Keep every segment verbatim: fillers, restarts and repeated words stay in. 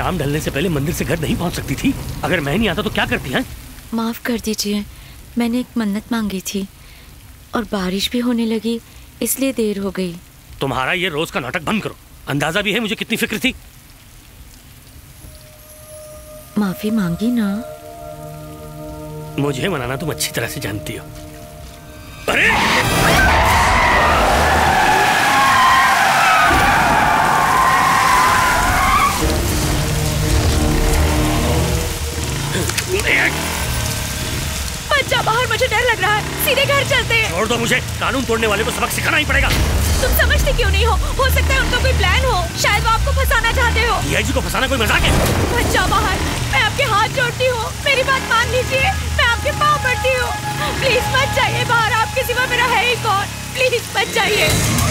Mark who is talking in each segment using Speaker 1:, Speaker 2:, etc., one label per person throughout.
Speaker 1: शाम ढलने से पहले मंदिर से घर नहीं पहुंच सकती थी? अगर मैं नहीं आता तो क्या करती हैं?
Speaker 2: माफ कर दीजिए, मैंने एक मन्नत मांगी थी और बारिश भी होने लगी, इसलिए देर हो गई।
Speaker 1: तुम्हारा ये रोज का नाटक बंद करो। अंदाजा भी है मुझे कितनी फिक्र थी।
Speaker 2: माफी मांगी ना।
Speaker 1: मुझे मनाना तुम अच्छी तरह से जानती हो। अरे
Speaker 2: बच्चा बाहर, मुझे डर लग रहा है। सीधे घर चलते हैं।
Speaker 1: छोड़ दो मुझे, कानून तोड़ने वाले को सबक सिखाना ही पड़ेगा।
Speaker 2: तुम समझते क्यों नहीं हो? हो सकता है उनका कोई प्लान हो, शायद वो आपको फंसाना चाहते हो।
Speaker 1: डीआईजी को फंसाना कोई मजाक है?
Speaker 2: बच्चा बाहर, मैं आपके हाथ जोड़ती हूँ, मेरी बात मान लीजिए, मैं आपके पाँव पड़ती हूँ। प्लीज मत जाइए बाहर, आपके सिवा मेरा है ही कौन? प्लीज मत जाइए।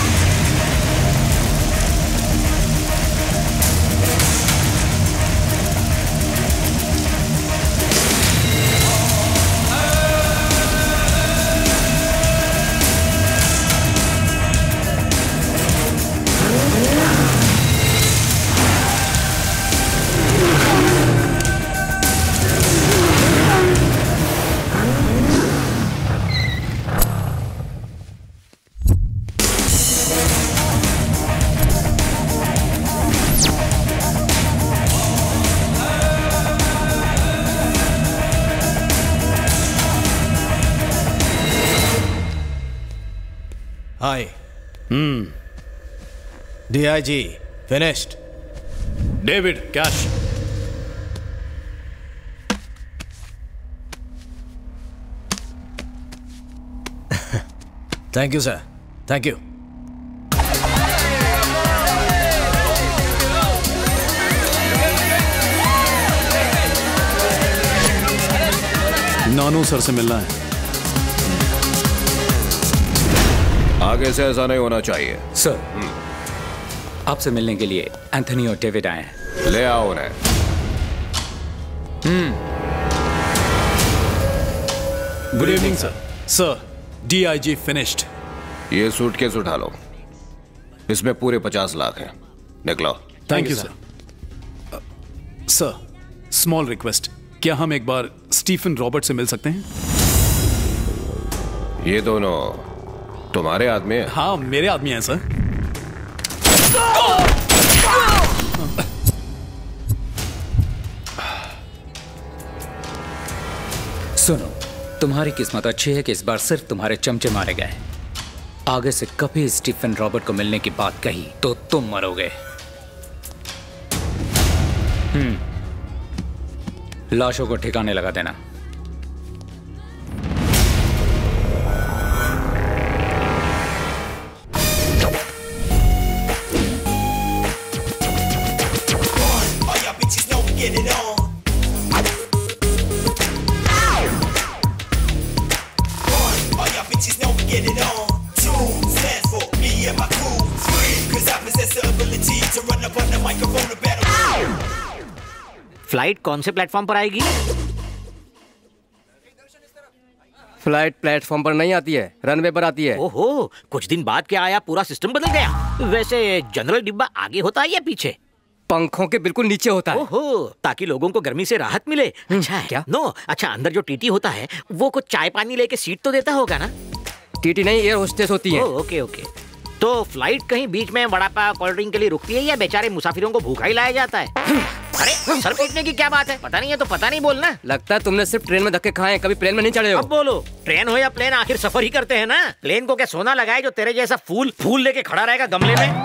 Speaker 3: Hi.
Speaker 1: Hmm.
Speaker 3: D I G, finished.
Speaker 4: David, cash.
Speaker 3: Thank you, sir. Thank you.
Speaker 4: Nanu sir से मिलना है।
Speaker 5: आगे से ऐसा नहीं होना चाहिए।
Speaker 6: सर, आपसे मिलने के लिए एंथनी और डेविड आए हैं।
Speaker 5: ले आओ उन्हें।
Speaker 4: Good evening sir. Sir, D I G finished.
Speaker 5: ये सूटकेस उठा लो, इसमें पूरे पचास लाख हैं। निकलो।
Speaker 4: Thank you sir. Sir, small request, क्या हम एक बार स्टीफन रॉबर्ट से मिल सकते हैं?
Speaker 5: ये दोनों तुम्हारे आदमी हैं?
Speaker 4: हाँ, मेरे आदमी हैं सर।
Speaker 6: सुनो, तुम्हारी किस्मत अच्छी है कि इस बार सिर्फ तुम्हारे चमचे मारे गए। आगे से कभी स्टीफन रॉबर्ट को मिलने की बात कही तो तुम मरोगे। हम्म लाशों को ठिकाने लगा देना।
Speaker 7: फ्लाइट कौन से प्लेटफॉर्म पर आएगी?
Speaker 8: फ्लाइट प्लेटफॉर्म पर नहीं आती है, रनवे पर आती है।
Speaker 7: ओहो, कुछ दिन बाद क्या आया, पूरा सिस्टम बदल गया। वैसे जनरल डिब्बा आगे होता है या पीछे?
Speaker 8: पंखों के बिल्कुल नीचे होता है।
Speaker 7: ओहो, ताकि लोगों को गर्मी से राहत मिले। अच्छा है क्या? नो, अच्छा अंदर जो टीटी होता है वो कुछ चाय पानी लेके सीट तो देता होगा ना?
Speaker 8: टीटी नहीं, एयर होस्टेस होती है।
Speaker 7: Okay okay. तो फ्लाइट कहीं बीच में वड़ा पाव कोल्ड ड्रिंक के लिए रुकती है या बेचारे मुसाफिरों को भूखा ही लाया जाता है? अरे सर पीटने की क्या बात है? पता नहीं है तो पता नहीं बोलना।
Speaker 8: लगता है तुमने सिर्फ ट्रेन में धक्के खाए, कभी प्लेन में नहीं चढ़े हो।
Speaker 7: अब बोलो, ट्रेन हो या प्लेन, आखिर सफर ही करते हैं ना। प्लेन को क्या सोना लगाए जो तेरे जैसा फूल फूल लेके खड़ा रहेगा गमले में?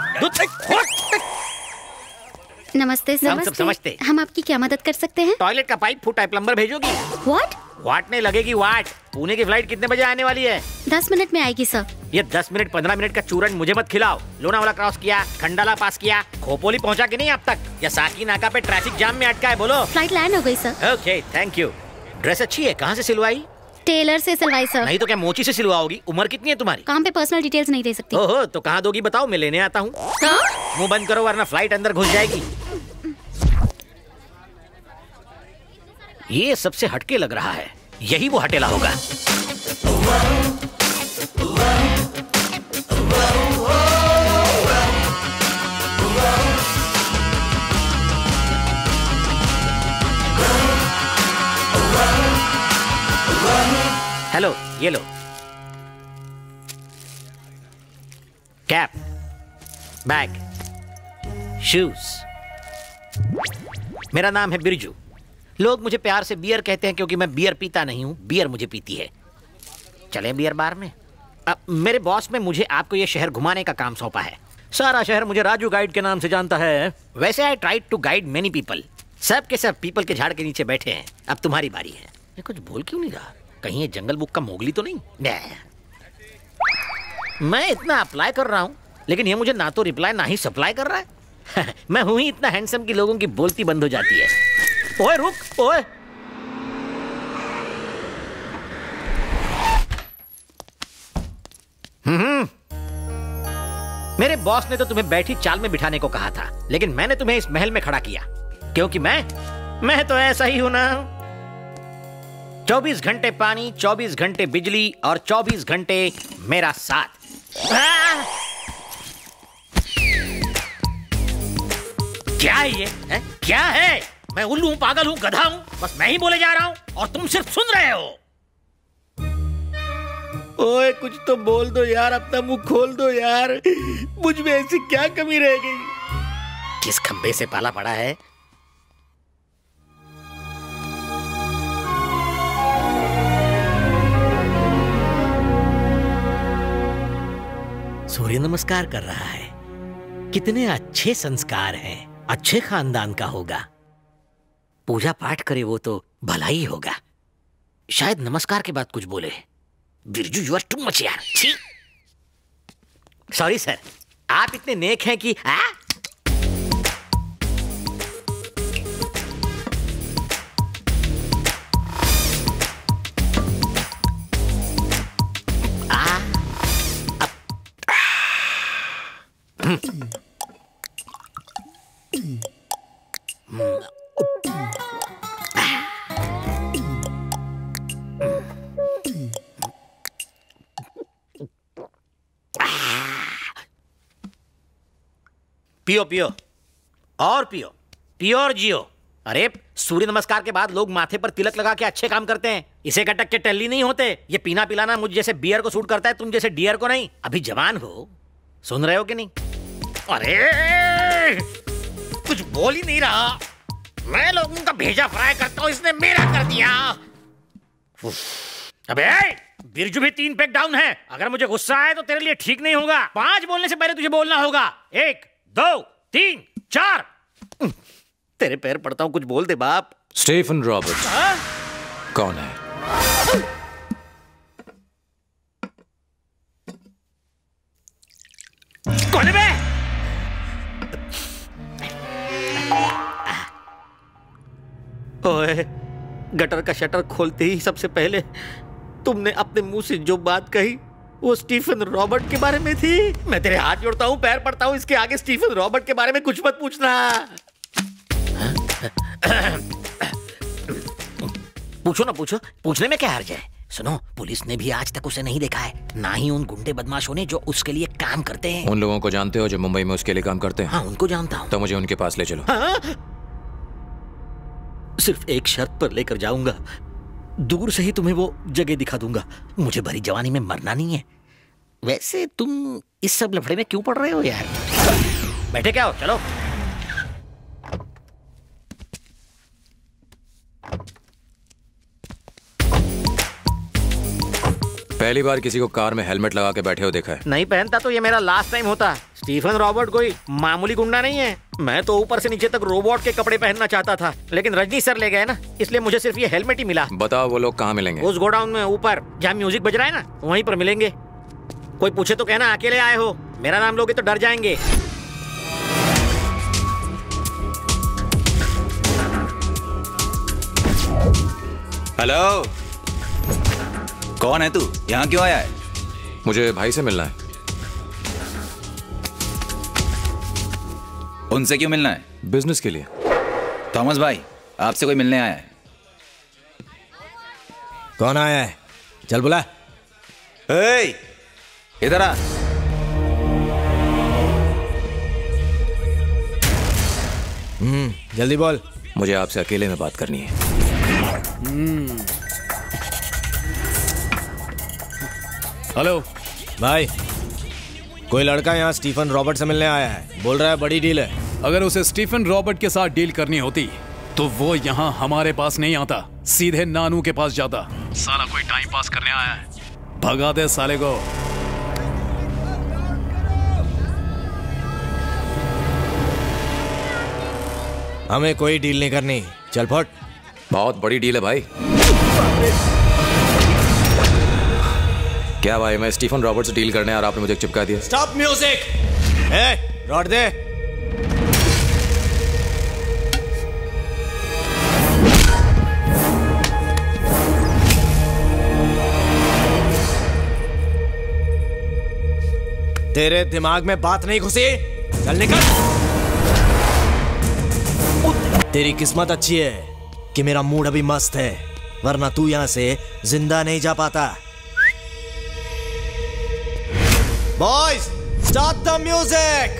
Speaker 9: नमस्ते सर।
Speaker 7: हम सब समझते।
Speaker 9: हम आपकी क्या मदद कर सकते हैं?
Speaker 7: टॉयलेट का पाइप फूटा है, प्लम्बर भेजोगी?
Speaker 9: व्हाट?
Speaker 7: वाट में लगेगी वाट। पुणे की फ्लाइट कितने बजे आने वाली है?
Speaker 9: दस मिनट में आएगी सर।
Speaker 7: ये दस मिनट पंद्रह मिनट का चूरन मुझे मत खिलाओ। लोनावाला क्रॉस किया, खंडाला पास किया, खोपोली पहुंचा कि नहीं अब तक? या साकी नाका पे ट्रैफिक जाम में अटका है? बोलो।
Speaker 9: फ्लाइट लैंड हो गई sir.
Speaker 7: Okay thank you. Dress अच्छी है, कहाँ से सिलवाई?
Speaker 9: टेलर से सिलवाई सर।
Speaker 7: नहीं तो क्या मोची से सिलवाओगी? उम्र कितनी है तुम्हारी?
Speaker 9: काम पे पर्सनल डिटेल्स नहीं दे सकती।
Speaker 7: ओहो, तो कहाँ दोगी बताओ, मैं लेने आता हूँ। मुंह बंद करो वरना फ्लाइट अंदर घुस जाएगी। ये सबसे हटके लग रहा है, यही वो हटेला होगा। ये लो। Cap, bag, shoes. मेरा नाम है बिरजू। लोग मुझे प्यार से बियर कहते हैं क्योंकि मैं बियर पीता नहीं हूं, बियर मुझे पीती है। चले बियर बार में। अब मेरे बॉस में मुझे आपको ये शहर घुमाने का काम सौंपा है। सारा शहर मुझे राजू गाइड के नाम से जानता है। वैसे I tried to guide many people. सब के सब पीपल के झाड़ के नीचे बैठे हैं। अब तुम्हारी बारी है। ये कुछ बोल क्यों नहीं रहा? कहीं ये जंगल बुक का मोगली तो नहीं? मैं इतना अप्लाई कर रहा हूं लेकिन ये मुझे ना तो रिप्लाई ना ही सप्लाई कर रहा है। मैं हूं ही इतना हैंडसम कि लोगों की बोलती बंद हो जाती है। ओए रुक, ओए। हम्म मेरे बॉस ने तो तुम्हें बैठी चाल में बिठाने को कहा था, लेकिन मैंने तुम्हें इस महल में खड़ा किया क्योंकि मैं मैं तो ऐसा ही हूं ना। चौबीस घंटे पानी, चौबीस घंटे बिजली और चौबीस घंटे मेरा साथ। आ! क्या है ये है? क्या है? मैं उल्लू हूं, पागल हूं, गधा हूं? बस मैं ही बोले जा रहा हूं और तुम सिर्फ सुन रहे हो। ओए कुछ तो बोल दो यार, अपना मुंह खोल दो यार। मुझ में ऐसी क्या कमी रह गई? किस खंबे से पाला पड़ा है? सूर्य नमस्कार कर रहा है। कितने अच्छे संस्कार हैं। अच्छे खानदान का होगा। पूजा पाठ करे वो तो भला ही होगा। शायद नमस्कार के बाद कुछ बोले। Birju you are too much यार। सॉरी सर, आप इतने नेक हैं कि आ? आ? अब पियो पियो और पियो, पियो और जियो। अरे सूर्य नमस्कार के बाद लोग माथे पर तिलक लगा के अच्छे काम करते हैं। इसे कटक के टल्ली नहीं होते। ये पीना पिलाना मुझ जैसे बियर को सूट करता है, तुम जैसे डियर को नहीं। अभी जवान हो, सुन रहे हो कि नहीं? अरे कुछ बोल ही नहीं रहा। मैं लोगों का भेजा फ्राई करता हूं, इसने मेरा कर दिया। अबे बिरजू भी तीन पैक डाउन है। अगर मुझे गुस्सा आए तो तेरे लिए ठीक नहीं होगा। पांच बोलने से पहले तुझे बोलना होगा। एक, दो, तीन, चार। तेरे पैर पड़ता हूं, कुछ बोल दे बाप।
Speaker 3: स्टीफन रॉबर्ट्स कौन है?
Speaker 7: कौन है बे? ओए, गटर का शटर खोलते ही सबसे पहले तुमने अपने मुंह से जो बात कही वो स्टीफन रॉबर्ट के बारे में थी। मैं तेरे हाथ जोड़ता हूं, पैर पड़ता हूं, इसके आगे स्टीफन रॉबर्ट के बारे में कुछ मत पूछना। पूछो ना, पूछो। पूछने में क्या हर्ज है? सुनो, पुलिस ने भी आज तक उसे नहीं देखा है, ना ही उन गुंडे बदमाशों ने जो उसके लिए काम करते हैं।
Speaker 3: उन लोगों को जानते हो जो मुंबई में उसके लिए काम करते हैं?
Speaker 7: हाँ, उनको जानता हूँ।
Speaker 3: तो मुझे उनके पास ले चलो।
Speaker 7: हाँ? सिर्फ एक शर्त पर लेकर जाऊंगा। दूर से ही तुम्हें वो जगह दिखा दूंगा। मुझे भरी जवानी में मरना नहीं है। वैसे तुम इस सब लफड़े में क्यों पड़ रहे हो यार? बैठे क्या हो? चलो।
Speaker 3: पहली बार किसी को कार में हेलमेट लगा के बैठे हो देखा है?
Speaker 7: नहीं पहनता तो ये मेरा लास्ट टाइम होता। स्टीफन रॉबर्ट कोई मामूली गुंडा नहीं है। मैं तो ऊपर से नीचे तक रोबोट के कपड़े पहनना चाहता था, लेकिन रजनी सर ले गए ना, इसलिए मुझे सिर्फ ये हेलमेट ही मिला।
Speaker 3: बताओ वो लोग कहाँ मिलेंगे?
Speaker 7: उस गोडाउन में ऊपर जहाँ म्यूजिक बज रहा है ना, वहीं पर मिलेंगे। कोई पूछे तो कहना अकेले आए हो। मेरा नाम लोगे तो डर जाएंगे।
Speaker 10: हेलो, कौन है तू? यहाँ क्यों आया है?
Speaker 3: मुझे भाई से मिलना है।
Speaker 10: उनसे क्यों मिलना है?
Speaker 3: बिजनेस के लिए।
Speaker 10: थॉमस भाई, आपसे कोई मिलने आया है।
Speaker 3: कौन आया है? चल बुला।
Speaker 10: ए, इधर आ।
Speaker 3: हम्म जल्दी बोल। मुझे आपसे अकेले में बात करनी है।
Speaker 4: हेलो
Speaker 3: भाई, कोई लड़का यहाँ स्टीफन रॉबर्ट से मिलने आया है, बोल रहा है बड़ी डील है।
Speaker 4: अगर उसे स्टीफन रॉबर्ट के साथ डील करनी होती तो वो यहाँ हमारे पास नहीं आता, सीधे नानू के पास जाता। साला कोई टाइम पास करने आया है, भगा दे साले को।
Speaker 3: हमें कोई डील नहीं करनी, चल फट।
Speaker 10: बहुत बड़ी डील है भाई। क्या भाई, मैं स्टीफन रॉबर्ट से डील करने और आपने मुझे चिपका दिया।
Speaker 3: Stop music. ए, रॉड दे। तेरे दिमाग में बात नहीं घुसी, चल निकल। तेरी किस्मत अच्छी है कि मेरा मूड अभी मस्त है, वरना तू यहां से जिंदा नहीं जा पाता। Boys, start the music.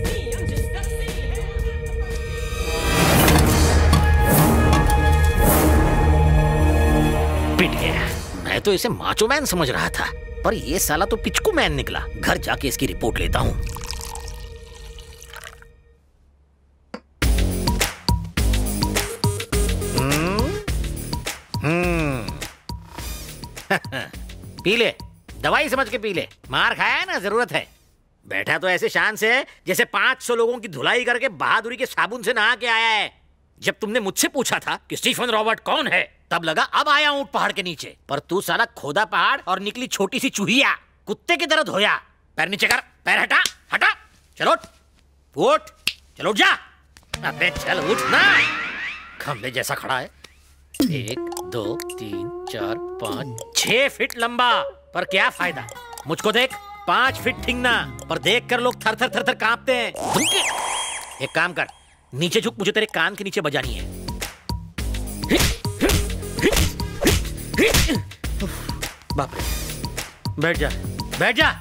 Speaker 7: पिट गया। मैं तो इसे माचो मैन समझ रहा था, पर ये साला तो पिचकू मैन निकला। घर जाके इसकी रिपोर्ट लेता हूँ। पी ले, दवाई समझ के पी ले। मार खाया है ना, जरूरत है। बैठा तो ऐसे शान से है जैसे पांच सौ लोगों की धुलाई करके बहादुरी के साबुन से नहा के आया है। जब तुमने मुझसे पूछा था कि स्टीफन रॉबर्ट कौन है, तब लगा अब आया ऊंट पहाड़ के नीचे, पर तू साला खोदा पहाड़ और निकली छोटी सी चूहिया। कुत्ते की तरह धोया। पैर नीचे कर, पैर हटा, हटा। चलो उठ, चलो उठ जा। अबे चल उठ ना, खंबे जैसा खड़ा है। एक दो तीन चार पाँच छह फीट लंबा, पर क्या फायदा। मुझको देख, पांच फीट ठिंगना, पर देख कर लोग थर थर थर थर कांपते हैं। एक काम कर, नीचे झुक, मुझे तेरे कान के नीचे बजानी है। बाप रे, बैठ जा, बैठ जा।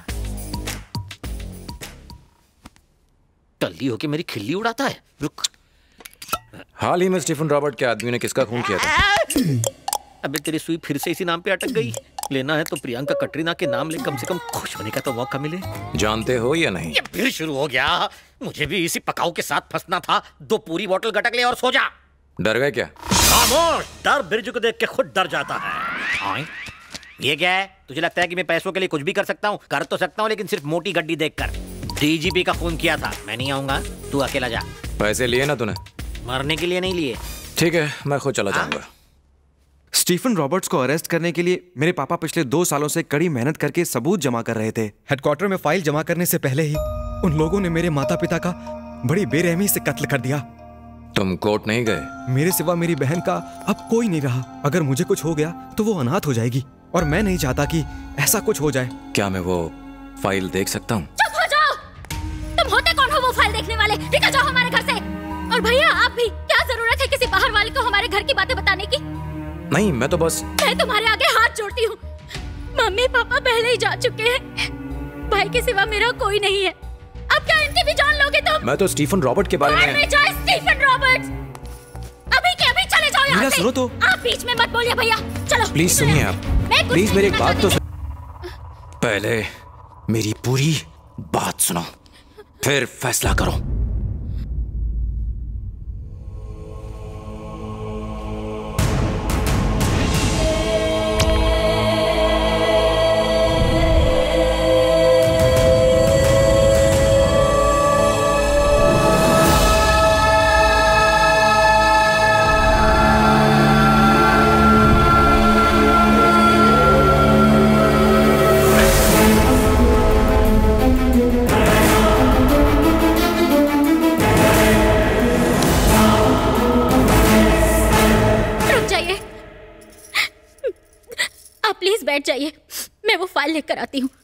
Speaker 7: टल्ली होके मेरी खिल्ली उड़ाता है। रुक।
Speaker 10: हाल ही में स्टीफन रॉबर्ट के आदमी ने किसका खून किया था?
Speaker 7: अबे तेरी सुई फिर से इसी नाम पे अटक गई। लेना है तो प्रियंका कटरीना के नाम ले, कम से कम खुश होने का तो मौका मिले। जानते हो या नहीं? ये फिर शुरू हो गया। मुझे भी इसी पकाऊ के साथ फंसना था। दो पूरी बोतल गटक ले और सो जा।
Speaker 10: डर गए क्या?
Speaker 7: खामोश, डर बिरजू को देख के खुद डर जाता है। ये क्या है? तुझे लगता है कि मैं पैसों के लिए कुछ भी कर सकता हूँ? कर तो सकता हूँ, लेकिन सिर्फ मोटी गड्डी देखकर। डीजीपी का फोन किया था। मैं नहीं आऊंगा, तू अकेला जा।
Speaker 10: पैसे लिए ना तूने?
Speaker 7: मरने के लिए नहीं लिए।
Speaker 10: ठीक है, मैं खुद चला जाऊंगा।
Speaker 11: स्टीफन रॉबर्ट्स को अरेस्ट करने के लिए मेरे पापा पिछले दो सालों से कड़ी मेहनत करके सबूत जमा कर रहे थे। हेडक्वार्टर में फाइल जमा करने से पहले ही उन लोगों ने मेरे माता पिता का बड़ी बेरहमी से कत्ल कर दिया।
Speaker 10: तुम कोर्ट नहीं गए?
Speaker 11: मेरे सिवा मेरी बहन का अब कोई नहीं रहा। अगर मुझे कुछ हो गया तो वो अनाथ हो जाएगी, और मैं नहीं चाहता कि ऐसा कुछ हो जाए।
Speaker 10: क्या मैं वो फाइल देख सकता हूँ?
Speaker 9: चुप हो जाओ। तुम होते कौन हो वो फाइल देखने वाले? निकल जाओ हमारे घर से। और भैया आप भी, क्या जरूरत है किसी बाहर वाले को हमारे घर की बातें बताने की?
Speaker 10: नहीं, मैं तो बस
Speaker 9: मैं तुम्हारे आगे हाथ जोड़ती हूँ। मम्मी पापा पहले ही जा चुके हैं। भाई के सिवा मेरा कोई नहीं है। अब क्या इनकी भी जान लोगे तुम?
Speaker 10: मैं तो स्टीफन रॉबर्ट के बारे में
Speaker 9: में जाए स्टीफन रॉबर्ट। अभी के अभी चले जाओ यहाँ से।
Speaker 11: सुनो तो।
Speaker 9: आप बीच में मत बोलिए भैया। चलो
Speaker 10: प्लीज सुनिए आप। प्लीज मेरी एक बात तो सुन... पहले मेरी पूरी बात सुनो, फिर फैसला करो।
Speaker 9: बैठ जाइए, मैं वो फाइल लेकर आती हूँ।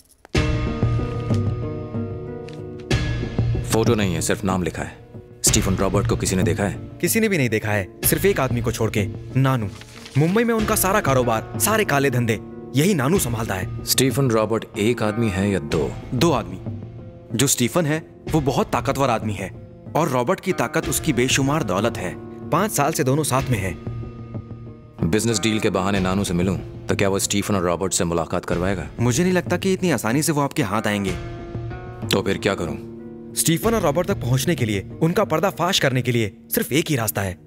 Speaker 10: फोटो नहीं है, सिर्फ नाम लिखा है। स्टीफन रॉबर्ट को किसी ने देखा है?
Speaker 11: किसी ने भी नहीं देखा है, सिर्फ एक आदमी को छोड़ के, नानू। मुंबई में उनका सारा कारोबार, सारे काले धंधे यही नानू संभालता है।
Speaker 10: स्टीफन रॉबर्ट एक आदमी है या दो?
Speaker 11: दो आदमी। जो स्टीफन है वो बहुत ताकतवर आदमी है, और रॉबर्ट की ताकत उसकी बेशुमार दौलत है। पांच साल से दोनों साथ में है।
Speaker 10: बिजनेस डील के बहाने नानू से मिलूं तो क्या वो स्टीफन और रॉबर्ट से मुलाकात करवाएगा?
Speaker 11: मुझे नहीं लगता कि इतनी आसानी से वो आपके हाथ आएंगे।
Speaker 10: तो फिर क्या करूं?
Speaker 11: स्टीफन और रॉबर्ट तक पहुंचने के लिए, उनका पर्दाफाश करने के लिए सिर्फ एक ही रास्ता है।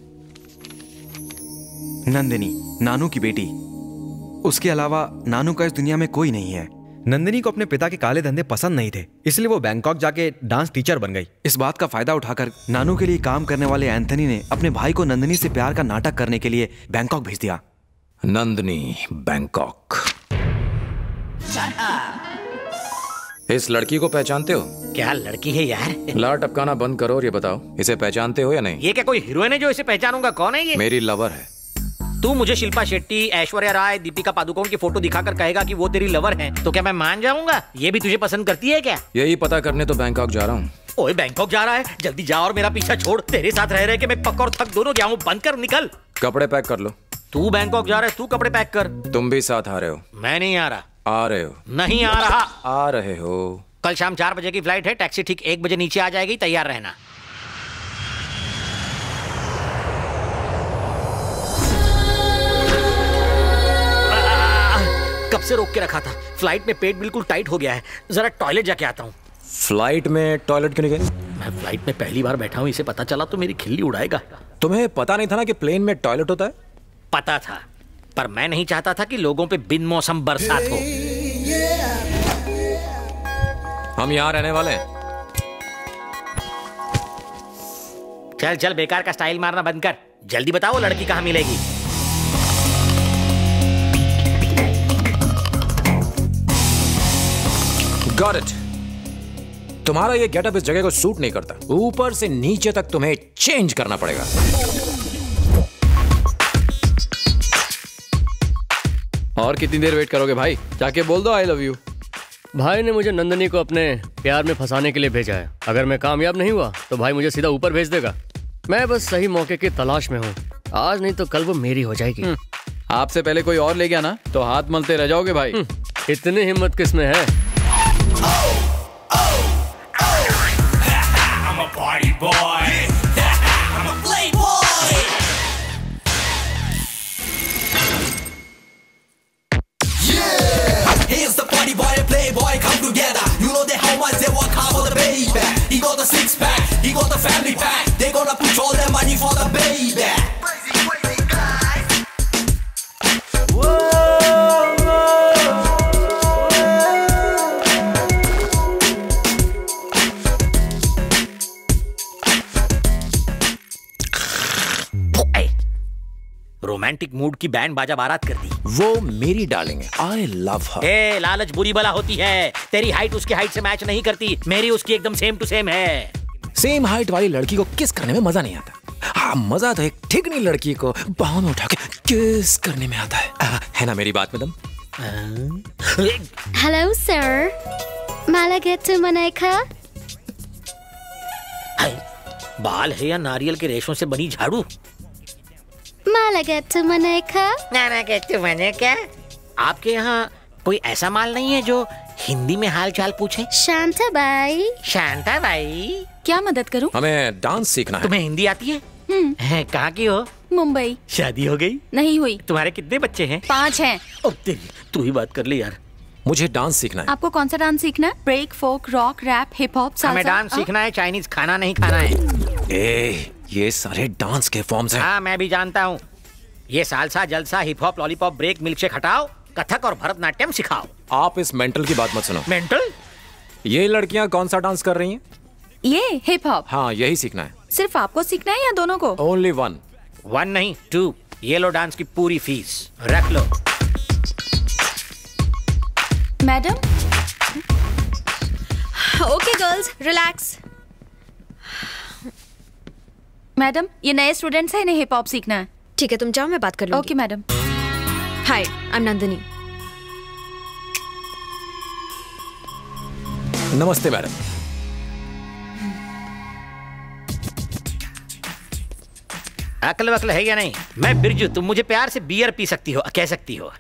Speaker 11: नंदिनी, नानू की बेटी। उसके अलावा नानू का इस दुनिया में कोई नहीं है। नंदिनी को अपने पिता के काले धंधे पसंद नहीं थे, इसलिए वो बैंकॉक जाके डांस टीचर बन गई। इस बात का फायदा उठाकर नानू के लिए काम करने वाले एंथनी ने अपने भाई को नंदिनी से प्यार का नाटक करने के लिए बैंकॉक भेज दिया।
Speaker 10: नंदिनी, बैंकॉक। इस लड़की को पहचानते हो?
Speaker 7: क्या लड़की है यार?
Speaker 10: लार टपकाना बंद करो और ये बताओ, इसे पहचानते हो या नहीं?
Speaker 7: ये क्या कोई हीरोइन है जो इसे पहचानूंगा? कौन है ये?
Speaker 10: मेरी लवर है।
Speaker 7: तू मुझे शिल्पा शेट्टी, ऐश्वर्या राय, दीपिका पादुकोण की फोटो दिखाकर कहेगा कि वो तेरी लवर है, तो क्या मैं मान जाऊंगा? ये भी तुझे पसंद करती है क्या?
Speaker 10: यही पता करने तो बैंकॉक जा रहा हूँ।
Speaker 7: ओए बैंकॉक जा रहा है? जल्दी जा और मेरा पीछा छोड़। तेरे साथ रह रहे के मैं पक और थक दोनों गया हूँ। बंद कर, निकल।
Speaker 10: कपड़े पैक कर लो।
Speaker 7: तू बैंकॉक जा रहा है, तू कपड़े पैक कर।
Speaker 10: तुम भी साथ आ रहे हो?
Speaker 7: मैं नहीं आ रहा।
Speaker 10: आ रहे हो?
Speaker 7: नहीं आ रहा।
Speaker 10: आ रहे हो।
Speaker 7: कल शाम चार बजे की फ्लाइट है, टैक्सी ठीक एक बजे नीचे आ जाएगी, तैयार रहना। कब से रोक के रखा था, फ्लाइट में पेट बिल्कुल टाइट हो गया है, जरा टॉयलेट जाके आता हूँ।
Speaker 10: फ्लाइट में टॉयलेट क्यों नहीं गए?
Speaker 7: मैं फ्लाइट में पहली बार बैठा हूँ, इसे पता चला तो मेरी खिल्ली उड़ाएगा।
Speaker 10: तुम्हें पता नहीं था ना कि प्लेन में टॉयलेट होता है?
Speaker 7: पता था, पर मैं नहीं चाहता था कि लोगों पे बिन मौसम बरसात हो।
Speaker 10: हम यहाँ रहने वाले हैं।
Speaker 7: चल चल, बेकार का स्टाइल मारना बंद कर। जल्दी बताओ लड़की कहाँ मिलेगी?
Speaker 10: Got it. तुम्हारा ये गेटअप इस जगह को सूट नहीं करता। ऊपर से नीचे तक तुम्हें चेंज करना पड़ेगा।
Speaker 8: और कितनी देर वेट करोगे भाई? जाके बोल दो आई लव यू।
Speaker 1: भाई ने मुझे नंदिनी को अपने प्यार में फंसाने के लिए भेजा है। अगर मैं कामयाब नहीं हुआ तो भाई मुझे सीधा ऊपर भेज देगा। मैं बस सही मौके की तलाश में हूँ। आज नहीं तो कल वो मेरी हो जाएगी।
Speaker 8: आपसे पहले कोई और ले गया ना तो हाथ मलते रह जाओगे भाई।
Speaker 1: इतनी हिम्मत किस में है?
Speaker 12: Party boy, I'm a playboy. Yeah, here's the party boy and playboy come together. You know they how much they work hard for the baby. He got the six pack, he got the family pack. They gonna put all their money for the baby. Crazy, crazy guys. Whoa.
Speaker 7: Romantic mood की band बाजा बारात कर दी।
Speaker 10: वो मेरी darling है। I love हर।
Speaker 7: ए, लालच बुरी बला होती है। तेरी हाइट उसकी हाइट से मैच नहीं करती, मेरी उसकी एकदम सेम टू सेम है।
Speaker 10: सेम हाइट वाली लड़की को किस करने में मजा नहीं आता। हाँ, मजा तो एक ठिगनी लड़की को बाहों में उठा के किस करने में आता है। आ, है ना मेरी बात madam?
Speaker 9: Hello sir, Mala get to मनाइका।
Speaker 7: बाल है या नारियल के रेशों से बनी झाड़ू?
Speaker 9: माला गेट टू मनाइका।
Speaker 7: माला गेट टू मनाइका। आपके यहाँ कोई ऐसा माल नहीं है जो हिंदी में हाल चाल पूछे?
Speaker 9: शांता बाई।
Speaker 7: शांता बाई,
Speaker 9: क्या मदद करूं?
Speaker 10: हमें डांस सीखना है।
Speaker 7: तुम्हें हिंदी आती है?
Speaker 9: हम्म।
Speaker 7: कहाँ की हो?
Speaker 9: मुंबई।
Speaker 7: शादी हो गई?
Speaker 9: नहीं हुई।
Speaker 7: तुम्हारे कितने बच्चे हैं?
Speaker 9: पाँच हैं।
Speaker 7: ओ तेरी, तू ही बात कर ले यार।
Speaker 10: मुझे डांस सीखना है।
Speaker 9: आपको कौन सा डांस सीखना है? Break, folk, rock, rap, hip hop, salsa?
Speaker 7: हमें डांस सीखना है, चाइनीज खाना नहीं खाना है।
Speaker 10: ए, ये सारे डांस के फॉर्म्स हैं।
Speaker 7: हाँ, मैं भी जानता हूँ। ये सालसा, जलसा, hip hop, lollipop, break, milkshake हटाओ, कथक और भरतनाट्यम सिखाओ।
Speaker 10: आप इस मेंटल की बात मत सुनो।
Speaker 7: मेंटल?
Speaker 10: ये लड़कियां कौन सा डांस कर रही हैं?
Speaker 9: ये हिप हॉप।
Speaker 10: हाँ, यही सीखना है।
Speaker 9: सिर्फ आपको सीखना है या दोनों को?
Speaker 10: Only one.
Speaker 7: वन नहीं, टू। ये लो डांस की पूरी फीस, रख लो।
Speaker 9: Madam. Okay girls, relax. Madam, ये नए स्टूडेंट्स हैं, इन्हें हिप हॉप सीखना है।
Speaker 2: ठीक है, तुम जाओ, मैं बात कर लूंगी।
Speaker 9: Okay madam.
Speaker 2: Hi, I am Nandini.
Speaker 10: नमस्ते मैडम।
Speaker 7: अकल वकल है या नहीं? मैं बिरजू, तुम मुझे प्यार से बियर पी सकती हो, कह सकती हो।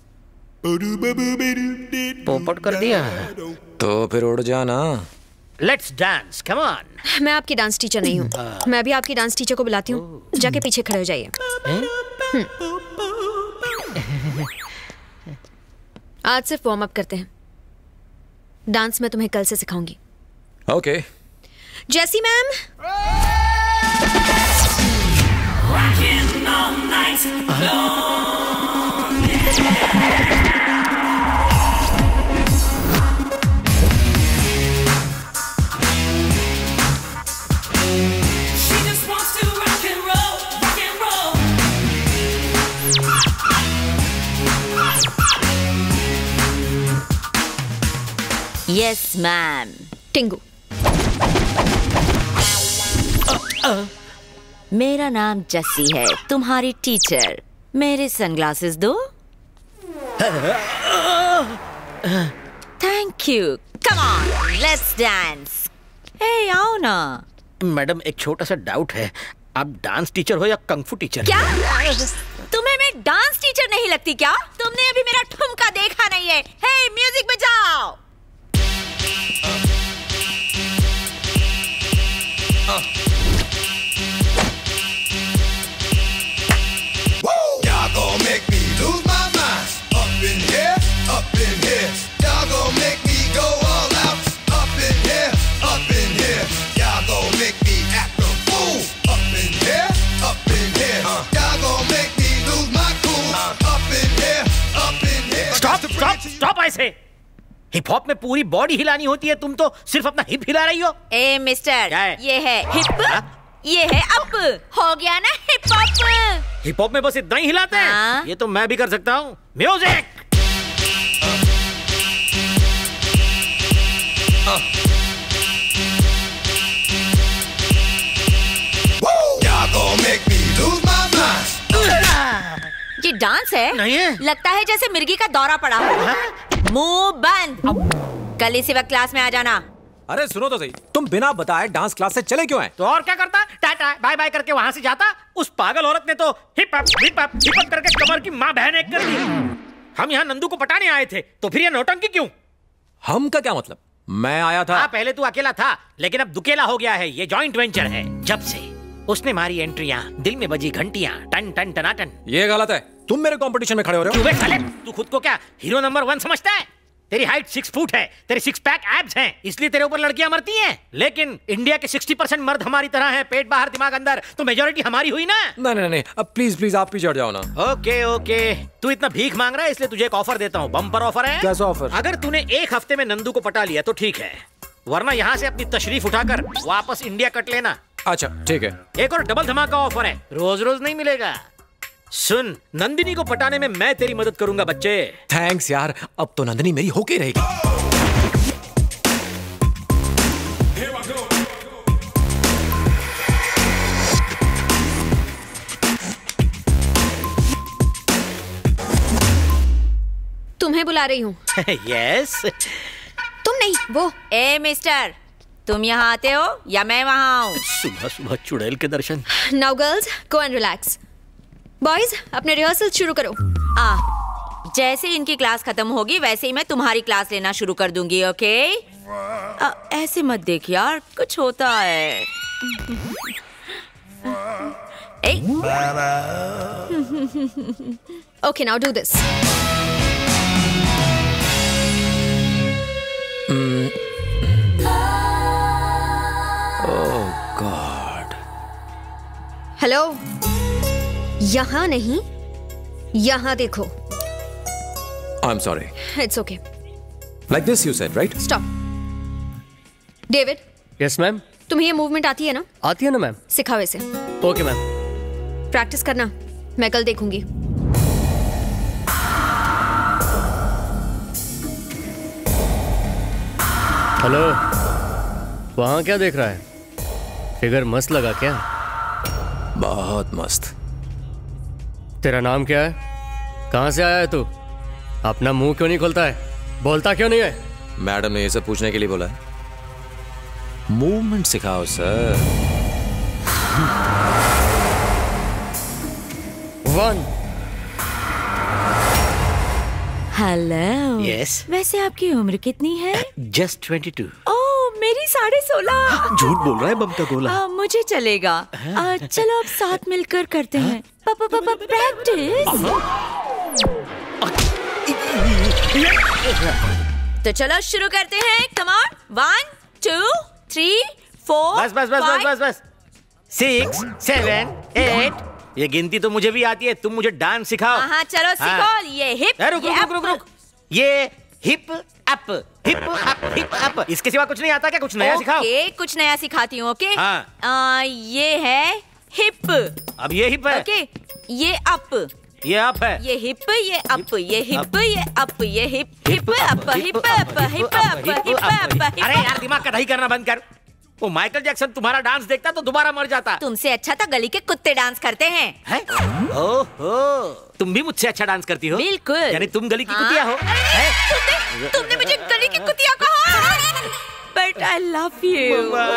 Speaker 7: पोपट कर दिया
Speaker 10: तो फिर उड़ जाना।
Speaker 7: Let's dance, come on.
Speaker 2: मैं आपकी डांस टीचर नहीं हूँ। मैं भी आपकी डांस टीचर को बुलाती हूँ, जाके पीछे खड़े हो जाइए। आज सिर्फ वार्म अप करते हैं। डांस मैं तुम्हें कल से सिखाऊंगी।
Speaker 10: ओके।
Speaker 2: जैसी मैम।
Speaker 13: Yes ma'am.
Speaker 2: टिंगू।
Speaker 13: मेरा नाम जस्सी है, तुम्हारी टीचर। मेरे सनग्लासेस दो। Thank you. Come on, let's dance. Hey आओ ना।
Speaker 7: मैडम एक छोटा सा डाउट है, आप डांस टीचर हो या कंगफू टीचर?
Speaker 13: क्या तुम्हें मैं डांस टीचर नहीं लगती क्या? तुमने अभी मेरा ठुमका देखा नहीं है। हे म्यूजिक बजाओ।
Speaker 12: Y'all gon' make me lose my mind. Up in here, up in here. Y'all gon' make me go all out. Up in here, up in here. Y'all gon' make me act a fool. Up in here, up in here. Y'all gon' make me lose my cool. Up in here, up in here.
Speaker 7: Stop stop stop ऐसे। Hip hop में पूरी body हिलानी होती है, तुम तो सिर्फ अपना hip हिला रही हो।
Speaker 13: ए मिस्टर, ये है हिप, ये है अप। हो गया ना हिप हॉप।
Speaker 7: हिप हॉप में बस इतना ही हिलाते हैं? ये तो मैं भी कर सकता हूँ। Music.
Speaker 12: Y'all gon' make me lose my mind.
Speaker 13: ये डांस है?
Speaker 7: नहीं है।
Speaker 13: लगता है जैसे मिर्गी का दौरा पड़ा हो। मुंह बंद। कल इसी वक्त क्लास में आ जाना।
Speaker 10: अरे सुनो तो सही, तुम बिना बताए डांस क्लास से चले क्यों आए?
Speaker 7: तो और क्या करता? टाटा बाय बाय करके वहां से जाता। उस पागल औरत ने तो hip hop hip hop hip hop करके कमर की माँ बहन एक कर दी। हम यहाँ नंदू को पटाने आए थे, तो फिर ये नौटंकी क्यों?
Speaker 10: हम का क्या मतलब? मैं आया था।
Speaker 7: हाँ, पहले तू अकेला था, लेकिन अब दुकेला हो गया है। ये जॉइंट वेंचर है। जब से उसने मारी एंट्रियां, दिल में बजी घंटियां, टन टन टनाटन।
Speaker 10: ये गलत है। तुम मेरे कंपटीशन में खड़े हो रहे हो।
Speaker 7: क्यों साले? तू खुद को क्या हीरो नंबर वन समझता है? तेरी हाइट सिक्स फुट है, तेरे सिक्स पैक एब्स हैं, इसलिए तेरे ऊपर लड़कियां मरती हैं। लेकिन इंडिया के सिक्सटी परसेंट मर्द हमारी तरह हैं, पेट बाहर दिमाग अंदर, तो मेजोरिटी हमारी हुई ना।
Speaker 10: नहीं नहीं नहीं, अब प्लीज प्लीज आप पीछे हट जाओ ना।
Speaker 7: ओके ओके, तू इतना भीख मांग रहा है, इसलिए तुझे एक ऑफर देता हूँ। बम्पर ऑफर है।
Speaker 10: कैसा ऑफर?
Speaker 7: अगर तूने एक हफ्ते में नंदू को पटा लिया तो ठीक है, वरना यहाँ से अपनी तशरीफ उठाकर वापस इंडिया कट लेना।
Speaker 10: अच्छा ठीक है।
Speaker 7: एक और डबल धमाका ऑफर है, रोज रोज नहीं मिलेगा। सुन, नंदिनी को पटाने में मैं तेरी मदद करूंगा बच्चे।
Speaker 10: थैंक्स यार, अब तो नंदिनी मेरी होके रहेगी।
Speaker 2: तुम्हें बुला रही हूँ।
Speaker 7: यस।
Speaker 2: तुम नहीं, वो।
Speaker 13: ए मिस्टर, तुम यहाँ आते हो या मैं वहाँ आऊँ?
Speaker 7: सुबह सुबह चुड़ैल के दर्शन।
Speaker 2: Now girls, go and relax. Boys, अपने रिहर्सल शुरू करो।
Speaker 13: आ, जैसे इनकी क्लास खत्म होगी वैसे ही मैं तुम्हारी क्लास लेना शुरू कर दूंगी। ओके? आ, ऐसे मत देख यार, कुछ होता है।
Speaker 2: Okay, now do this.
Speaker 10: Oh god.
Speaker 2: Hello, यहाँ नहीं, यहाँ देखो।
Speaker 10: I am sorry.
Speaker 2: It's okay.
Speaker 10: Like this you said, right?
Speaker 2: Stop. David.
Speaker 1: Yes ma'am.
Speaker 2: तुम्हें ये मूवमेंट आती है ना?
Speaker 1: आती है ना मैम।
Speaker 2: सिखाओ इसे।
Speaker 1: Okay ma'am.
Speaker 2: प्रैक्टिस करना, मैं कल देखूंगी।
Speaker 1: हेलो, वहाँ क्या देख रहा है? फिगर मस्त लगा क्या?
Speaker 10: बहुत मस्त।
Speaker 1: तेरा नाम क्या है? कहाँ से आया है तू? अपना मुंह क्यों नहीं खोलता है? बोलता क्यों नहीं है?
Speaker 10: मैडम ने ये सब पूछने के लिए बोला है। मूवमेंट सिखाओ सर।
Speaker 1: वन।
Speaker 13: हेलो।
Speaker 7: यस।
Speaker 13: वैसे आपकी उम्र कितनी है?
Speaker 7: Just twenty two.
Speaker 13: ओह, मेरी साढ़े सोलह।
Speaker 3: झूठ बोल रहा है बम का गोला।
Speaker 13: आ, मुझे चलेगा। आ, चलो अब साथ मिलकर करते हैं। पापा पापा प्रैक्टिस। तो चलो शुरू करते हैं। Come on. One two three four.
Speaker 7: बस बस बस बस बस बस। Six seven eight. ये गिनती तो मुझे भी आती है, तुम मुझे डांस सिखाओ।
Speaker 13: हाँ चलो सीखो। ये हिप।
Speaker 7: रुक रुक रुक रुक। ये hip up hip up hip up. इसके सिवा कुछ नहीं आता क्या? कुछ नया सिखाओ।
Speaker 13: ओके कुछ नया सिखाती हूँ। ओके
Speaker 7: हाँ।
Speaker 13: आ, ये है हिप।
Speaker 7: अब ये हिप है।
Speaker 13: ओके ये अप।
Speaker 7: ये अप है।
Speaker 13: ये हिप ये अप ये हिप ये अप ये hip hip up hip up hip up hip up.
Speaker 7: अरे यार दिमाग का दही करना बंद कर। वो माइकल जैक्सन तुम्हारा डांस देखता तो दोबारा मर जाता।
Speaker 13: तुमसे अच्छा तो गली के कुत्ते डांस करते हैं।
Speaker 7: है? ओहो, तुम भी मुझसे अच्छा डांस करती हो?
Speaker 13: बिल्कुल।
Speaker 7: यानी तुम गली की
Speaker 13: हाँ?
Speaker 7: कुतिया हो?
Speaker 13: तुमने, तुमने मुझे गली की कुतिया कहा। But I love you.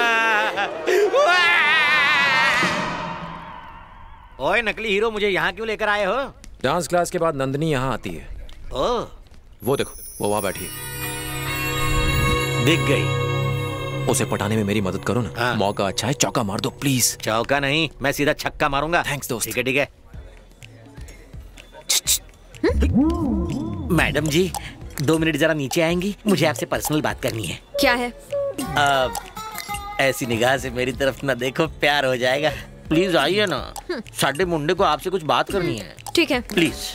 Speaker 7: ओए नकली हीरो, मुझे यहाँ क्यों लेकर आए हो?
Speaker 10: डांस क्लास के बाद नंदनी यहाँ आती है।
Speaker 7: ओह,
Speaker 10: वो देखो, वो वहाँ बैठी है।
Speaker 7: दिख गई।
Speaker 10: उसे पटाने में मेरी मदद करो ना। हाँ। मौका अच्छा है, चौका मार दो प्लीज।
Speaker 7: चौका नहीं, मैं सीधा छक्का मारूंगा।
Speaker 10: थैंक्स दोस्त।
Speaker 7: ठीक है ठीक है। मैडम जी, दो मिनट जरा नीचे आएंगी? मुझे आपसे पर्सनल बात करनी है।
Speaker 2: क्या है?
Speaker 7: आ, ऐसी निगाह से मेरी तरफ ना देखो, प्यार हो जाएगा। प्लीज आइए ना, साडे मुंडे को आपसे कुछ बात करनी है।
Speaker 2: ठीक है
Speaker 7: प्लीज।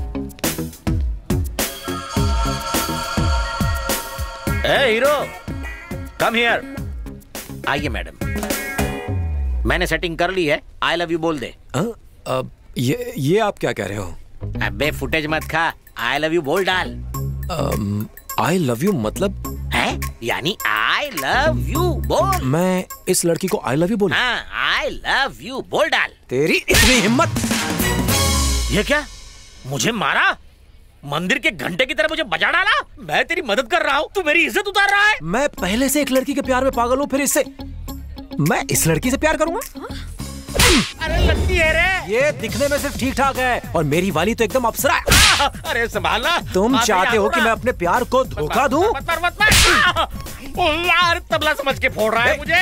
Speaker 7: ए हीरो, कम हियर। आइए मैडम, मैंने सेटिंग कर ली है। आई लव यू बोल दे।
Speaker 10: आ, आ, ये ये आप क्या कह रहे हो?
Speaker 7: अबे फुटेज मत खा, आई लव यू बोल डाल।
Speaker 10: आई लव यू मतलब?
Speaker 7: है यानी आई लव यू बोल।
Speaker 10: मैं इस लड़की को आई लव यू बोलूं?
Speaker 7: हाँ, आई लव यू बोल डाल।
Speaker 10: तेरी इतनी हिम्मत!
Speaker 7: ये क्या, मुझे मारा? मंदिर के घंटे की तरह मुझे बजा डाला? मैं तेरी मदद कर रहा हूँ, तू मेरी इज्जत उतार रहा है।
Speaker 10: मैं पहले से एक लड़की के प्यार में पागल हूँ, फिर इससे मैं इस लड़की से प्यार करूंगा?
Speaker 7: अरे लगती है रे।
Speaker 10: ये दिखने में सिर्फ ठीक ठाक है और मेरी वाली तो एकदम अप्सरा है।
Speaker 7: अरे संभालना।
Speaker 10: तुम चाहते हो कि मैं अपने प्यार को धोखा दूं?
Speaker 7: मत मत मत मत। यार तबला समझ के फोड़ रहा है मुझे।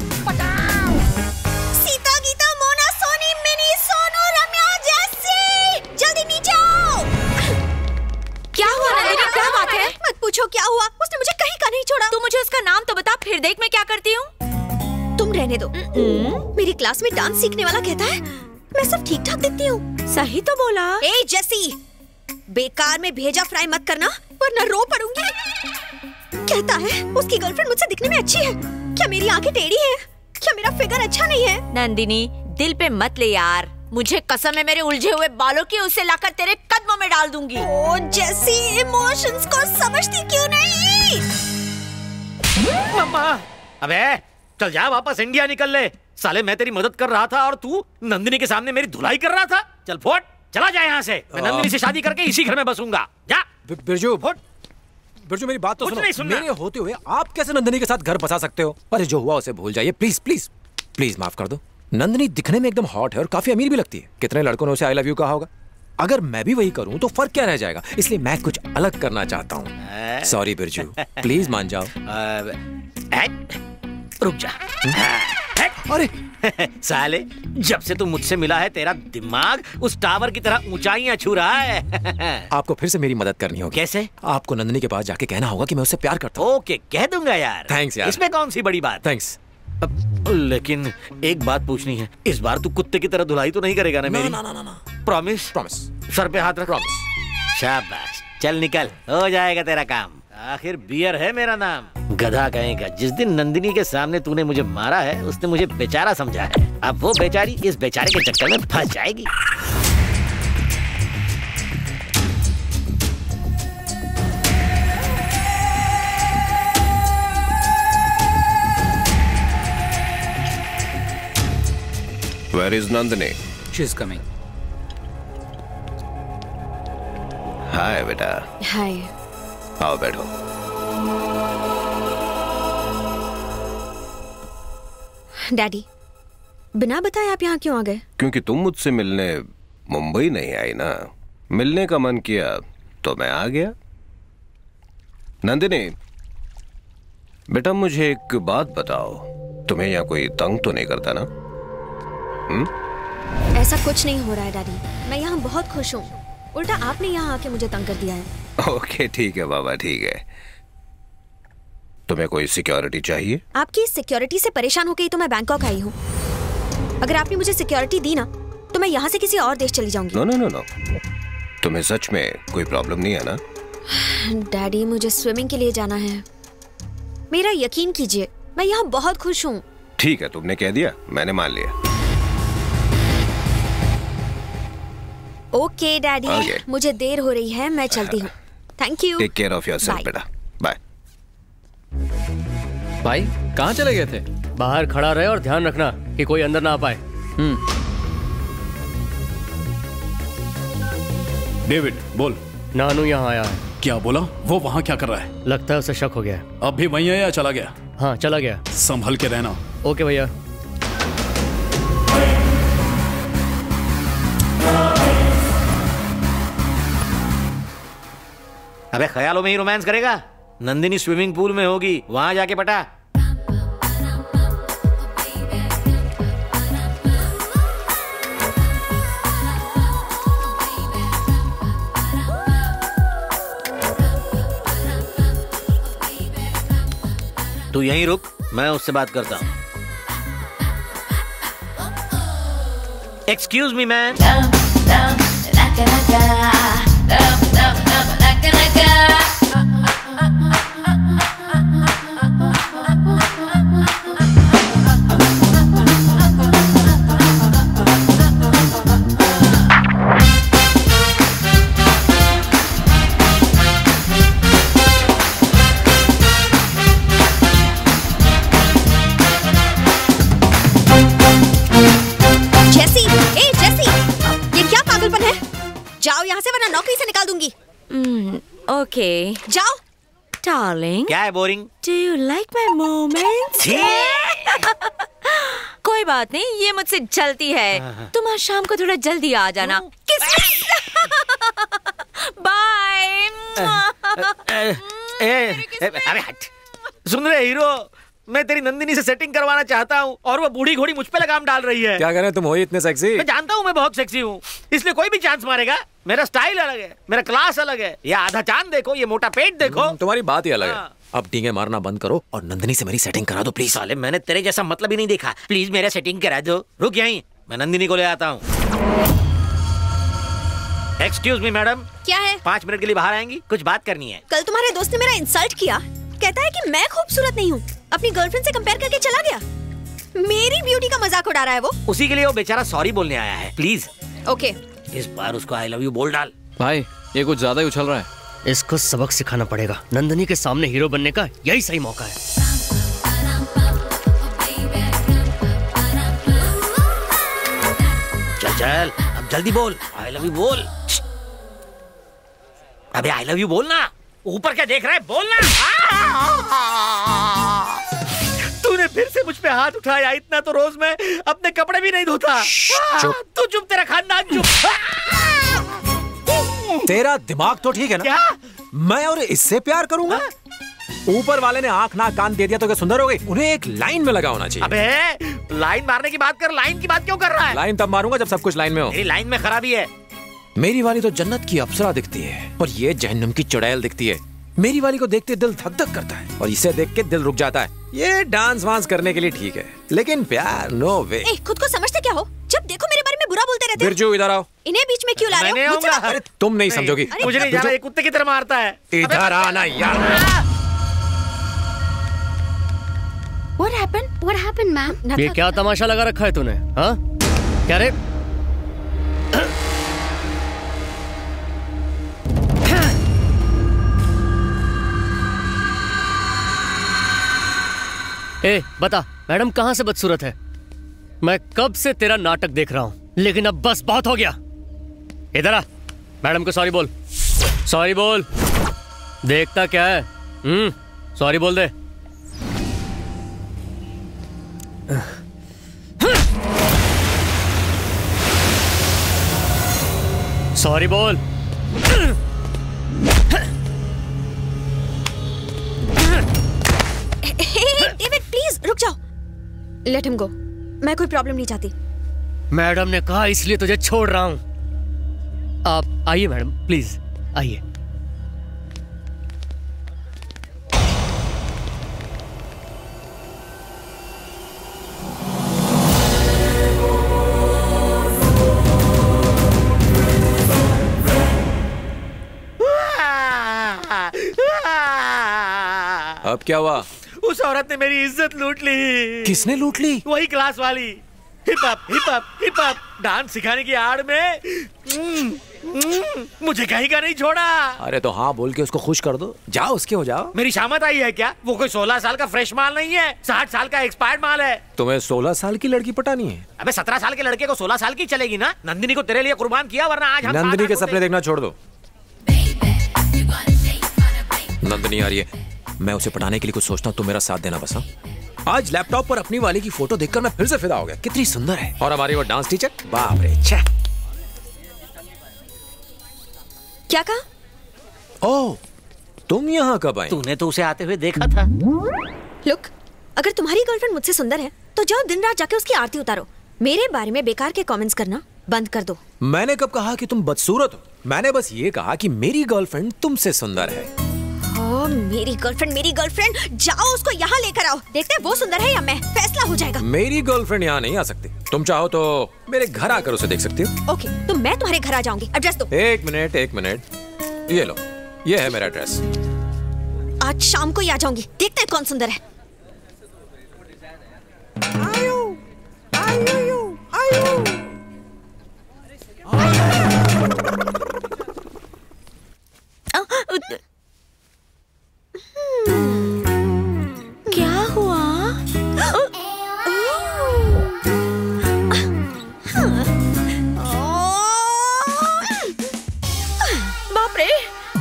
Speaker 9: सीता गीता मोना सोनी मिनी सोनू रम्या जैसी, जल्दी नीचे आओ।
Speaker 13: क्या हुआ नंदिनी, क्या बात है?
Speaker 9: मत पूछो क्या हुआ, उसने मुझे कहीं का नहीं छोड़ा।
Speaker 13: तू मुझे उसका नाम तो बता, फिर देख मैं क्या करती हूँ।
Speaker 9: तुम रहने दो। मेरी क्लास में डांस सीखने वाला कहता है मैं सब ठीक ठाक दिखती हूँ।
Speaker 13: सही तो बोला।
Speaker 9: ए जैसी, बेकार में भेजा फ्राई मत करना वरना रो पड़ूंगी। कहता है उसकी गर्लफ्रेंड मुझसे दिखने में अच्छी है। क्या मेरी आंखें टेढ़ी हैं? क्या मेरा फिगर अच्छा नहीं है?
Speaker 13: नंदिनी दिल पे मत ले यार, मुझे कसम है मेरे उलझे हुए बालों की, उसे लाकर तेरे कदमों में डाल दूंगी।
Speaker 9: ओ जैसी, इमोशंस को समझती क्यों नहीं?
Speaker 7: मम्मा, अबे चल जा वापस इंडिया निकल ले। साले मैं तेरी मदद कर रहा था और तू नंदिनी के सामने मेरी धुलाई कर रहा था। चल फोट, चला जा यहाँ से। मैं नंदिनी से शादी करके इसी घर में बसूंगा। जा
Speaker 10: बिरजू, फोट। बिरजू मेरी बात तो सुनो। मेरे होते हुए आप कैसे नंदिनी के साथ घर बसा सकते हो? अरे जो हुआ उसे भूल जाइए प्लीज प्लीज प्लीज, माफ कर दो। नंदिनी दिखने में एकदम हॉट है और काफी अमीर भी लगती है। कितने लड़कों ने उसे आई लव यू कहा होगा। अगर मैं भी वही करूं तो फर्क क्या रह जाएगा? इसलिए मैं कुछ अलग करना चाहता हूँ। सॉरी बिरजू, प्लीज मान जाओ।
Speaker 7: रुक जा।
Speaker 10: अरे
Speaker 7: साले, जब से तू मुझसे मिला है तेरा दिमाग उस टावर की तरह ऊंचाइयां छू रहा है।
Speaker 10: आपको फिर से मेरी मदद करनी होगी।
Speaker 7: कैसे?
Speaker 10: आपको नंदिनी के पास जाके कहना होगा कि मैं उससे प्यार करता हूँ।
Speaker 7: ओके, कह दूंगा यार।
Speaker 10: थैंक्स यार,
Speaker 7: इसमें कौन सी बड़ी बात।
Speaker 10: थैंक्स।
Speaker 7: लेकिन एक बात पूछनी है, इस बार तू कुत्ते की तरह धुलाई तो नहीं करेगा ना मेरी?
Speaker 10: ना ना ना ना।
Speaker 7: प्रॉमिस?
Speaker 10: प्रॉमिस।
Speaker 7: सर पे हाथ रख। प्रॉमिस। शाबाश, चल निकल, हो जाएगा तेरा काम। आखिर बियर है मेरा नाम। गधा कहेगा, जिस दिन नंदिनी के सामने तूने मुझे मारा है उसने मुझे बेचारा समझा है। अब वो बेचारी इस बेचारे के चक्कर में फंस जाएगी।
Speaker 5: Where is Nandini?
Speaker 6: She is coming.
Speaker 5: हाय बेटा।
Speaker 2: हाय।
Speaker 5: आओ बैठो।
Speaker 2: डैडी, बिना बताए आप यहाँ क्यों आ गए?
Speaker 5: क्योंकि तुम मुझसे मिलने मुंबई नहीं आई ना। मिलने का मन किया तो मैं आ गया। नंदिनी, बेटा मुझे एक बात बताओ, तुम्हें यहाँ कोई तंग तो नहीं करता ना? हुँ?
Speaker 9: ऐसा कुछ नहीं हो रहा है डैडी, मैं यहाँ बहुत खुश हूँ। उल्टा आपने यहाँ आके मुझे तंग कर दिया है।
Speaker 5: ओके ठीक है बाबा, ठीक है। तुम्हें कोई सिक्योरिटी चाहिए?
Speaker 9: आपकी सिक्योरिटी से परेशान होकर ही तो मैं बैंकॉक आई हूँ। अगर आपने मुझे सिक्योरिटी दी ना तो मैं यहाँ से किसी और देश चली जाऊंगी।
Speaker 5: नो नो नो नो, तुम्हें सच में कोई प्रॉब्लम नहीं है ना?
Speaker 9: डैडी मुझे स्विमिंग के लिए जाना है। मेरा यकीन कीजिए, मैं यहाँ बहुत खुश हूँ।
Speaker 5: ठीक है, तुमने कह दिया, मैंने मान लिया।
Speaker 9: Okay daddy,
Speaker 5: okay.
Speaker 9: मुझे देर हो रही है, मैं चलती हूँ। Thank you.
Speaker 5: Take care of yourself बेटा, बाय।
Speaker 1: भाई कहाँ चले गए थे? बाहर खड़ा रहे और ध्यान रखना कि कोई अंदर ना आ पाए। हम्म।
Speaker 4: डेविड बोल।
Speaker 1: नानू यहाँ आया है।
Speaker 4: क्या बोला? वो वहाँ क्या कर रहा है?
Speaker 1: लगता है उसे शक हो गया है।
Speaker 4: अब भी वहीं है या चला गया?
Speaker 1: हाँ चला गया।
Speaker 4: संभल के रहना।
Speaker 1: ओके भैया।
Speaker 7: अबे ख्यालों में ही रोमांस करेगा? नंदिनी स्विमिंग पूल में होगी, वहां जाके पटा। तू यहीं रुक, मैं उससे बात करता हूँ। Excuse me man.
Speaker 13: ओके
Speaker 9: जाओ।
Speaker 13: डार्लिंग
Speaker 7: क्या है boring?
Speaker 13: Do you like my moments? कोई बात नहीं, ये मुझसे जल्दी है। तुम आज शाम को थोड़ा जल्दी आ जाना। बाय।
Speaker 7: अरे हट, सुन रहे हीरो, मैं तेरी नंदिनी से सेटिंग करवाना चाहता हूँ और वो बूढ़ी घोड़ी मुझ पे लगाम डाल रही है।
Speaker 10: क्या करें, तुम हो ही इतने सेक्सी।
Speaker 7: मैं जानता हूँ मैं बहुत सेक्सी हूँ, इसलिए कोई भी चांस मारेगा। मेरा स्टाइल अलग है, मेरा क्लास अलग है। ये आधा चांद देखो, ये मोटा पेट देखो।
Speaker 10: तुम्हारी बात ही अलग है। अब डींगे मारना बंद करो और नंदिनी से मेरी सेटिंग करा दो प्लीज।
Speaker 7: साले मैंने तेरे जैसा मतलब ही नहीं देखा। प्लीज मेरा सेटिंग करा दो। रुक यहीं, मैं नंदिनी को ले आता हूँ। Excuse me madam.
Speaker 9: क्या है?
Speaker 7: पाँच मिनट के लिए बाहर आएंगी, कुछ बात करनी है।
Speaker 9: कल तुम्हारे दोस्त ने मेरा इंसल्ट किया, कहता है कि मैं खूबसूरत नहीं हूँ, अपनी गर्लफ्रेंड से कंपेयर करके चला गया। मेरी ब्यूटी का मजाक उड़ा रहा है वो।
Speaker 7: उसी के लिए वो बेचारा सॉरी बोलने आया है। प्लीज
Speaker 9: ओके,
Speaker 7: इस बार उसको आई लव यू बोल डाल।
Speaker 1: भाई ये कुछ ज्यादा ही उछल रहा है, इसको सबक सिखाना पड़ेगा। नंदिनी के सामने हीरो बनने का यही सही मौका है।
Speaker 7: चल चल अब जल्दी बोल, आई लव यू बोल। अबे आई लव यू बोलना, ऊपर क्या देख रहा है, बोलना। तूने फिर से मुझ पे हाथ उठाया, इतना तो रोज मैं अपने कपड़े भी नहीं धोता। तू चुप, तेरा खानदान चुप।
Speaker 10: तेरा दिमाग तो ठीक है ना?
Speaker 7: क्या?
Speaker 10: मैं और इससे प्यार करूंगा? ऊपर वाले ने आंख नाक कान दे दिया तो क्या सुंदर हो गई? उन्हें एक लाइन में लगा होना चाहिए।
Speaker 7: अबे लाइन मारने की बात कर, लाइन की बात क्यों कर रहा है?
Speaker 10: लाइन तब मारूंगा जब सब कुछ लाइन में हो।
Speaker 7: मेरी लाइन में खराबी है।
Speaker 10: मेरी वाली तो जन्नत की अप्सरा दिखती है और ये जहन्नम की चुड़ैल दिखती है। मेरी वाली को देखते दिल धक धक करता है और इसे देख के दिल रुक जाता है। ये डांस वांस करने के लिए ठीक है, लेकिन प्यार नो वे।
Speaker 9: ए, खुद को समझते क्या हो? जब देखो मेरे बारे में बुरा बोलते रहते हो।
Speaker 10: बिरजू इधर आओ।
Speaker 9: इन्हें बीच में क्यों ला रहे हो?
Speaker 10: अरे तुम नहीं समझोगी।
Speaker 7: मुझे नहीं जाना, ये कुत्ते की तरह मारता है।
Speaker 10: इधर आना यार।
Speaker 9: What happened? What happened, ma'am?
Speaker 1: ये क्या तमाशा लगा रखा है तूने? हाँ क्या रे? ए बता, मैडम कहाँ से बदसूरत है? मैं कब से तेरा नाटक देख रहा हूँ, लेकिन अब बस बहुत हो गया। इधर आ, मैडम को सॉरी बोल। सॉरी बोल। देखता क्या है? हम्म सॉरी बोल दे। सॉरी बोल।
Speaker 9: रुक जाओ। Let him go. मैं कोई प्रॉब्लम नहीं चाहती।
Speaker 1: मैडम ने कहा इसलिए तुझे छोड़ रहा हूं। आप आइए मैडम, प्लीज आइए।
Speaker 10: अब क्या हुआ?
Speaker 7: उस औरत ने मेरी इज्जत लूट ली।
Speaker 10: किसने लूट ली?
Speaker 7: वही क्लास वाली। Hip hop hip hop hip hop dance सिखाने की आड़ में मुझे कहीं का नहीं छोड़ा।
Speaker 10: अरे तो हाँ बोल के उसको खुश कर दो। जाओ उसके हो जाओ।
Speaker 7: मेरी शामत आई है क्या? वो कोई सोलह साल का फ्रेश माल नहीं है, साठ साल का एक्सपायर्ड माल है।
Speaker 10: तुम्हें सोलह साल की लड़की पटानी है?
Speaker 7: अबे सत्रह साल के लड़के को सोलह साल की चलेगी ना। नंदिनी को तेरे लिए कुर्बान किया, वरना आज हम
Speaker 10: नंदिनी के सपने देखना छोड़ दो। नंदिनी आ रही है, मैं उसे पढ़ाने के लिए कुछ सोचता हूँ, तुम मेरा साथ देना बस। हाँ आज लैपटॉप पर अपनी वाली की फोटो देखकर मैं फिर से फिदा हो गया। कितनी सुंदर है। और हमारी वो डांस टीचर, बाप रे। छे
Speaker 9: क्या कहा?
Speaker 10: ओह तुम यहाँ कब आई?
Speaker 7: तूने तो उसे आते हुए देखा था।
Speaker 9: लुक, अगर तुम्हारी गर्लफ्रेंड मुझसे सुंदर है तो जाओ दिन रात जाके उसकी आरती उतारो। मेरे बारे में बेकार के कमेंट्स करना बंद कर दो।
Speaker 10: मैंने कब कहा कि तुम बदसूरत हो? मैंने बस ये कहा कि मेरी गर्लफ्रेंड तुमसे सुंदर है।
Speaker 9: ओ, मेरी गर्लफ्रेंड मेरी गर्लफ्रेंड जाओ उसको यहाँ लेकर आओ। देखते हैं वो सुंदर है या मैं, फैसला हो जाएगा।
Speaker 10: मेरी गर्लफ्रेंड यहाँ नहीं आ सकती। तुम चाहो तो मेरे घर आकर उसे देख सकती हो।
Speaker 9: ओके, तो मैं तुम्हारे घर आ जाऊंगी। एड्रेस दो।
Speaker 10: एक मिनट एक मिनट, ये लो, ये है मेरा एड्रेस।
Speaker 9: आज शाम को ही आ जाऊंगी। देखते हैं कौन सुंदर है।
Speaker 12: आयो, आयो, आयो।
Speaker 13: क्या हुआ?
Speaker 9: बाप रे।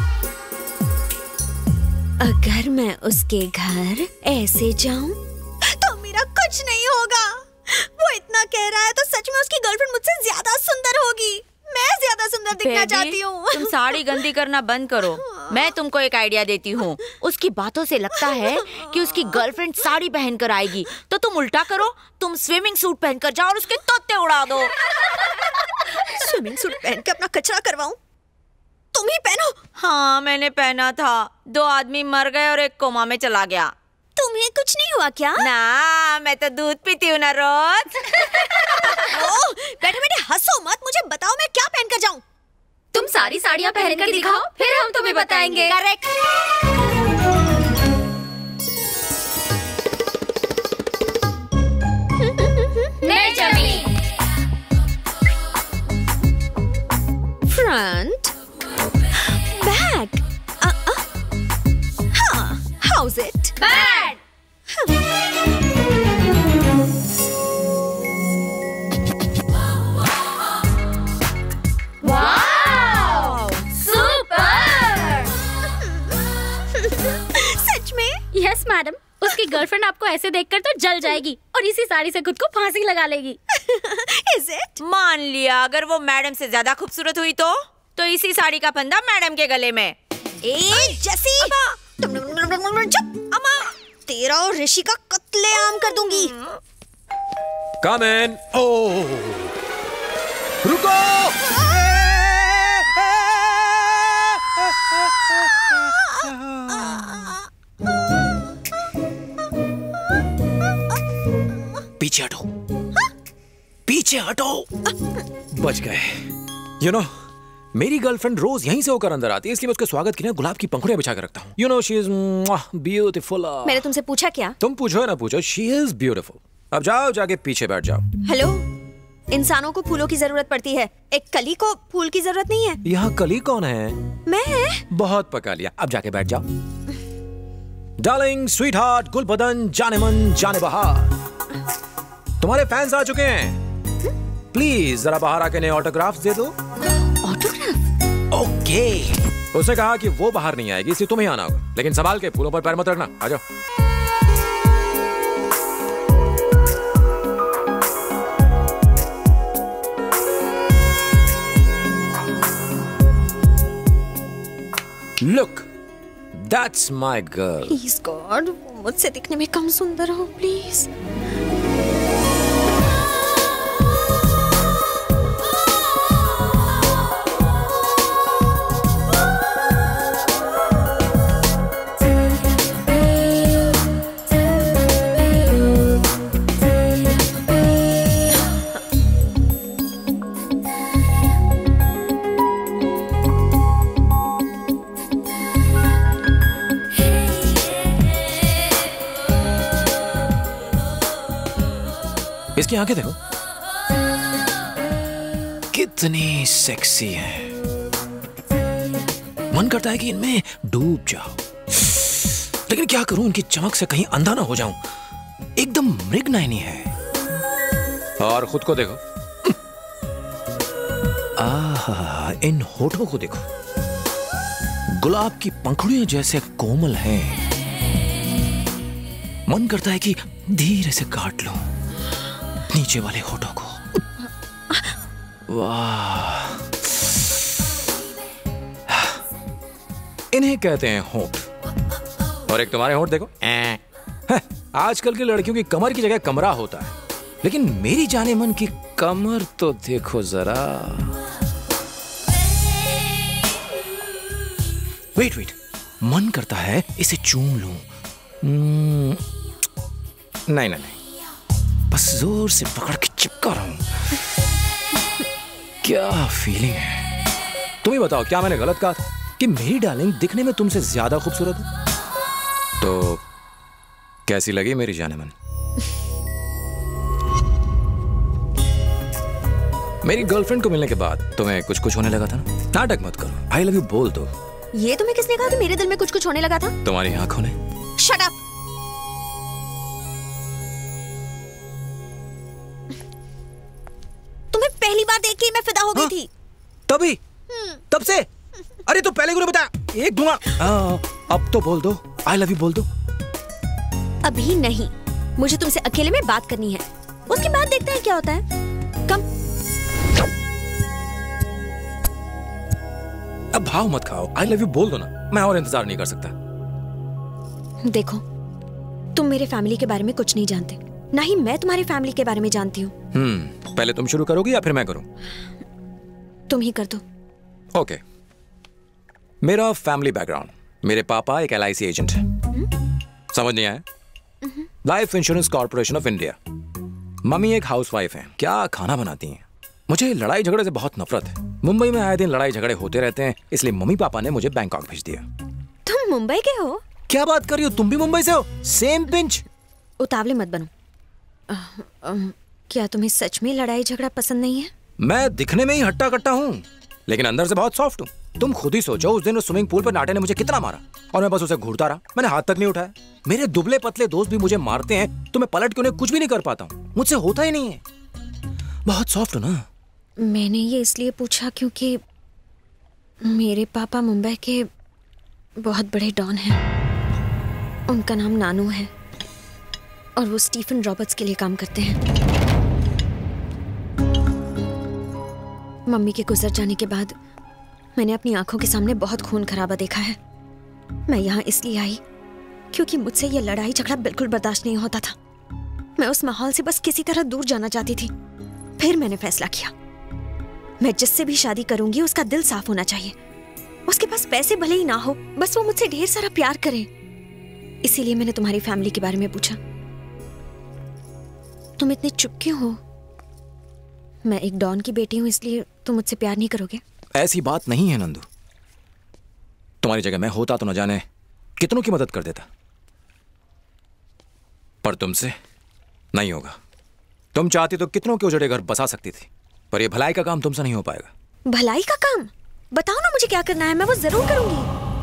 Speaker 9: अगर मैं उसके घर ऐसे जाऊं तो मेरा कुछ नहीं होगा। वो इतना कह रहा है तो सच में उसकी गर्लफ्रेंड मुझसे ज्यादा सुंदर होगी। मैं ज्यादा सुंदर दिखना चाहती हूँ।
Speaker 13: तुम साड़ी गंदी करना बंद करो। मैं तुमको एक आइडिया देती हूँ। उसकी बातों से लगता है कि उसकी गर्लफ्रेंड साड़ी पहनकर आएगी, तो तुम उल्टा करो, तुम स्विमिंग सूट पहनकर जाओ और उसके तोते उड़ा दो।
Speaker 9: स्विमिंग सूट पहन के अपना कचरा करवाऊं? तुम ही पहनो।
Speaker 13: हाँ मैंने पहना था। दो आदमी मर गए और एक कोमा में चला गया।
Speaker 9: तुम्हें कुछ नहीं हुआ क्या?
Speaker 13: ना, मैं तो दूध पीती हूँ ना रोज।
Speaker 9: ओह, बैठे बैठे हंसो मत। मुझे बताओ मैं क्या पहन कर जाऊं?
Speaker 2: तुम सारी साड़ियाँ पहनकर दिखाओ, फिर हम तुम्हें बताएंगे।
Speaker 13: करेक्ट।
Speaker 2: नई जमीन।
Speaker 9: फ्रंट, बैक, हाँ, how's it?
Speaker 2: Bad. Wow, super.
Speaker 9: सच में?
Speaker 2: यस मैडम, उसकी गर्लफ्रेंड आपको ऐसे देखकर तो जल जाएगी और इसी साड़ी से खुद को फांसी लगा लेगी।
Speaker 9: Is it?
Speaker 13: मान लिया अगर वो मैडम से ज्यादा खूबसूरत हुई तो तो इसी साड़ी का फंदा मैडम के गले में।
Speaker 9: ए जैसी, चुप। अम्मा, तेरा और ऋषि का कत्लेआम कर दूंगी।
Speaker 10: Come in. ओह, रुको। पीछे हटो। पीछे हटो। बच गए। यू नो मेरी गर्लफ्रेंड रोज यहीं से होकर अंदर आती है, इसलिए मैं उसके स्वागत के लिए गुलाब की पंखुड़ियां बिछा कर रखता हूँ। You know she is beautiful.
Speaker 9: मैंने तुमसे पूछा क्या?
Speaker 10: तुम पूछो या ना पूछो, शी इज ब्यूटीफुल। अब जाओ जाके पीछे बैठ जाओ।
Speaker 9: हेलो, इंसानों को फूलों की जरूरत पड़ती है, एक कली को फूल की जरूरत नहीं है।
Speaker 10: यहाँ कली कौन है?
Speaker 9: मैं।
Speaker 10: बहुत पका लिया, अब जाके बैठ जाओ। डार्लिंग, स्वीट हार्ट, गुल बदन, जाने मन जाने बहार, तुम्हारे फैंस आ चुके हैं। प्लीज जरा बाहर आके नए ऑटोग्राफ्स दे दो।
Speaker 9: ऑटोग्राफ?
Speaker 10: ओके। उसने कहा कि वो बाहर नहीं आएगी, इसलिए तुम्हें आना होगा, लेकिन संभाल के, फूलों पर पैर मत रखना। आ जाओ। Look, that's my girl.
Speaker 9: Please god, मुझसे दिखने में कम सुंदर हो प्लीज।
Speaker 10: इसकी आंखें देखो कितनी सेक्सी है। मन करता है कि इनमें डूब जाओ, लेकिन क्या करूं, इनकी चमक से कहीं अंधा ना हो जाऊं। एकदम मृगनयनी है। और खुद को देखो, आहा, इन होठों को देखो, गुलाब की पंखुड़ियां जैसे कोमल हैं। मन करता है कि धीरे से काट लूं नीचे वाले होठों को। वाह, इन्हें कहते हैं होठ। और एक तुम्हारे होठ देखो। है, आजकल की लड़कियों की कमर की जगह कमरा होता है, लेकिन मेरी जाने मन की कमर तो देखो जरा। वेट वेट, मन करता है इसे चूम लूं। नहीं नहीं नहीं, बस जोर से पकड़ के चिपका रहा हूं। क्या फीलिंग है। तुम ही बताओ, क्या मैंने गलत कहा था कि मेरी डार्लिंग दिखने में तुमसे ज्यादा खूबसूरत है? तो कैसी लगी मेरी जाने मन? मेरी गर्लफ्रेंड को मिलने के बाद तुम्हें कुछ कुछ होने लगा था ना? नाटक मत करो, आई लव यू बोल दो।
Speaker 9: ये तुम्हें किसने कहा कि मेरे दिल में कुछ कुछ होने लगा था?
Speaker 10: तुम्हारी आंखों ने।
Speaker 9: Shut up. तुम्हें पहली बार देख के मैं फिदा हो गई थी।
Speaker 10: तभी? तब से? अरे तो पहले क्यों नहीं बताया? एक दूंगा। अब तो बोल दो, आई लव यू बोल दो।
Speaker 9: अभी नहीं, मुझे तुमसे अकेले में बात करनी है, उसके बाद देखते हैं क्या होता है। कम।
Speaker 10: अब भाव मत खाओ, आई लव यू बोल दो ना, मैं और इंतजार नहीं कर सकता।
Speaker 9: देखो, तुम मेरे फैमिली के बारे में कुछ नहीं जानते, ना ही मैं तुम्हारी फैमिली के बारे में जानती हूँ।
Speaker 10: हम्म, पहले तुम शुरू करोगी या फिर मैं करूं?
Speaker 9: तुम ही कर दो।
Speaker 10: ओके। मेरा फैमिली बैकग्राउंड, मेरे पापा एक एल आई सी एजेंट है। समझ नहीं आया? Life insurance corporation of India. Mummy एक हाउसवाइफ है, क्या खाना बनाती हैं। मुझे लड़ाई झगड़े से बहुत नफरत है। मुंबई में आए दिन लड़ाई झगड़े होते रहते हैं, इसलिए मम्मी पापा ने मुझे बैंकॉक भेज दिया।
Speaker 9: तुम मुंबई के हो?
Speaker 10: क्या बात कर रही हो, तुम भी मुंबई से हो? Same pinch.
Speaker 9: उतावले मत बनो। आ, आ, क्या तुम्हें सच में लड़ाई झगड़ा पसंद नहीं है?
Speaker 10: मैं दिखने में ही हट्टा कट्टा हूँ, लेकिन अंदर से बहुत सॉफ्ट हूँ। तुम खुद ही सोचो, उस दिन उस स्विमिंग पूल पर नाटे ने मुझे कितना मारा और मैं बस उसे घूरता रहा, मैंने हाथ तक नहीं उठाया। मेरे दुबले पतले दोस्त भी मुझे मारते हैं तो मैं पलट के उन्हें कुछ भी नहीं कर पाता हूँ, मुझसे होता ही नहीं है। बहुत सॉफ्ट हो ना।
Speaker 9: मैंने ये इसलिए पूछा क्योंकि मेरे पापा मुंबई के बहुत बड़े डॉन हैं। उनका नाम नानू है और वो स्टीफन रॉबर्ट्स के लिए काम करते हैं। मम्मी के गुजर जाने के बाद मैंने अपनी आंखों के सामने बहुत खून खराबा देखा है। मैं यहाँ इसलिए आई क्योंकि मुझसे ये लड़ाई झगड़ा बिल्कुल बर्दाश्त नहीं होता था। मैं उस माहौल से बस किसी तरह दूर जाना चाहती थी। फिर मैंने फैसला किया, मैं जिससे भी शादी करूंगी उसका दिल साफ होना चाहिए। उसके पास पैसे भले ही ना हो, बस वो मुझसे ढेर सारा प्यार करे। इसीलिए मैंने तुम्हारी फैमिली के बारे में पूछा। तुम इतने चुप क्यों हो? मैं एक डॉन की बेटी हूं, इसलिए तुम मुझसे प्यार नहीं करोगे?
Speaker 10: ऐसी बात नहीं है नंदू। तुम्हारी जगह मैं होता तो न जाने कितनों की मदद कर देता, पर तुमसे नहीं होगा। तुम चाहती तो कितनों के उजड़े घर बसा सकती थी, पर यह भलाई का काम तुमसे नहीं हो पाएगा।
Speaker 9: भलाई का काम? बताओ ना मुझे क्या करना है, मैं वो जरूर करूंगी।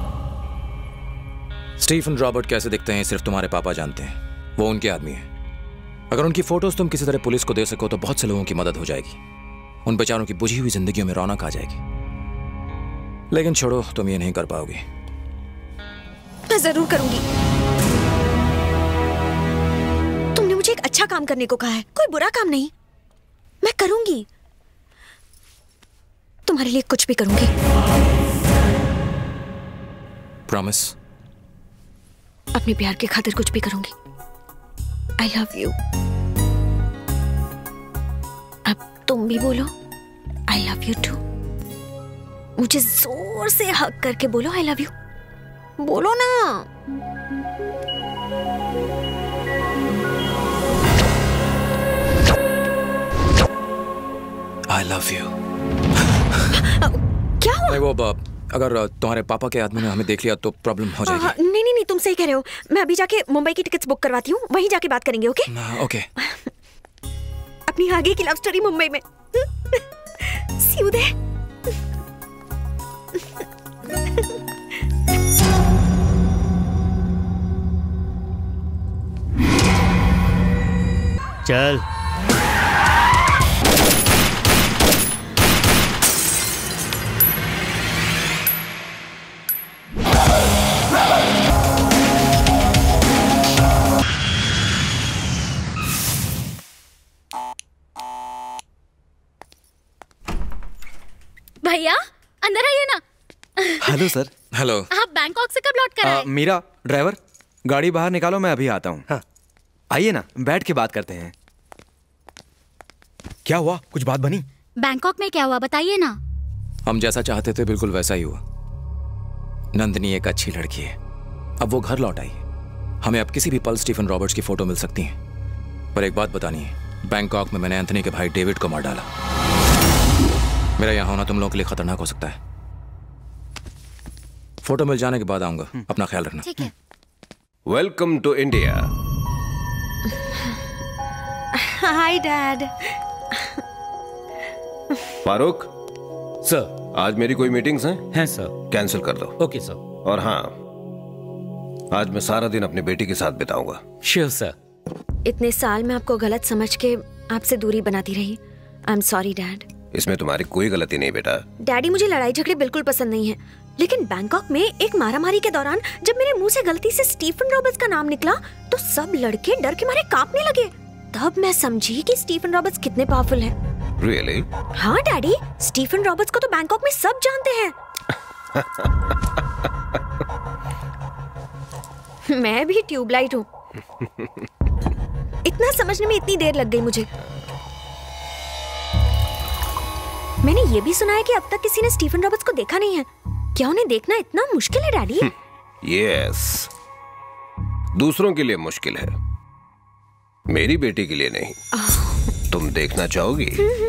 Speaker 10: स्टीफन रॉबर्ट कैसे दिखते हैं सिर्फ तुम्हारे पापा जानते हैं। वो उनके आदमी हैं। अगर उनकी फोटोज तुम किसी तरह पुलिस को दे सको तो बहुत से लोगों की मदद हो जाएगी। उन बेचारों की बुझी हुई जिंदगियों में रौनक आ जाएगी। लेकिन छोड़ो, तुम ये नहीं कर पाओगी।
Speaker 9: मैं जरूर करूंगी। तुमने मुझे एक अच्छा काम करने को कहा है, कोई बुरा काम नहीं। मैं करूंगी, तुम्हारे लिए कुछ भी करूंगी।
Speaker 10: प्रॉमिस?
Speaker 9: अपने प्यार के खातिर कुछ भी करूंगी। I love you. अब तुम भी बोलो आई लव यू टू। मुझे जोर से हग करके बोलो आई लव यू। बोलो ना।
Speaker 10: I love you.
Speaker 9: क्या हुआ?
Speaker 10: नहीं वो बाप, अगर तुम्हारे पापा के आदमी ने हमें देख लिया तो प्रॉब्लम हो जाएगी।
Speaker 9: आ, नहीं नहीं नहीं, तुम सही कह रहे हो। मैं अभी जाके मुंबई की टिकट्स बुक करवाती हूँ, वहीं जाके बात करेंगे। Okay
Speaker 10: okay.
Speaker 9: अपनी आगे की लव स्टोरी मुंबई में। See you there.
Speaker 1: चल।
Speaker 14: भैया अंदर आइए ना।
Speaker 11: Hello sir.
Speaker 10: हेलो।
Speaker 14: आप बैंकॉक से कब लौट कर आए?
Speaker 11: मीरा ड्राइवर, गाड़ी बाहर निकालो, मैं अभी आता हूँ। हाँ। आइए ना, बैठ के बात करते हैं। क्या हुआ, कुछ बात बनी?
Speaker 14: बैंकॉक में क्या हुआ बताइए ना।
Speaker 10: हम जैसा चाहते थे बिल्कुल वैसा ही हुआ। नंदनी एक अच्छी लड़की है, अब वो घर लौट आई। हमें अब किसी भी पल स्टीफन रॉबर्ट्स की फोटो मिल सकती है। पर एक बात बतानी है, बैंकॉक में मैंने एंथनी के भाई डेविड को मार डाला। मेरा यहाँ होना तुम लोगों के लिए खतरनाक हो सकता है। फोटो मिल जाने के बाद आऊंगा, अपना ख्याल रखना।
Speaker 14: ठीक है।
Speaker 5: Welcome to India.
Speaker 9: Hi dad.
Speaker 5: Farooq
Speaker 1: sir,
Speaker 5: आज मेरी कोई मीटिंग्स हैं?
Speaker 1: हैं सर।
Speaker 5: कैंसिल कर दो।
Speaker 1: Okay sir.
Speaker 5: और हाँ, आज मैं सारा दिन अपनी बेटी के साथ बिताऊंगा।
Speaker 1: Sure sir.
Speaker 9: इतने साल में आपको गलत समझ के आपसे दूरी बनाती रही। I am sorry dad.
Speaker 5: इसमें तुम्हारी कोई गलती नहीं बेटा।
Speaker 9: डैडी, मुझे लड़ाई झगड़े बिल्कुल पसंद नहीं है, लेकिन बैंकॉक में एक मारामारी के दौरान जब मेरे मुंह से गलती से स्टीफन रॉबर्ट्स का नाम निकला तो सब लड़के डर के मारे कांपने लगे। तब मैं समझी कि स्टीफन रॉबर्ट्स कितने पावरफुल हैं।
Speaker 5: Really?
Speaker 9: हाँ डैडी, स्टीफन रॉबर्ट्स को तो बैंकॉक में सब जानते हैं। मैं भी ट्यूबलाइट हूँ। इतना समझने में इतनी देर लग गई मुझे। मैंने ये भी सुना है कि अब तक किसी ने स्टीफन रॉबर्ट्स को देखा नहीं है। क्या उन्हें देखना इतना मुश्किल है डैडी?
Speaker 5: यस, दूसरों के लिए मुश्किल है, मेरी बेटी के लिए नहीं। तुम देखना चाहोगी?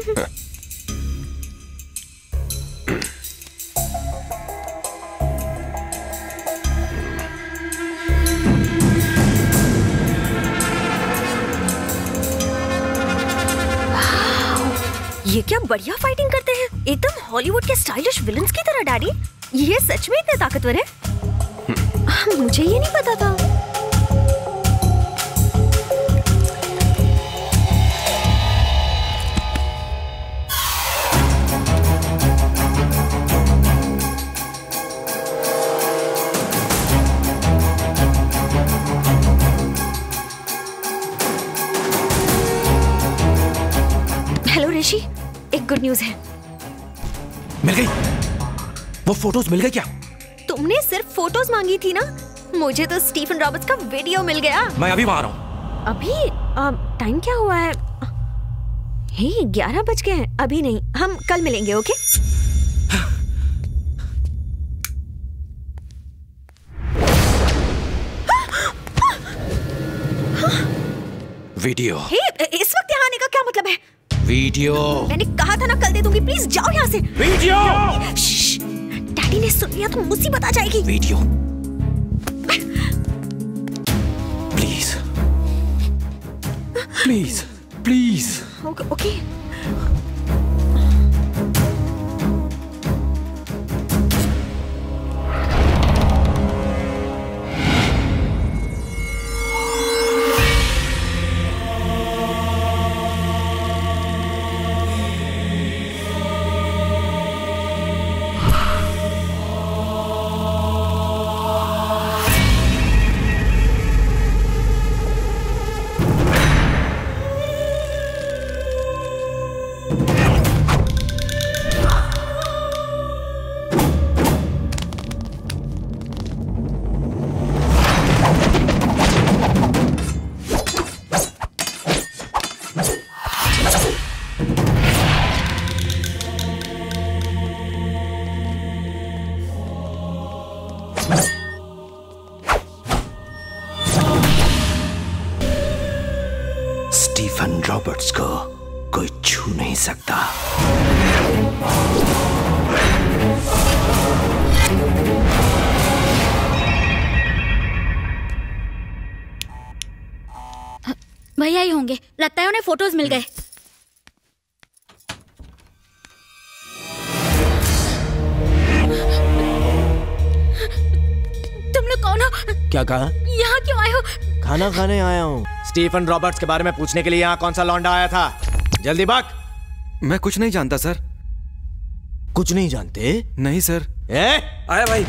Speaker 9: ये क्या बढ़िया फाइटिंग करते हैं, एकदम हॉलीवुड के स्टाइलिश विलन्स की तरह। डैडी, ये सच में इतने ताकतवर है? मुझे ये नहीं पता था। हेलो ऋषि, एक गुड न्यूज है।
Speaker 10: मिल गई? वो फोटोज मिल गई क्या?
Speaker 9: तुमने सिर्फ फोटोज मांगी थी ना, मुझे तो स्टीफन रॉबर्ट्स का वीडियो मिल गया।
Speaker 10: मैं अभी वहां आ रहा हूँ।
Speaker 9: अभी? टाइम क्या हुआ है? हे, ग्यारह बज गए हैं। अभी नहीं, हम कल मिलेंगे। ओके?
Speaker 10: वीडियो।
Speaker 9: हे, इस वक्त यहाँ आने का क्या मतलब है?
Speaker 10: वीडियो।
Speaker 9: मैंने कहा था ना कल दे दूंगी। प्लीज जाओ यहाँ से।
Speaker 10: वीडियो।
Speaker 9: डैडी ने सुन लिया तो मुसीबत आ जाएगी।
Speaker 10: Video. Please please please.
Speaker 9: Okay okay.
Speaker 3: Stephen Roberts को कोई छू नहीं सकता।
Speaker 14: भैया ही होंगे, लगता है उन्हें फोटोज मिल गए। तुम लोग कौन हो?
Speaker 3: क्या कहा?
Speaker 14: यहाँ क्यों आए हो?
Speaker 3: खाना खाने आया हूँ। स्टीफन रॉबर्ट्स के बारे में पूछने के लिए यहाँ कौन सा लौंडा आया था? जल्दी भाग।
Speaker 11: मैं कुछ नहीं जानता सर।
Speaker 3: कुछ नहीं जानते?
Speaker 11: नहीं सर।
Speaker 3: ए?
Speaker 10: आया भाई।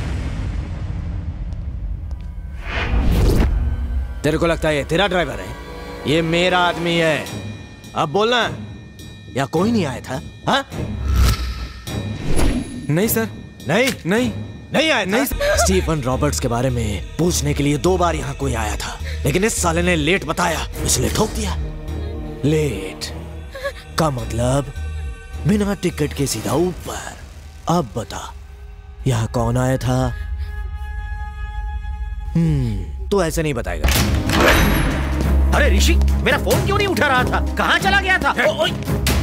Speaker 3: तेरे को लगता है ये तेरा ड्राइवर है? ये मेरा आदमी है। अब बोलना, या कोई नहीं आया था? हाँ?
Speaker 11: नहीं सर।
Speaker 3: नहीं
Speaker 11: नहीं
Speaker 3: नहीं आया नहीं था? स्टीफन रॉबर्ट्स के बारे में पूछने के लिए दो बार यहाँ कोई आया था, लेकिन इस साले ने लेट बताया, इसलिए ठोक दिया। लेट का मतलब बिना टिकट के सीधा ऊपर। अब बता, यहाँ कौन आया था? हम्म तो ऐसे नहीं बताएगा।
Speaker 7: अरे ऋषि, मेरा फोन क्यों नहीं उठा रहा था? कहाँ चला गया था? ओ, ओ,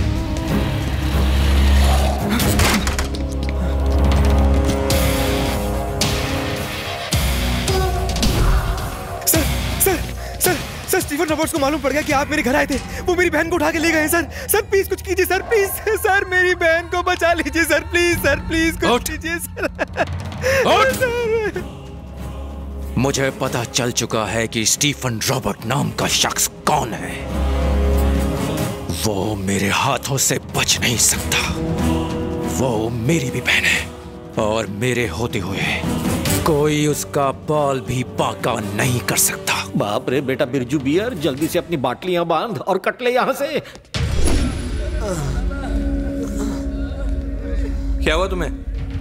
Speaker 11: sir sir sir sir Stephen Roberts को मालूम पड़ गया कि आप मेरे घर आए थे। वो मेरी बहन को उठा के ले गए हैं सर। सर प्लीज कुछ कीजिए सर, प्लीज सर, मेरी बहन को बचा लीजिए सर, प्लीज सर, प्लीज कुछ कीजिए सर।
Speaker 6: मुझे पता चल चुका है कि स्टीफन रॉबर्ट नाम का शख्स कौन है। वो मेरे हाथों से बच नहीं सकता। वो मेरी भी बहन है और मेरे होते हुए कोई उसका बाल भी बाका नहीं कर सकता।
Speaker 7: बाप रे बेटा बिरजू बियर, जल्दी से अपनी बाटलियां बांध और कट ले यहाँ से।
Speaker 10: क्या हुआ तुम्हें?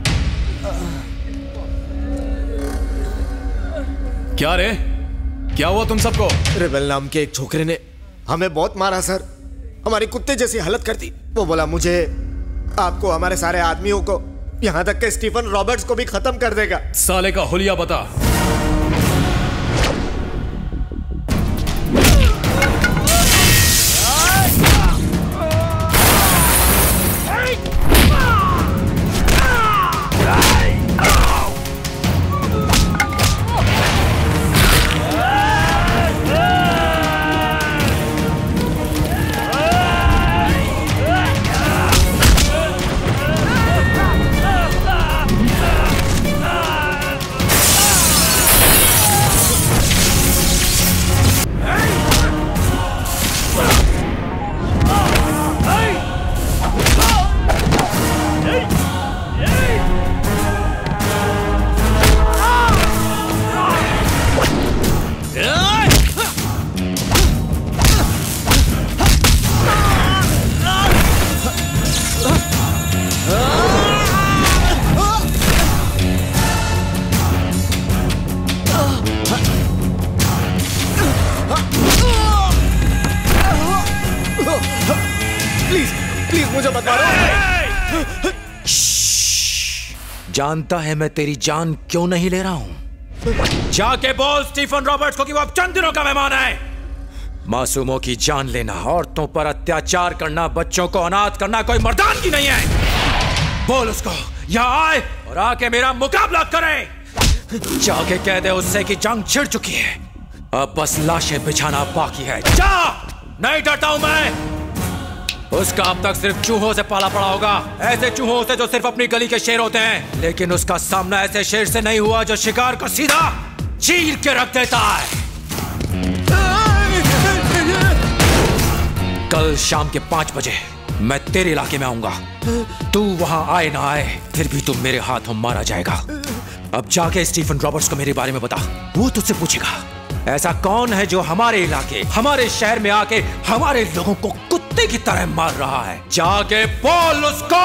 Speaker 4: क्या रे, क्या हुआ तुम सबको?
Speaker 3: रेबेल नाम के एक छोकरे ने हमें बहुत मारा सर, हमारी कुत्ते जैसी हालत कर दी। वो बोला मुझे, आपको, हमारे सारे आदमियों को, यहाँ तक के स्टीफन रॉबर्ट्स को भी खत्म कर देगा।
Speaker 4: साले का हुलिया बता।
Speaker 6: जानता है मैं तेरी जान क्यों नहीं ले रहा हूं? जाके बोल स्टीफन रॉबर्ट्स को कि वो अब चंद दिनों का मेहमान है। मासूमों की जान लेना, औरतों पर अत्याचार करना, बच्चों को अनाथ करना कोई मर्दानगी नहीं है। बोल उसको यहाँ आए और आके मेरा मुकाबला करे। जाके कह दे उससे कि जंग छिड़ चुकी है, अब बस लाशें बिछाना बाकी है। जा, नहीं डरता हूं मैं। उसका अब तक सिर्फ चूहों से पाला पड़ा होगा, ऐसे चूहों से जो सिर्फ अपनी गली के शेर होते हैं, लेकिन उसका सामना ऐसे शेर से नहीं हुआ जो शिकार को सीधा चीर के रख देता है। कल शाम के पांच बजे मैं तेरे इलाके में आऊंगा। तू वहां आए ना आए, फिर भी तू मेरे हाथों मारा जाएगा। अब जाके स्टीफन रॉबर्ट्स को मेरे बारे में बता, वो तुझसे पूछेगा ऐसा कौन है जो हमारे इलाके, हमारे शहर में आके हमारे लोगों को कुत्ते की तरह मार रहा है। जाके बोल उसको।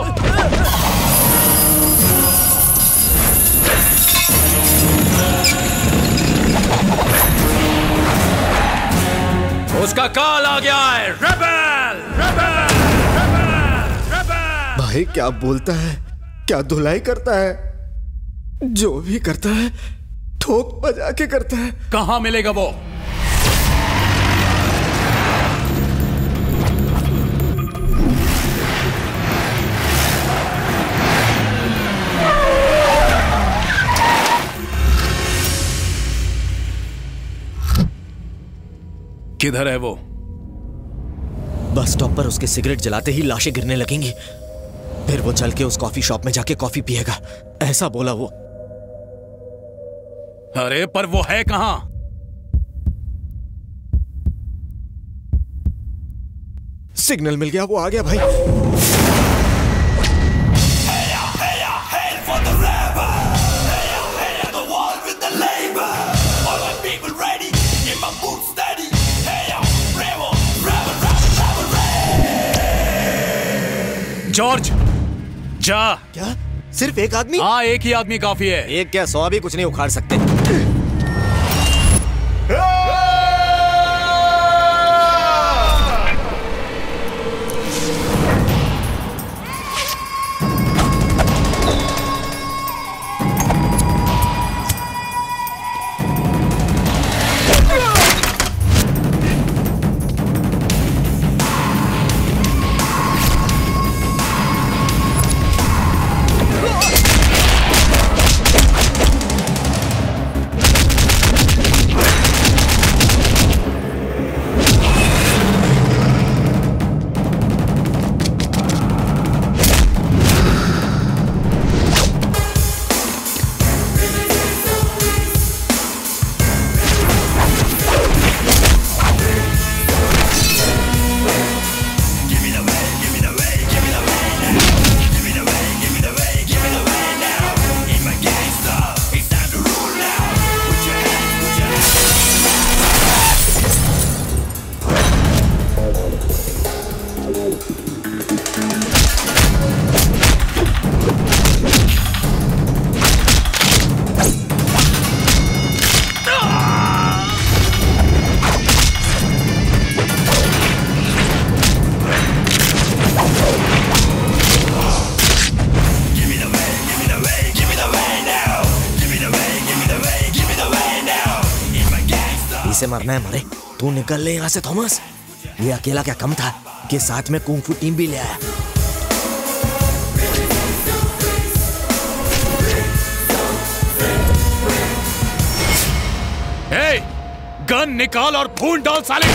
Speaker 6: उसका कॉल आ गया है। Rebel, rebel, rebel, rebel.
Speaker 3: भाई क्या बोलता है, क्या धुलाई करता है, जो भी करता है ठोक बजा के करता है।
Speaker 4: कहां मिलेगा वो? किधर है वो?
Speaker 3: बस स्टॉप पर उसके सिगरेट जलाते ही लाशें गिरने लगेंगी। फिर वो चल के उस कॉफी शॉप में जाके कॉफी पिएगा, ऐसा बोला वो।
Speaker 4: अरे पर वो है कहां?
Speaker 3: सिग्नल मिल गया, वो आ गया भाई।
Speaker 4: जॉर्ज, जा।
Speaker 3: क्या? सिर्फ एक आदमी?
Speaker 4: हाँ, एक ही आदमी काफी है।
Speaker 3: एक क्या, सौ भी कुछ नहीं उखाड़ सकते। इसे मरना है मरे, तू निकल ले यहाँ से थॉमस। ये अकेला क्या कम था कि साथ में कुंग फू टीम भी ले आया।
Speaker 4: हे, गन निकाल और खून डाल साले।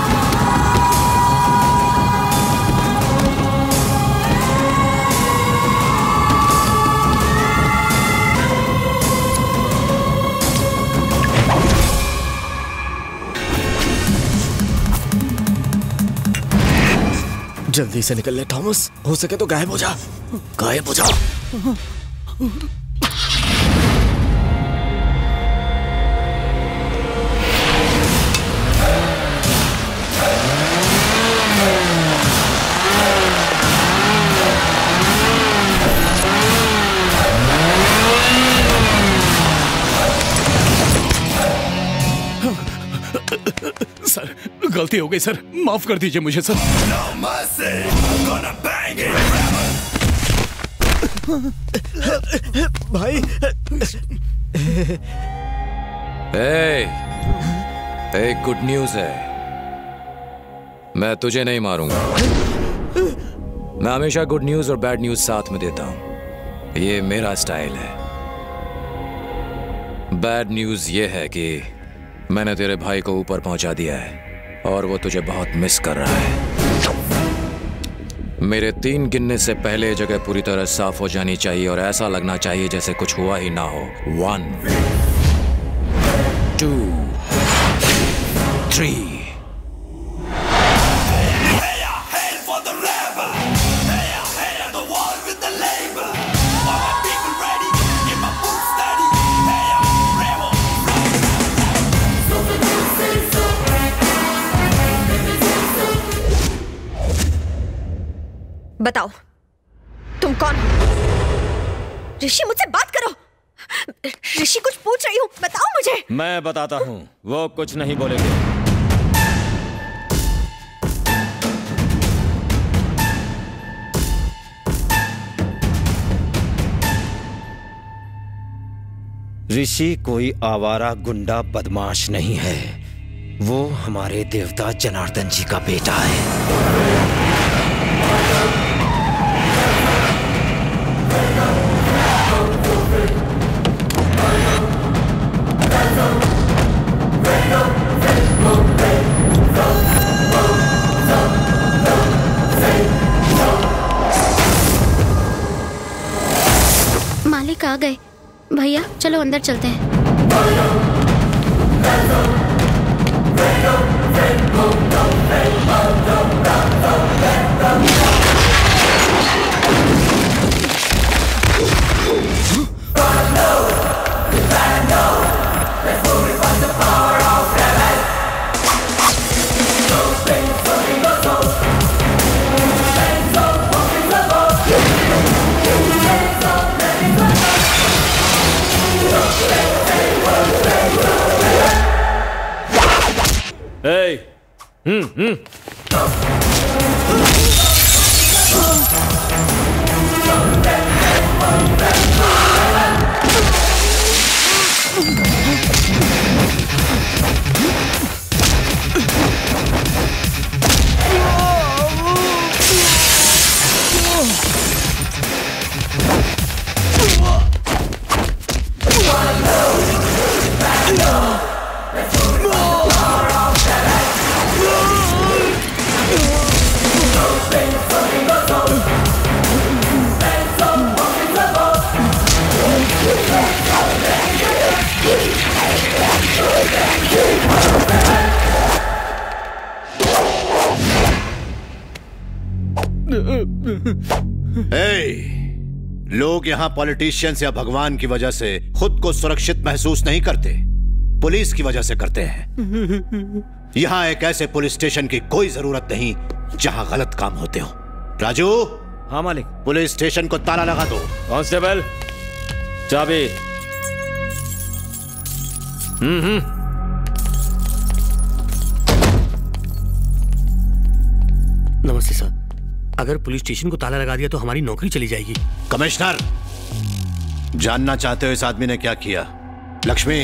Speaker 3: जल्दी से निकल ले थॉमस, हो सके तो गायब हो जा, गायब हो जा।
Speaker 4: सर, गलती हो गई सर, माफ कर दीजिए मुझे सर।
Speaker 3: भाई
Speaker 6: hey, एक गुड न्यूज है, मैं तुझे नहीं मारूंगा। मैं हमेशा गुड न्यूज और बैड न्यूज साथ में देता हूं, ये मेरा स्टाइल है। बैड न्यूज ये है कि मैंने तेरे भाई को ऊपर पहुंचा दिया है और वो तुझे बहुत मिस कर रहा है। मेरे तीन गिनने से पहले जगह पूरी तरह साफ हो जानी चाहिए और ऐसा लगना चाहिए जैसे कुछ हुआ ही ना हो। One, two, three.
Speaker 9: बताओ तुम कौन हो? ऋषि, मुझसे बात करो। ऋषि, कुछ पूछ रही हूँ, बताओ मुझे।
Speaker 6: मैं बताता हूँ, वो कुछ नहीं बोलेंगे।
Speaker 15: ऋषि कोई आवारा गुंडा बदमाश नहीं है, वो हमारे देवता जनार्दन जी का बेटा है।
Speaker 12: Venom, Venom, Venom, Venom, Venom.
Speaker 14: भैया चलो अंदर चलते हैं।
Speaker 1: Hey! Hmm, hmm.
Speaker 16: hey, लोग यहाँ पॉलिटिशियंस या भगवान की वजह से खुद को सुरक्षित महसूस नहीं करते, पुलिस की वजह से करते हैं। यहाँ एक ऐसे पुलिस स्टेशन की कोई जरूरत नहीं जहाँ गलत काम होते हो। राजू।
Speaker 3: हाँ मालिक।
Speaker 16: पुलिस स्टेशन को ताला लगा दो।
Speaker 15: कांस्टेबल चाबी। हम्म हम्म
Speaker 1: नमस्ते सर। अगर पुलिस स्टेशन को ताला लगा दिया तो हमारी नौकरी चली जाएगी।
Speaker 16: कमिश्नर, जानना चाहते हो इस आदमी ने क्या किया? लक्ष्मी,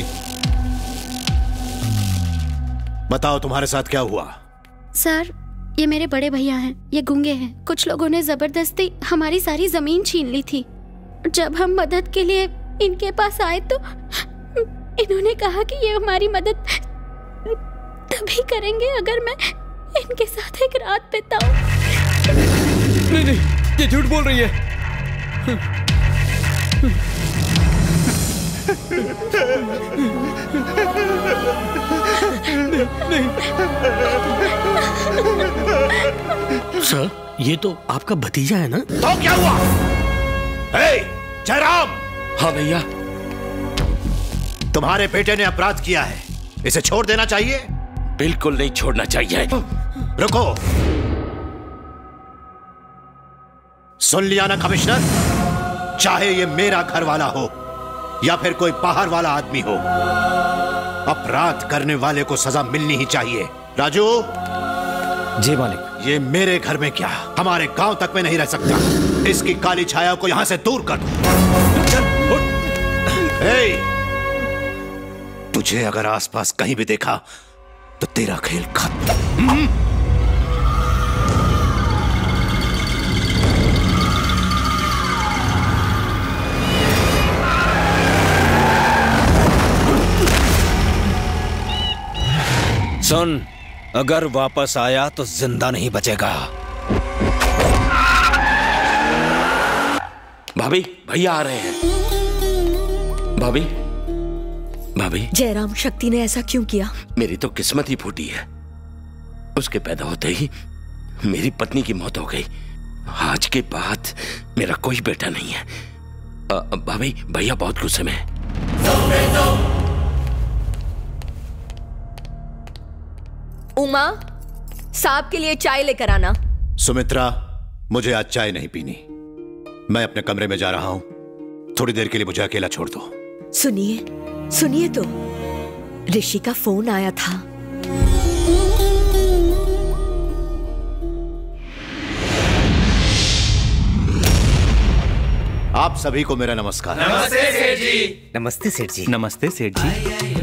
Speaker 16: बताओ तुम्हारे साथ क्या हुआ?
Speaker 14: सर, ये मेरे बड़े भैया हैं, ये गूंगे हैं। कुछ लोगों ने जबरदस्ती हमारी सारी जमीन छीन ली थी। जब हम मदद के लिए इनके पास आए तो इन्होंने कहा कि ये हमारी मदद तभी करेंगे अगर मैं इनके साथ एक रात बिताऊं।
Speaker 11: नहीं नहीं, ये झूठ बोल रही है।
Speaker 1: सर, ये तो आपका भतीजा है ना?
Speaker 16: तो क्या हुआ? हे, जयराम।
Speaker 6: हाँ भैया।
Speaker 16: तुम्हारे बेटे ने अपराध किया है, इसे छोड़ देना चाहिए?
Speaker 6: बिल्कुल नहीं छोड़ना चाहिए।
Speaker 16: रुको, सुन लिया ना कमिश्नर? चाहे ये मेरा घर वाला हो या फिर कोई बाहर वाला आदमी हो, अपराध करने वाले को सजा मिलनी ही चाहिए। राजू।
Speaker 3: जी मालिक।
Speaker 16: ये मेरे घर में क्या, हमारे गांव तक में नहीं रह सकता। इसकी काली छाया को यहां से दूर कर दो। चल, उठ। हे, तुझे अगर आसपास कहीं भी देखा तो तेरा खेल खत्म।
Speaker 15: सुन, अगर वापस आया तो जिंदा नहीं बचेगा।
Speaker 6: भाभी, भैया आ रहे हैं। भाभी, भाभी।
Speaker 2: जयराम, शक्ति ने ऐसा क्यों किया?
Speaker 6: मेरी तो किस्मत ही फूटी है। उसके पैदा होते ही मेरी पत्नी की मौत हो गई। आज के बाद मेरा कोई बेटा नहीं है। भाभी, भैया बहुत गुस्से में है।
Speaker 2: उमा, साहब के लिए चाय लेकर आना।
Speaker 16: सुमित्रा, मुझे आज चाय नहीं पीनी। मैं अपने कमरे में जा रहा हूं, थोड़ी देर के लिए मुझे अकेला छोड़ दो।
Speaker 2: सुनिए, सुनिए तो, ऋषि का फोन आया था।
Speaker 16: आप सभी को मेरा नमस्कार।
Speaker 17: नमस्ते सेठ जी।
Speaker 8: नमस्ते सेठ जी।
Speaker 11: नमस्ते सेठ जी।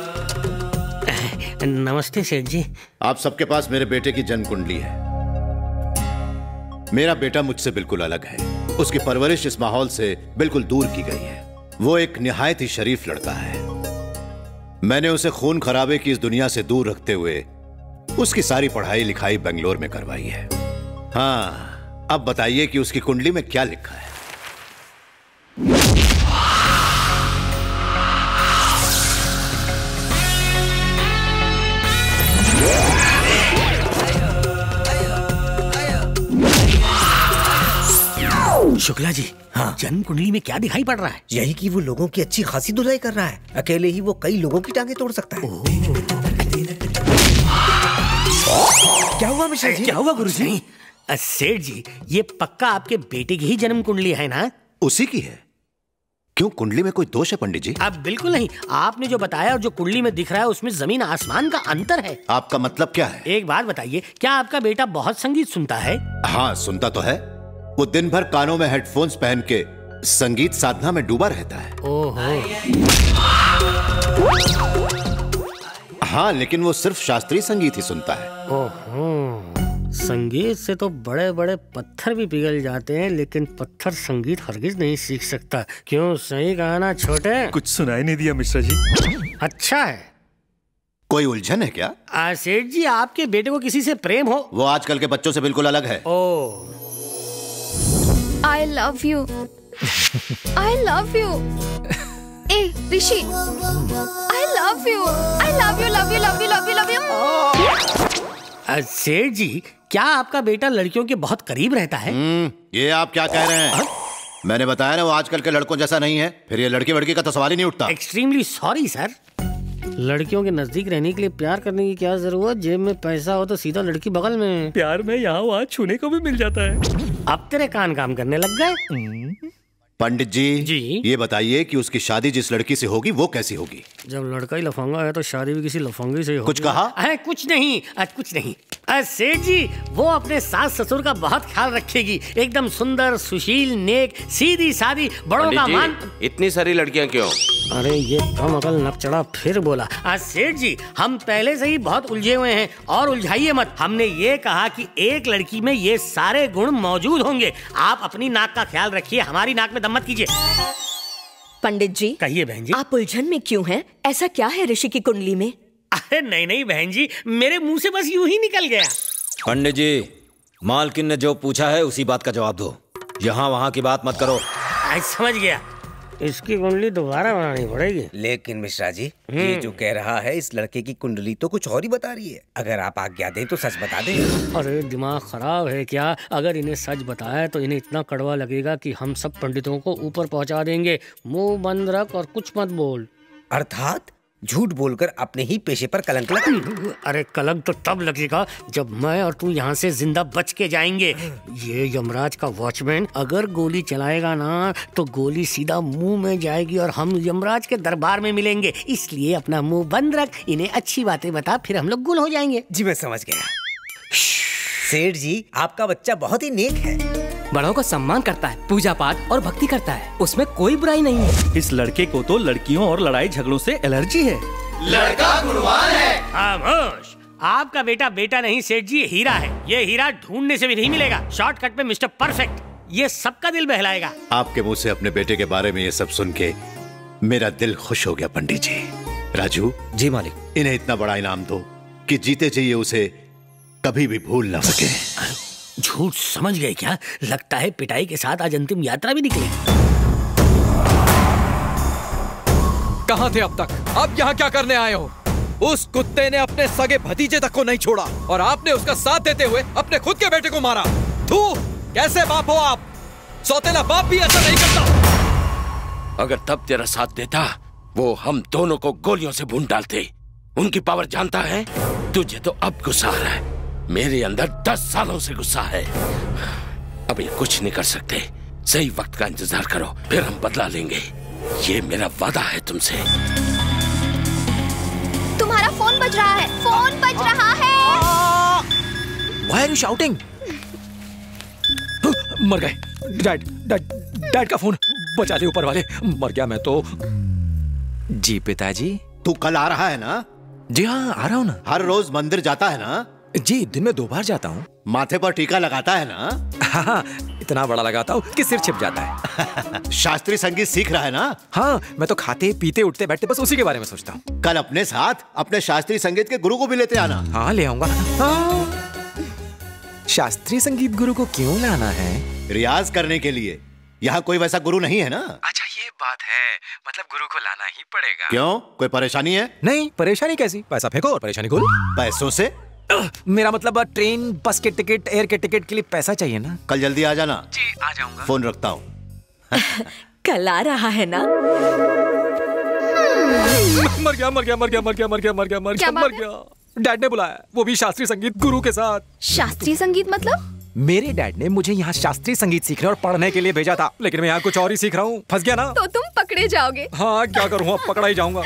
Speaker 1: नमस्ते सेठ जी।
Speaker 16: आप सबके पास मेरे बेटे की जन्म कुंडली है। मेरा बेटा मुझसे बिल्कुल अलग है। उसकी परवरिश इस माहौल से बिल्कुल दूर की गई है। वो एक निहायत ही शरीफ लड़का है। मैंने उसे खून खराबे की इस दुनिया से दूर रखते हुए उसकी सारी पढ़ाई लिखाई बेंगलोर में करवाई है। हाँ, अब बताइए कि उसकी कुंडली में क्या लिखा है?
Speaker 7: शुक्ला जी, हाँ, जन्म कुंडली में क्या दिखाई पड़ रहा है?
Speaker 17: यही कि वो लोगों की अच्छी खासी धुलाई कर रहा है। अकेले ही वो कई लोगों की टांगे तोड़ सकता है। क्या हुआ मिश्रा जी?
Speaker 7: क्या हुआ गुरुजी? सेठ जी, ये पक्का आपके बेटे की ही जन्म कुंडली है ना?
Speaker 16: उसी की है। क्यों, कुंडली में कोई दोष है पंडित जी?
Speaker 7: अब बिल्कुल नहीं। आपने जो बताया और जो कुंडली में दिख रहा है उसमें जमीन आसमान का अंतर है।
Speaker 16: आपका मतलब क्या है?
Speaker 7: एक बात बताइए, क्या आपका बेटा बहुत संगीत सुनता है?
Speaker 16: हाँ, सुनता तो है। वो दिन भर कानों में हेडफोन्स पहन के संगीत साधना में डूबा रहता है।
Speaker 7: ओहो।
Speaker 16: हाँ, लेकिन वो सिर्फ शास्त्रीय संगीत ही सुनता है।
Speaker 7: ओहो, संगीत से तो बड़े बड़े पत्थर भी पिघल जाते हैं, लेकिन पत्थर संगीत हरगिज नहीं सीख सकता। क्यों, सही कहा ना छोटे?
Speaker 11: कुछ सुनाई नहीं दिया मिश्रा जी।
Speaker 7: अच्छा है।
Speaker 16: कोई उलझन है क्या?
Speaker 7: सेठ जी, आपके बेटे को किसी से प्रेम हो?
Speaker 16: वो आजकल के बच्चों से बिल्कुल अलग है।
Speaker 7: ओह,
Speaker 14: I love you. I love you. A Rishi, I love you. I love you, love you, love you, love you, love you.
Speaker 7: सेठ जी, क्या आपका बेटा लड़कियों के बहुत करीब रहता है?
Speaker 16: ये आप क्या कह रहे हैं? मैंने बताया ना, वो आजकल के लड़कों जैसा नहीं है। फिर ये लड़की वड़की का तो सवाल ही नहीं उठता।
Speaker 7: Extremely sorry sir. लड़कियों के नजदीक रहने के लिए प्यार करने की क्या जरूरत? जेब में पैसा हो तो सीधा लड़की बगल में।
Speaker 1: प्यार में यहाँ वहाँ छूने को भी मिल जाता है।
Speaker 7: अब तेरे कान काम करने लग गए।
Speaker 16: पंडित जी, जी ये बताइए कि उसकी शादी जिस लड़की से होगी वो कैसी होगी?
Speaker 7: जब लड़का ही लफंगा है तो शादी भी किसी लफंगी से होगी।
Speaker 16: कुछ कहा?
Speaker 7: है कुछ नहीं, आज कुछ नहीं। सेठ जी, वो अपने सास ससुर का बहुत ख्याल रखेगी। एकदम सुंदर, सुशील, नेक, सीधी सादी, बड़ों का मान।
Speaker 5: इतनी सारी लड़कियां क्यों?
Speaker 7: अरे ये कम अकल नकचड़ा फिर बोला। आज सेठ जी, हम पहले से ही बहुत उलझे हुए हैं और उलझाइए मत। हमने ये कहा कि एक लड़की में ये सारे गुण मौजूद होंगे। आप अपनी नाक का ख्याल रखिए, हमारी नाक में दम मत कीजिए।
Speaker 2: पंडित जी,
Speaker 7: कहिए बहन जी।
Speaker 2: आप उलझन में क्यों हैं? ऐसा क्या है ऋषि की कुंडली में?
Speaker 7: अरे नहीं नहीं बहन जी, मेरे मुंह से बस यूं ही निकल गया।
Speaker 15: पंडित जी, मालकिन ने जो पूछा है उसी बात का जवाब दो। यहाँ वहाँ की बात मत करो।
Speaker 7: आज समझ गया, इसकी कुंडली दोबारा बनानी पड़ेगी।
Speaker 17: लेकिन मिश्रा जी, ये जो कह रहा है, इस लड़के की कुंडली तो कुछ और ही बता रही है। अगर आप आज्ञा दें तो सच बता दें।
Speaker 7: अरे दिमाग खराब है क्या? अगर इन्हें सच बताया तो इन्हें इतना कड़वा लगेगा कि हम सब पंडितों को ऊपर पहुंचा देंगे। मुंह बंद रख और कुछ मत बोल।
Speaker 17: अर्थात झूठ बोलकर अपने ही पेशे पर कलंक लगा।
Speaker 7: अरे कलंक तो तब लगेगा जब मैं और तू यहाँ से जिंदा बच के जाएंगे। ये यमराज का वॉचमैन अगर गोली चलाएगा ना तो गोली सीधा मुंह में जाएगी और हम यमराज के दरबार में मिलेंगे। इसलिए अपना मुंह बंद रख, इन्हें अच्छी बातें बता, फिर हम लोग गुल हो जाएंगे।
Speaker 17: जी मैं समझ गया। सेठ जी, आपका बच्चा बहुत ही नेक है।
Speaker 8: बड़ों का सम्मान करता है, पूजा पाठ और भक्ति करता है, उसमें कोई बुराई नहीं है।
Speaker 1: इस लड़के को तो लड़कियों और लड़ाई झगड़ों से एलर्जी है।
Speaker 7: लड़का गुणवान है। खामोश, आपका बेटा बेटा नहीं सेठ जी, ये हीरा है। ये हीरा ढूंढने से भी नहीं मिलेगा। शॉर्टकट में मिस्टर परफेक्ट, ये सबका दिल बहलाएगा।
Speaker 16: आपके मुंह से अपने बेटे के बारे में ये सब सुन के मेरा दिल खुश हो गया पंडित जी। राजू
Speaker 15: जी मालिक,
Speaker 16: इन्हें इतना बड़ा इनाम दो कि जीते चाहिए उसे कभी भी भूल ना सके।
Speaker 7: झूठ समझ गए क्या? लगता है पिटाई के साथ आज अंतिम यात्रा भी निकली।
Speaker 10: कहाँ थे अब तक? अब यहाँ क्या करने आए हो? उस कुत्ते ने अपने सगे भतीजे तक को नहीं छोड़ा और आपने उसका साथ देते हुए अपने खुद के बेटे को मारा। थू, कैसे बाप हो आप? सौतेला बाप भी ऐसा नहीं करता।
Speaker 18: अगर तब तेरा साथ देता, वो हम दोनों को गोलियों से भून डालते। उनकी पावर जानता है? तुझे तो अब गुस्सा आ रहा है, मेरे अंदर दस सालों से गुस्सा है। अब ये कुछ नहीं कर सकते। सही वक्त का इंतजार करो, फिर हम बदला लेंगे। ये मेरा वादा है तुमसे।
Speaker 9: तुम्हारा फोन बज रहा है। फोन बज रहा है।
Speaker 10: Why are you shouting? मर गए। डैड, डैड, डैड का फोन बचा ले ऊपर वाले। मर गया मैं तो। जी पिताजी।
Speaker 16: तू कल आ रहा है ना?
Speaker 10: जी हाँ, आ रहा हूँ ना।
Speaker 16: हर रोज मंदिर जाता है ना?
Speaker 10: जी, दिन में दो बार जाता हूँ।
Speaker 16: माथे पर टीका लगाता है ना?
Speaker 10: हाँ, इतना बड़ा लगाता हूँ कि सिर छिप जाता है।
Speaker 16: शास्त्रीय संगीत सीख रहा है ना?
Speaker 10: हाँ, मैं तो खाते पीते उठते बैठते बस उसी के बारे में सोचता हूँ।
Speaker 16: कल अपने साथ अपने शास्त्रीय संगीत के गुरु को भी लेते आना।
Speaker 10: हाँ, ले आऊंगा। हाँ। शास्त्रीय संगीत गुरु को क्यों लाना है?
Speaker 16: रियाज करने के लिए। यहाँ कोई वैसा गुरु नहीं है ना?
Speaker 10: अच्छा ये बात है, मतलब गुरु को लाना ही पड़ेगा।
Speaker 16: क्यों, कोई परेशानी है?
Speaker 10: नहीं, परेशानी कैसी? पैसा फेंको और परेशानी खोलो।
Speaker 16: पैसों से?
Speaker 10: मेरा मतलब ट्रेन बस के टिकट एयर के टिकट के लिए पैसा चाहिए ना।
Speaker 16: कल जल्दी आ जाना।
Speaker 10: जी आ जाऊंगा।
Speaker 16: फोन रखता हूँ।
Speaker 2: कल आ रहा है ना?
Speaker 10: मर गया मर गया मर गया मर गया मर गया मर गया मर गया मर गया। डैड ने बुलाया, वो भी शास्त्रीय संगीत गुरु के साथ।
Speaker 14: शास्त्रीय संगीत मतलब?
Speaker 10: मेरे डैड ने मुझे यहाँ शास्त्रीय संगीत सीखने और पढ़ने के लिए भेजा था, लेकिन मैं यहाँ कुछ और ही सीख रहा हूँ। फंस गया ना?
Speaker 14: तो तुम पकड़े जाओगे।
Speaker 10: हाँ क्या करूँ, अब पकड़ा ही जाऊंगा।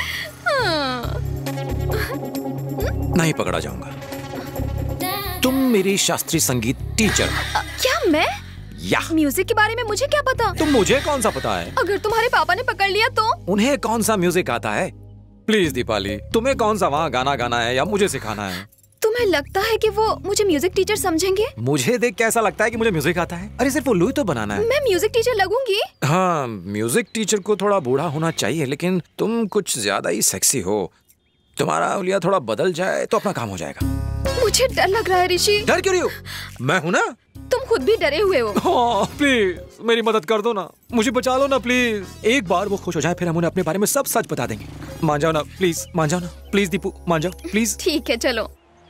Speaker 10: नहीं पकड़ा जाऊंगा। तुम मेरी शास्त्रीय संगीत टीचर।
Speaker 14: क्या मैं?
Speaker 10: या
Speaker 14: म्यूजिक के बारे में मुझे क्या पता?
Speaker 10: तुम मुझे कौन सा पता है?
Speaker 14: अगर तुम्हारे पापा ने पकड़ लिया तो?
Speaker 10: उन्हें कौन सा म्यूजिक आता है? प्लीज दीपाली, तुम्हें कौन सा वहाँ गाना गाना है या मुझे सिखाना है?
Speaker 14: तुम्हें लगता है कि वो मुझे म्यूजिक टीचर समझेंगे?
Speaker 10: मुझे देख के ऐसा लगता है कि मुझे म्यूजिक आता है। अरे सिर्फ उल्लू ही तो बनाना है।
Speaker 14: मैं म्यूजिक टीचर लगूंगी?
Speaker 10: हाँ, म्यूजिक टीचर को थोड़ा बूढ़ा होना चाहिए, लेकिन तुम कुछ ज्यादा ही सेक्सी हो। तुम्हारा उलिया थोड़ा बदल जाए तो अपना काम हो जाएगा।
Speaker 14: मुझे डर लग रहा है ऋषि।
Speaker 10: डर क्यों रही हो? मैं हूँ ना।
Speaker 14: तुम खुद भी डरे हुए हो।
Speaker 10: हाँ, प्लीज मेरी मदद कर दो ना, मुझे बचा लो ना प्लीज। एक बार वो खुश हो जाए फिर हम उन्हें अपने बारे में सब सच बता देंगे। मान जाओ ना प्लीज, मान जाओ ना प्लीज दीपू, मान जाओ प्लीज।
Speaker 14: ठीक है चलो।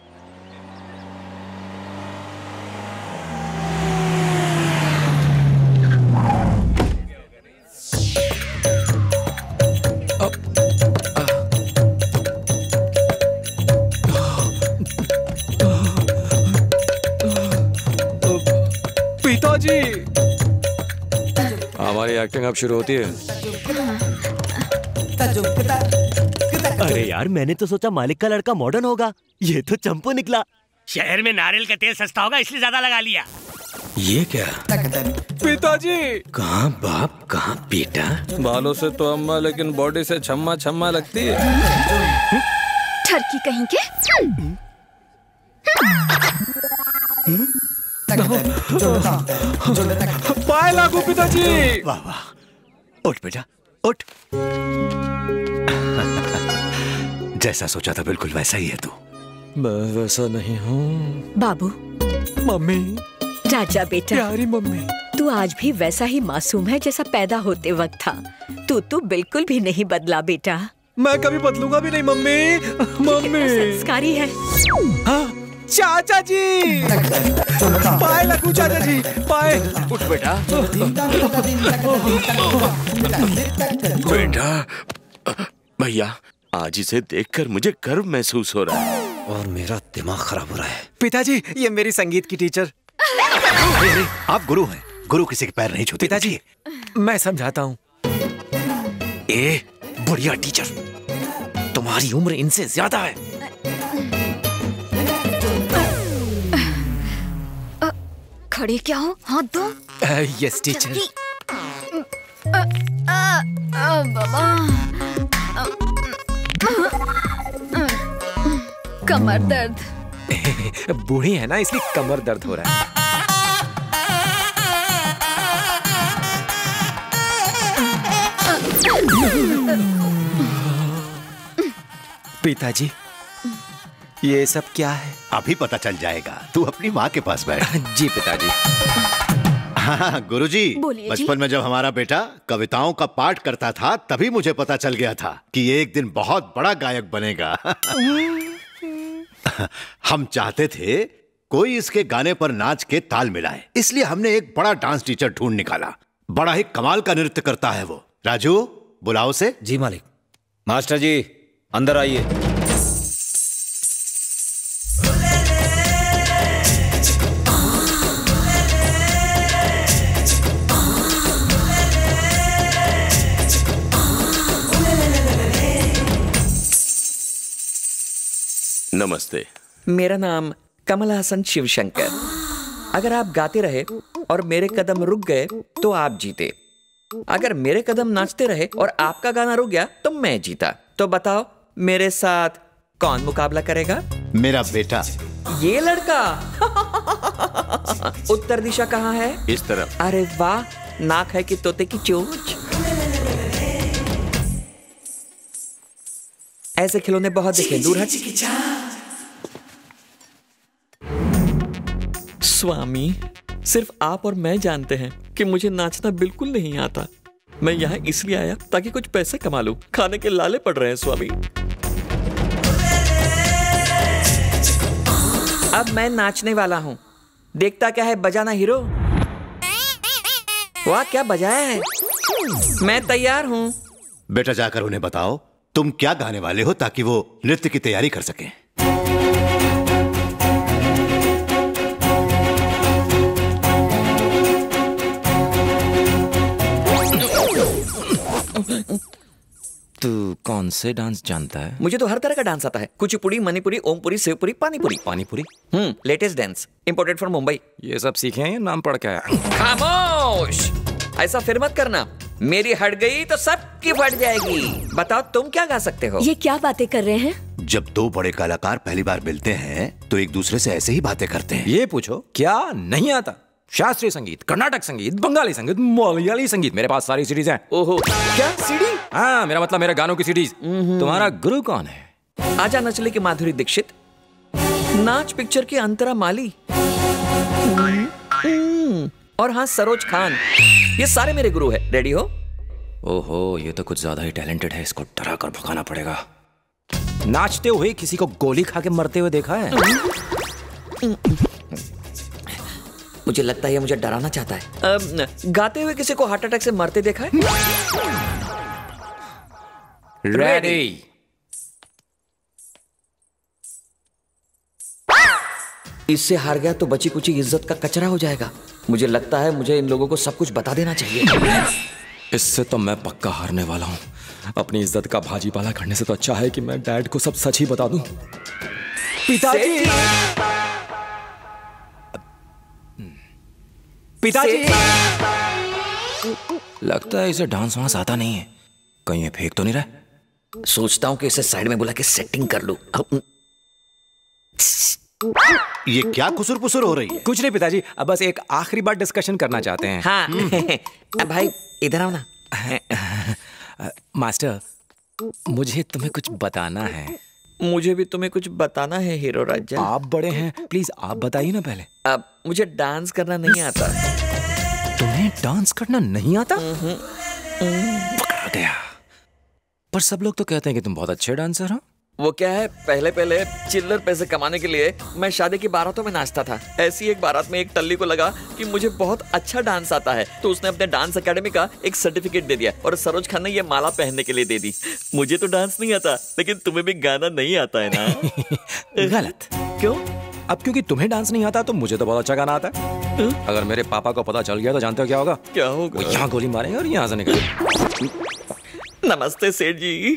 Speaker 10: पिताजी, हमारी एक्टिंग अब शुरू होती है।
Speaker 19: अरे यार, मैंने तो सोचा मालिक का लड़का मॉडर्न होगा, ये तो चंपू निकला।
Speaker 1: शहर में नारियल का तेल सस्ता होगा इसलिए ज्यादा लगा लिया।
Speaker 18: ये क्या?
Speaker 10: पिताजी।
Speaker 18: कहाँ बाप कहाँ बेटा?
Speaker 20: बालों से तो अम्मा लेकिन बॉडी से छम्मा छम्मा लगती है।
Speaker 14: ठरकी कहीं के।
Speaker 10: पाए लागू पिताजी।
Speaker 16: वाह वाह, उठ बेटा उठ। जैसा सोचा था बिल्कुल वैसा ही है तू।
Speaker 10: मैं वैसा नहीं हूँ।
Speaker 2: बाबू।
Speaker 10: मम्मी।
Speaker 2: राजा बेटा।
Speaker 10: प्यारी मम्मी।
Speaker 2: तू आज भी वैसा ही मासूम है जैसा पैदा होते वक्त था। तू तो बिल्कुल भी नहीं बदला बेटा।
Speaker 10: मैं कभी बदलूंगा भी नहीं मम्मी। मम्मी
Speaker 2: संस्कारी है।
Speaker 10: हाँ, चाचा जी। पाए लगू चाचा जी, पाए।
Speaker 18: उठ बेटा। बेटा, भैया आज इसे देखकर मुझे गर्व महसूस हो रहा है
Speaker 15: और मेरा दिमाग खराब हो रहा है।
Speaker 10: पिताजी, ये मेरी संगीत की टीचर।
Speaker 16: अरे अरे, आप गुरु हैं, गुरु किसी के पैर नहीं छूते।
Speaker 10: पिताजी, मैं समझाता हूँ। ए बढ़िया टीचर, तुम्हारी उम्र इनसे ज्यादा है।
Speaker 14: खड़े क्या हो, हाथ दो।
Speaker 10: Yes teacher.
Speaker 14: बाबा, कमर दर्द।
Speaker 10: बूढ़ी है ना इसलिए कमर दर्द हो रहा है। पिताजी, ये सब क्या है?
Speaker 16: अभी पता चल जाएगा, तू अपनी माँ के पास बैठ।
Speaker 10: जी पिताजी।
Speaker 16: हाँ गुरुजी, बचपन में जब हमारा बेटा कविताओं का पाठ करता था तभी मुझे पता चल गया था कि ये एक दिन बहुत बड़ा गायक बनेगा। हम चाहते थे कोई इसके गाने पर नाच के ताल मिलाए, इसलिए हमने एक बड़ा डांस टीचर ढूंढ निकाला। बड़ा ही कमाल का नृत्य करता है वो। राजू, बुलाओ से।
Speaker 15: जी मालिक। मास्टर जी अंदर आइए।
Speaker 18: नमस्ते।
Speaker 17: मेरा नाम कमल हसन शिवशंकर। अगर आप गाते रहे और मेरे कदम रुक गए तो आप जीते। अगर मेरे कदम नाचते रहे और आपका गाना रुक गया तो मैं जीता। तो बताओ मेरे साथ कौन मुकाबला करेगा?
Speaker 16: मेरा बेटा।
Speaker 17: ये लड़का। उत्तर दिशा कहाँ है?
Speaker 18: इस तरफ।
Speaker 17: अरे वाह, नाक है कि तोते की चोंच। ऐसे खिलौने बहुत देखे, दूर हट। स्वामी, सिर्फ आप और मैं जानते हैं कि मुझे नाचना बिल्कुल नहीं आता। मैं यहाँ इसलिए आया ताकि कुछ पैसे कमा लूं। खाने के लाले पड़ रहे हैं स्वामी। अब मैं नाचने वाला हूँ। देखता क्या है बजाना हीरो। वाह क्या बजाया है। मैं तैयार हूँ।
Speaker 16: बेटा जाकर उन्हें बताओ तुम क्या गाने वाले हो ताकि वो नृत्य की तैयारी कर सकें।
Speaker 6: तू कौन से डांस जानता है?
Speaker 17: मुझे तो हर तरह का डांस आता है। Kuchipudi, Manipuri, Ompuri, Shivpuri, panipuri.
Speaker 6: Panipuri?
Speaker 17: Hmm, latest dance imported from Mumbai.
Speaker 6: ये सब सीखे हैं या नाम पढ़ के आया?
Speaker 17: खामोश, ऐसा फिर मत करना। मेरी हट गई तो सबकी फट जाएगी। बताओ तुम क्या गा सकते हो?
Speaker 9: ये क्या बातें कर रहे हैं?
Speaker 16: जब दो बड़े कलाकार पहली बार मिलते हैं तो एक दूसरे से ऐसे ही बातें करते हैं।
Speaker 6: ये पूछो क्या नहीं आता? शास्त्रीय संगीत, कर्नाटक संगीत, बंगाली संगीत, मलयाली संगीत, मेरे पास सारी सीडीज हैं।
Speaker 17: ओहो, क्या सीडी?
Speaker 6: हाँ, मेरा मतलब मेरे गानों की सीडीज। तुम्हारा गुरु कौन है?
Speaker 17: आजा नचले की माधुरी दीक्षित, नाच पिक्चर की अंतरा माली, और हाँ सरोज खान। ये सारे मेरे गुरु है। रेडी हो?
Speaker 6: ओहो, ये तो कुछ ज्यादा ही टैलेंटेड है। इसको डरा कर भगाना पड़ेगा। नाचते हुए किसी को गोली खा के मरते हुए देखा है?
Speaker 17: मुझे लगता है ये मुझे डराना चाहता है। अब, गाते हुए किसी को हार्ट अटैक से मरते देखा है?
Speaker 6: रेडी।
Speaker 17: इससे हार गया तो बची कुची इज्जत का कचरा हो जाएगा। मुझे लगता है मुझे इन लोगों को सब कुछ बता देना चाहिए।
Speaker 6: इससे तो मैं पक्का हारने वाला हूँ। अपनी इज्जत का भाजी पाला करने से तो अच्छा है कि मैं डैड को सब सच ही बता दूं। पिताजी, पिताजी, लगता है इसे डांस वांस आता नहीं है। कहीं ये फेंक तो नहीं रहा?
Speaker 17: सोचता हूँ कि इसे साइड में बुला के सेटिंग कर लूं।
Speaker 16: ये क्या कुसुर पुसुर हो रही है?
Speaker 6: कुछ नहीं पिताजी, अब बस एक आखिरी बार डिस्कशन करना चाहते हैं।
Speaker 17: हाँ भाई इधर आओ ना।
Speaker 6: मास्टर, मुझे तुम्हें कुछ बताना है।
Speaker 17: मुझे भी तुम्हें कुछ बताना है हीरो राजा।
Speaker 6: आप बड़े हैं, प्लीज आप बताइए ना पहले।
Speaker 17: अब मुझे डांस करना नहीं आता।
Speaker 6: तुम्हें डांस करना नहीं आता? पकड़ा गया। पर सब लोग तो कहते हैं कि तुम बहुत अच्छे डांसर हो।
Speaker 17: वो क्या है, पहले पहले चिल्लर पैसे कमाने के लिए मैं शादी की बारातों में नाचता था। ऐसी एक बारात में एक टल्ली को लगा कि मुझे बहुत अच्छा डांस आता है, तो उसने अपने डांस एकेडमी का एक सर्टिफिकेट दे दिया और सरोज खान ने ये माला पहनने के लिए दे दी। मुझे तो डांस नहीं आता, लेकिन तुम्हें भी गाना नहीं आता है ना?
Speaker 6: गलत।
Speaker 17: क्यों?
Speaker 6: अब क्योंकि तुम्हें डांस नहीं आता तो मुझे तो बहुत अच्छा गाना आता है। अगर मेरे पापा को पता चल गया तो जानते हो क्या होगा?
Speaker 17: क्या होगा?
Speaker 6: यहाँ गोली मारेंगे और यहाँ से निकलेंगे।
Speaker 17: नमस्ते सेठ जी।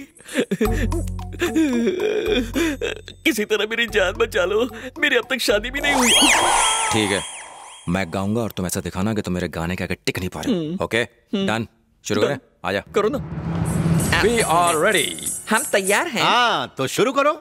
Speaker 17: किसी तरह मेरी जान बचा लो, मेरी अब तक शादी भी नहीं हुई।
Speaker 6: ठीक है, मैं गाऊंगा और तुम ऐसा दिखाना कि तुम मेरे गाने के आगे टिक नहीं पा रहे। ओके डन, शुरू करें। आजा
Speaker 17: करो ना।
Speaker 6: We are ready।
Speaker 17: हम तैयार हैं।
Speaker 16: हाँ तो शुरू करो।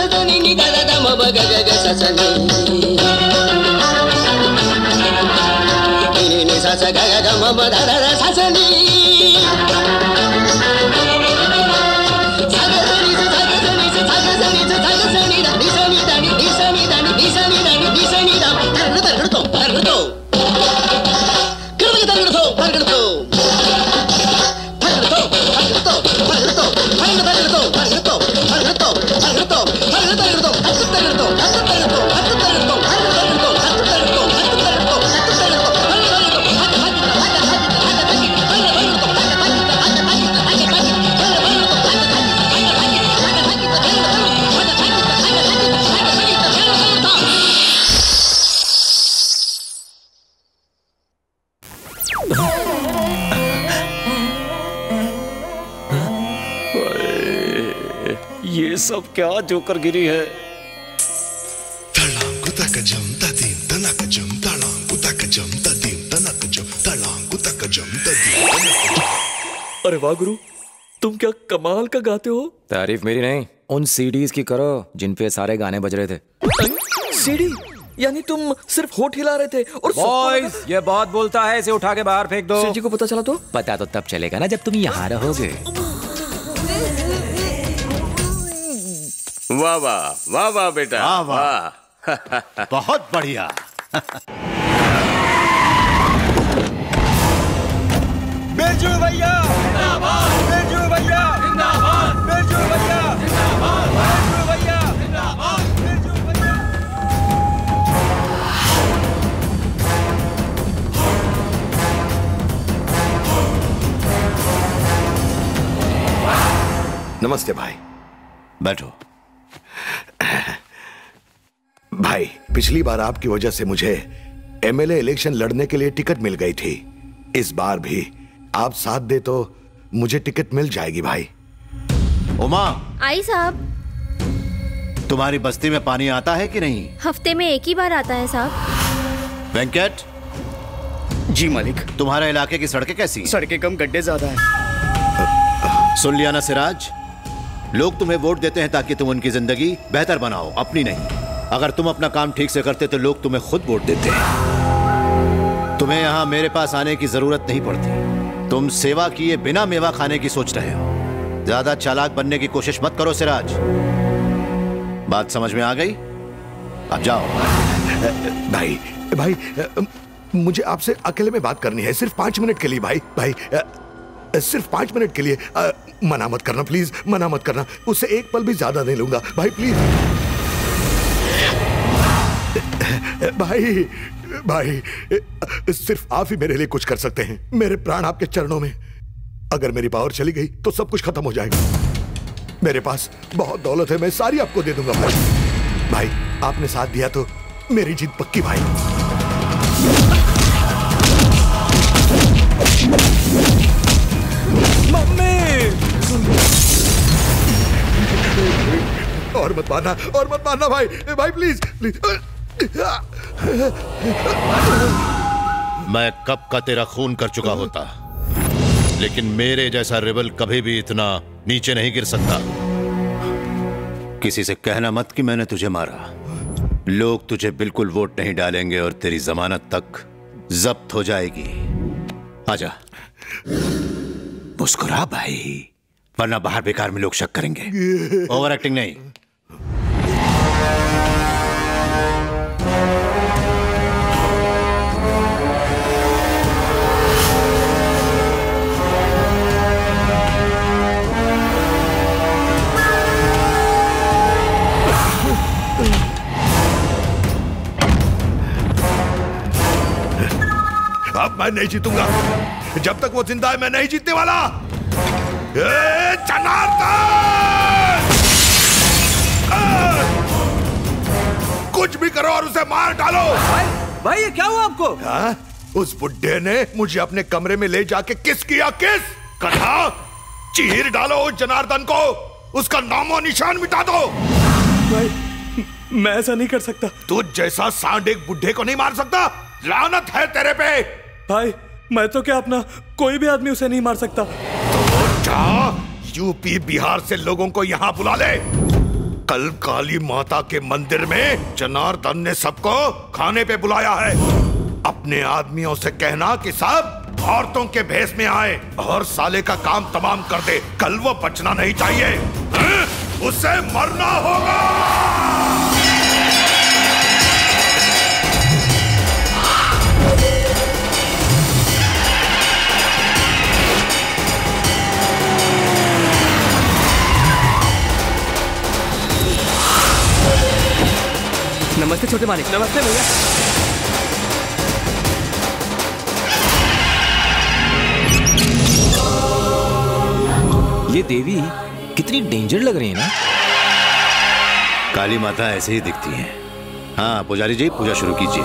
Speaker 17: ये सब क्या जोकर गिरी है? अरे वाह गुरु, तुम क्या कमाल का गाते हो।
Speaker 6: तारीफ मेरी नहीं, उन सीडीज की करो जिन पे सारे गाने बज रहे थे।
Speaker 17: सीडी? यानी तुम सिर्फ होठ हिला रहे थे और
Speaker 6: बॉयज, ये बहुत बोलता है, इसे उठा के बाहर फेंक दो।
Speaker 17: सेठ जी को पता चला तो?
Speaker 6: पता तो तब चलेगा ना जब तुम यहाँ रहोगे।
Speaker 18: वाह वाह वाह वाह बेटा,
Speaker 16: वाह वाह, बहुत बढ़िया।
Speaker 12: बिरजू भैया जिंदाबाद, बिरजू भैया जिंदाबाद, बिरजू भैया जिंदाबाद, बिरजू भैया जिंदाबाद, बिरजू भैया।
Speaker 21: नमस्ते भाई।
Speaker 16: बैठो।
Speaker 21: भाई, पिछली बार आपकी वजह से मुझे एमएलए इलेक्शन लड़ने के लिए टिकट मिल गई थी। इस बार भी आप साथ दे तो मुझे टिकट मिल जाएगी भाई।
Speaker 16: उमा,
Speaker 14: आई साहब।
Speaker 16: तुम्हारी बस्ती में पानी आता है कि नहीं?
Speaker 14: हफ्ते में एक ही बार आता है साहब।
Speaker 16: वेंकट।
Speaker 22: जी मालिक।
Speaker 16: तुम्हारे इलाके की सड़कें कैसी हैं?
Speaker 22: सड़कें कम, गड्ढे ज्यादा हैं।
Speaker 16: सुन लिया ना सिराज, लोग तुम्हें वोट देते हैं ताकि तुम उनकी जिंदगी बेहतर बनाओ, अपनी नहीं। अगर तुम अपना काम ठीक से करते तो लोग तुम्हें खुद वोट देते हैं। तुम्हें यहाँ मेरे पास आने की जरूरत नहीं पड़ती। तुम सेवा किए बिना मेवा खाने की सोच रहे हो। ज्यादा चालाक बनने की कोशिश मत करो सिराज। बात समझ में आ गई? अब जाओ।
Speaker 21: भाई भाई मुझे आपसे अकेले में बात करनी है, सिर्फ पांच मिनट के लिए। भाई भाई सिर्फ पांच मिनट के लिए। आ, मना मत करना प्लीज, मना मत करना। उससे एक पल भी ज्यादा नहीं लूंगा भाई, प्लीज। भाई भाई सिर्फ आप ही मेरे लिए कुछ कर सकते हैं। मेरे प्राण आपके चरणों में। अगर मेरी पावर चली गई तो सब कुछ खत्म हो जाएगा। मेरे पास बहुत दौलत है, मैं सारी आपको दे दूंगा भाई। भाई आपने साथ दिया तो मेरी जीत पक्की भाई। मम्मी! और मत मारना, और मत मारना भाई, भाई प्लीज प्लीज।
Speaker 16: मैं कब का तेरा खून कर चुका होता, लेकिन मेरे जैसा रिबल कभी भी इतना नीचे नहीं गिर सकता। किसी से कहना मत कि मैंने तुझे मारा। लोग तुझे बिल्कुल वोट नहीं डालेंगे और तेरी जमानत तक जब्त हो जाएगी। आजा, मुस्कुरा भाई, वरना बाहर बेकार में लोग शक करेंगे। ओवर एक्टिंग नहीं।
Speaker 21: अब मैं नहीं जीतूंगा। जब तक वो जिंदा है मैं नहीं जीतने वाला। ए, जनार्दन! कुछ भी करो और उसे मार डालो।
Speaker 10: भाई, भाई ये क्या हुआ आपको?
Speaker 21: हाँ? उस बुड्ढे ने मुझे अपने कमरे में ले जाके किस किया, किस कहा? चीर डालो उस जनार्दन को, उसका नामो निशान मिटा दो।
Speaker 10: भाई मैं ऐसा नहीं कर सकता।
Speaker 21: तू जैसा सांड एक बुड्ढे को नहीं मार सकता। लानत है तेरे पे।
Speaker 10: भाई मैं तो क्या अपना कोई भी आदमी उसे नहीं मार सकता।
Speaker 21: तो जा यूपी बिहार से लोगों को यहाँ बुला ले। कल काली माता के मंदिर में जनार्दन ने सबको खाने पे बुलाया है। अपने आदमियों से कहना कि सब औरतों के भेष में आए और साले का काम तमाम कर दे। कल वो बचना नहीं चाहिए, उसे मरना होगा।
Speaker 8: नमस्ते छोटे मालिक।
Speaker 10: नमस्ते भैया।
Speaker 21: ये देवी कितनी डेंजर लग रही है ना।
Speaker 16: काली माता ऐसे ही दिखती है। हाँ पुजारी जी, पूजा शुरू कीजिए।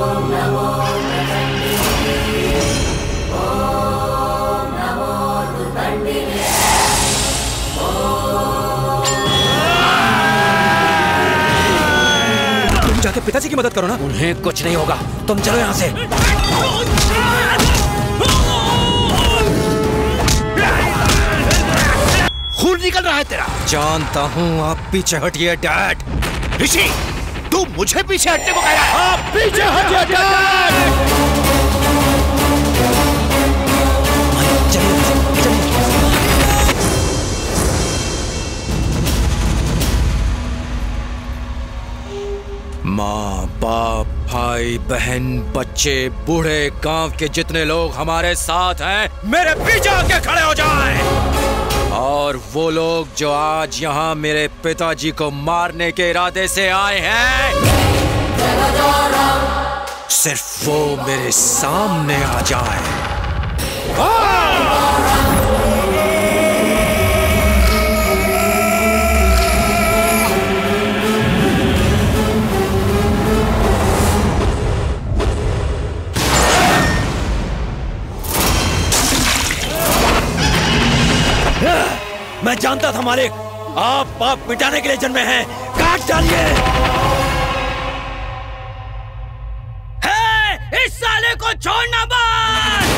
Speaker 10: जाके पिताजी की मदद करो ना।
Speaker 6: उन्हें कुछ नहीं होगा, तुम चलो यहाँ से।
Speaker 16: खून निकल रहा है तेरा।
Speaker 21: जानता हूँ, आप पीछे हटिए डैड।
Speaker 16: ऋषि, तू मुझे पीछे हटने को कह रहा है? पीछे हटिए डैड।
Speaker 6: माँ बाप भाई बहन बच्चे बूढ़े गांव के जितने लोग हमारे साथ हैं मेरे पीछे आके खड़े हो जाएं। और वो लोग जो आज यहाँ मेरे पिताजी को मारने के इरादे से आए हैं, सिर्फ वो मेरे सामने आ जाए।
Speaker 15: मैं जानता था मालिक, आप पाप मिटाने के लिए जन्मे हैं। काट डालिए।
Speaker 12: हे, इस साले को छोड़ना मत।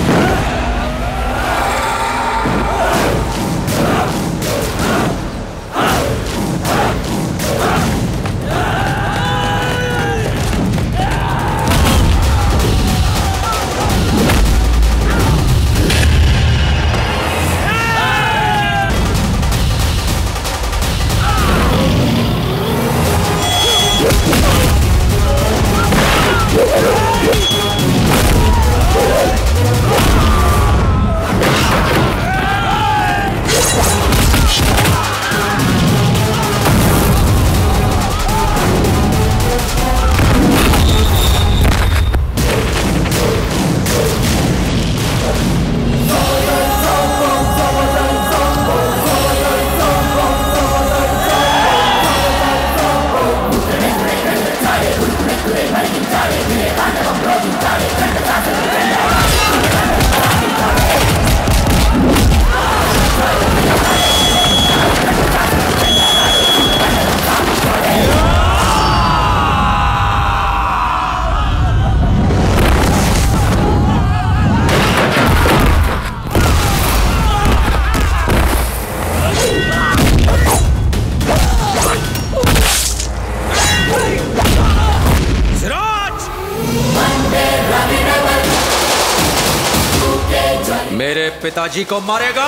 Speaker 6: मेरे पिताजी को मारेगा।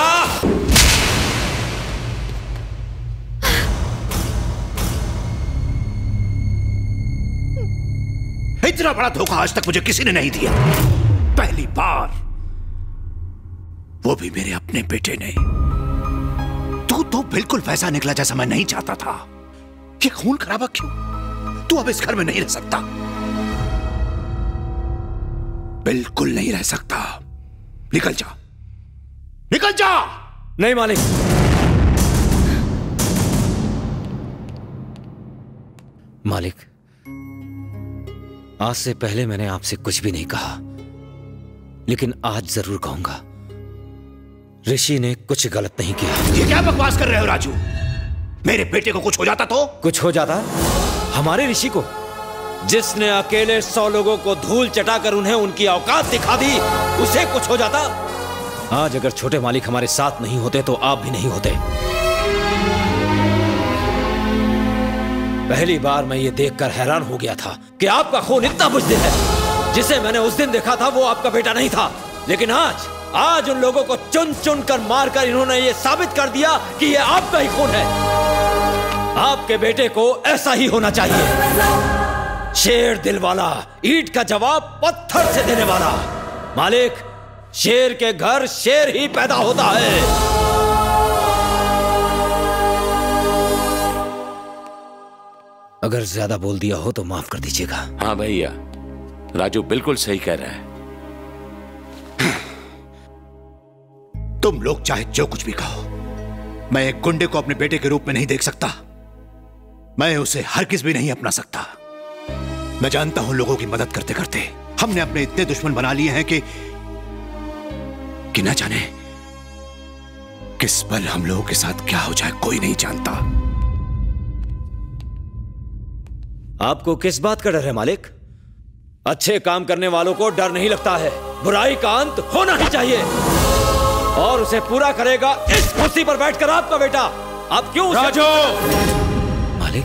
Speaker 21: इतना बड़ा धोखा आज तक मुझे किसी ने नहीं दिया। पहली बार, वो भी मेरे अपने बेटे ने। तू तो बिल्कुल वैसा निकला जैसा मैं नहीं चाहता था। ये खून खराबा क्यों? तू अब इस घर में नहीं रह सकता, बिल्कुल नहीं रह सकता। निकल जा, निकल जा।
Speaker 15: नहीं मालिक, मालिक, आज से पहले मैंने आपसे कुछ भी नहीं कहा, लेकिन आज जरूर कहूंगा, ऋषि ने कुछ गलत नहीं किया।
Speaker 21: ये क्या बकवास कर रहे हो राजू? मेरे बेटे को कुछ हो जाता तो?
Speaker 15: कुछ हो जाता? हमारे ऋषि को, जिसने अकेले सौ लोगों को धूल चटाकर उन्हें उनकी औकात दिखा दी, उसे कुछ हो जाता? आज अगर छोटे मालिक हमारे साथ नहीं होते तो आप भी नहीं होते। पहली बार मैं ये देखकर हैरान हो गया था कि आपका खून इतना बुझदिल है। जिसे मैंने उस दिन देखा था वो आपका बेटा नहीं था, लेकिन आज आज उन लोगों को चुन चुन कर मारकर इन्होंने ये साबित कर दिया कि ये आपका ही खून है। आपके बेटे को ऐसा ही होना चाहिए, शेर दिल वाला, ईंट का जवाब पत्थर से देने वाला। मालिक, शेर के घर शेर ही पैदा होता है। अगर ज्यादा बोल दिया हो तो माफ कर दीजिएगा।
Speaker 18: हाँ भैया, राजू बिल्कुल सही कह रहा है।
Speaker 21: तुम लोग चाहे जो कुछ भी कहो, मैं एक गुंडे को अपने बेटे के रूप में नहीं देख सकता। मैं उसे हरगिज भी नहीं अपना सकता। मैं जानता हूं लोगों की मदद करते करते हमने अपने इतने दुश्मन बना लिए हैं कि कि न जाने किस पल हम लोगों के साथ क्या हो जाए कोई नहीं जानता।
Speaker 15: आपको किस बात का डर है मालिक? अच्छे काम करने वालों को डर नहीं लगता है। बुराई का अंत होना ही चाहिए, और उसे पूरा करेगा इस कुर्सी पर बैठकर आपका बेटा। आप क्यों
Speaker 6: राजू?
Speaker 15: मालिक,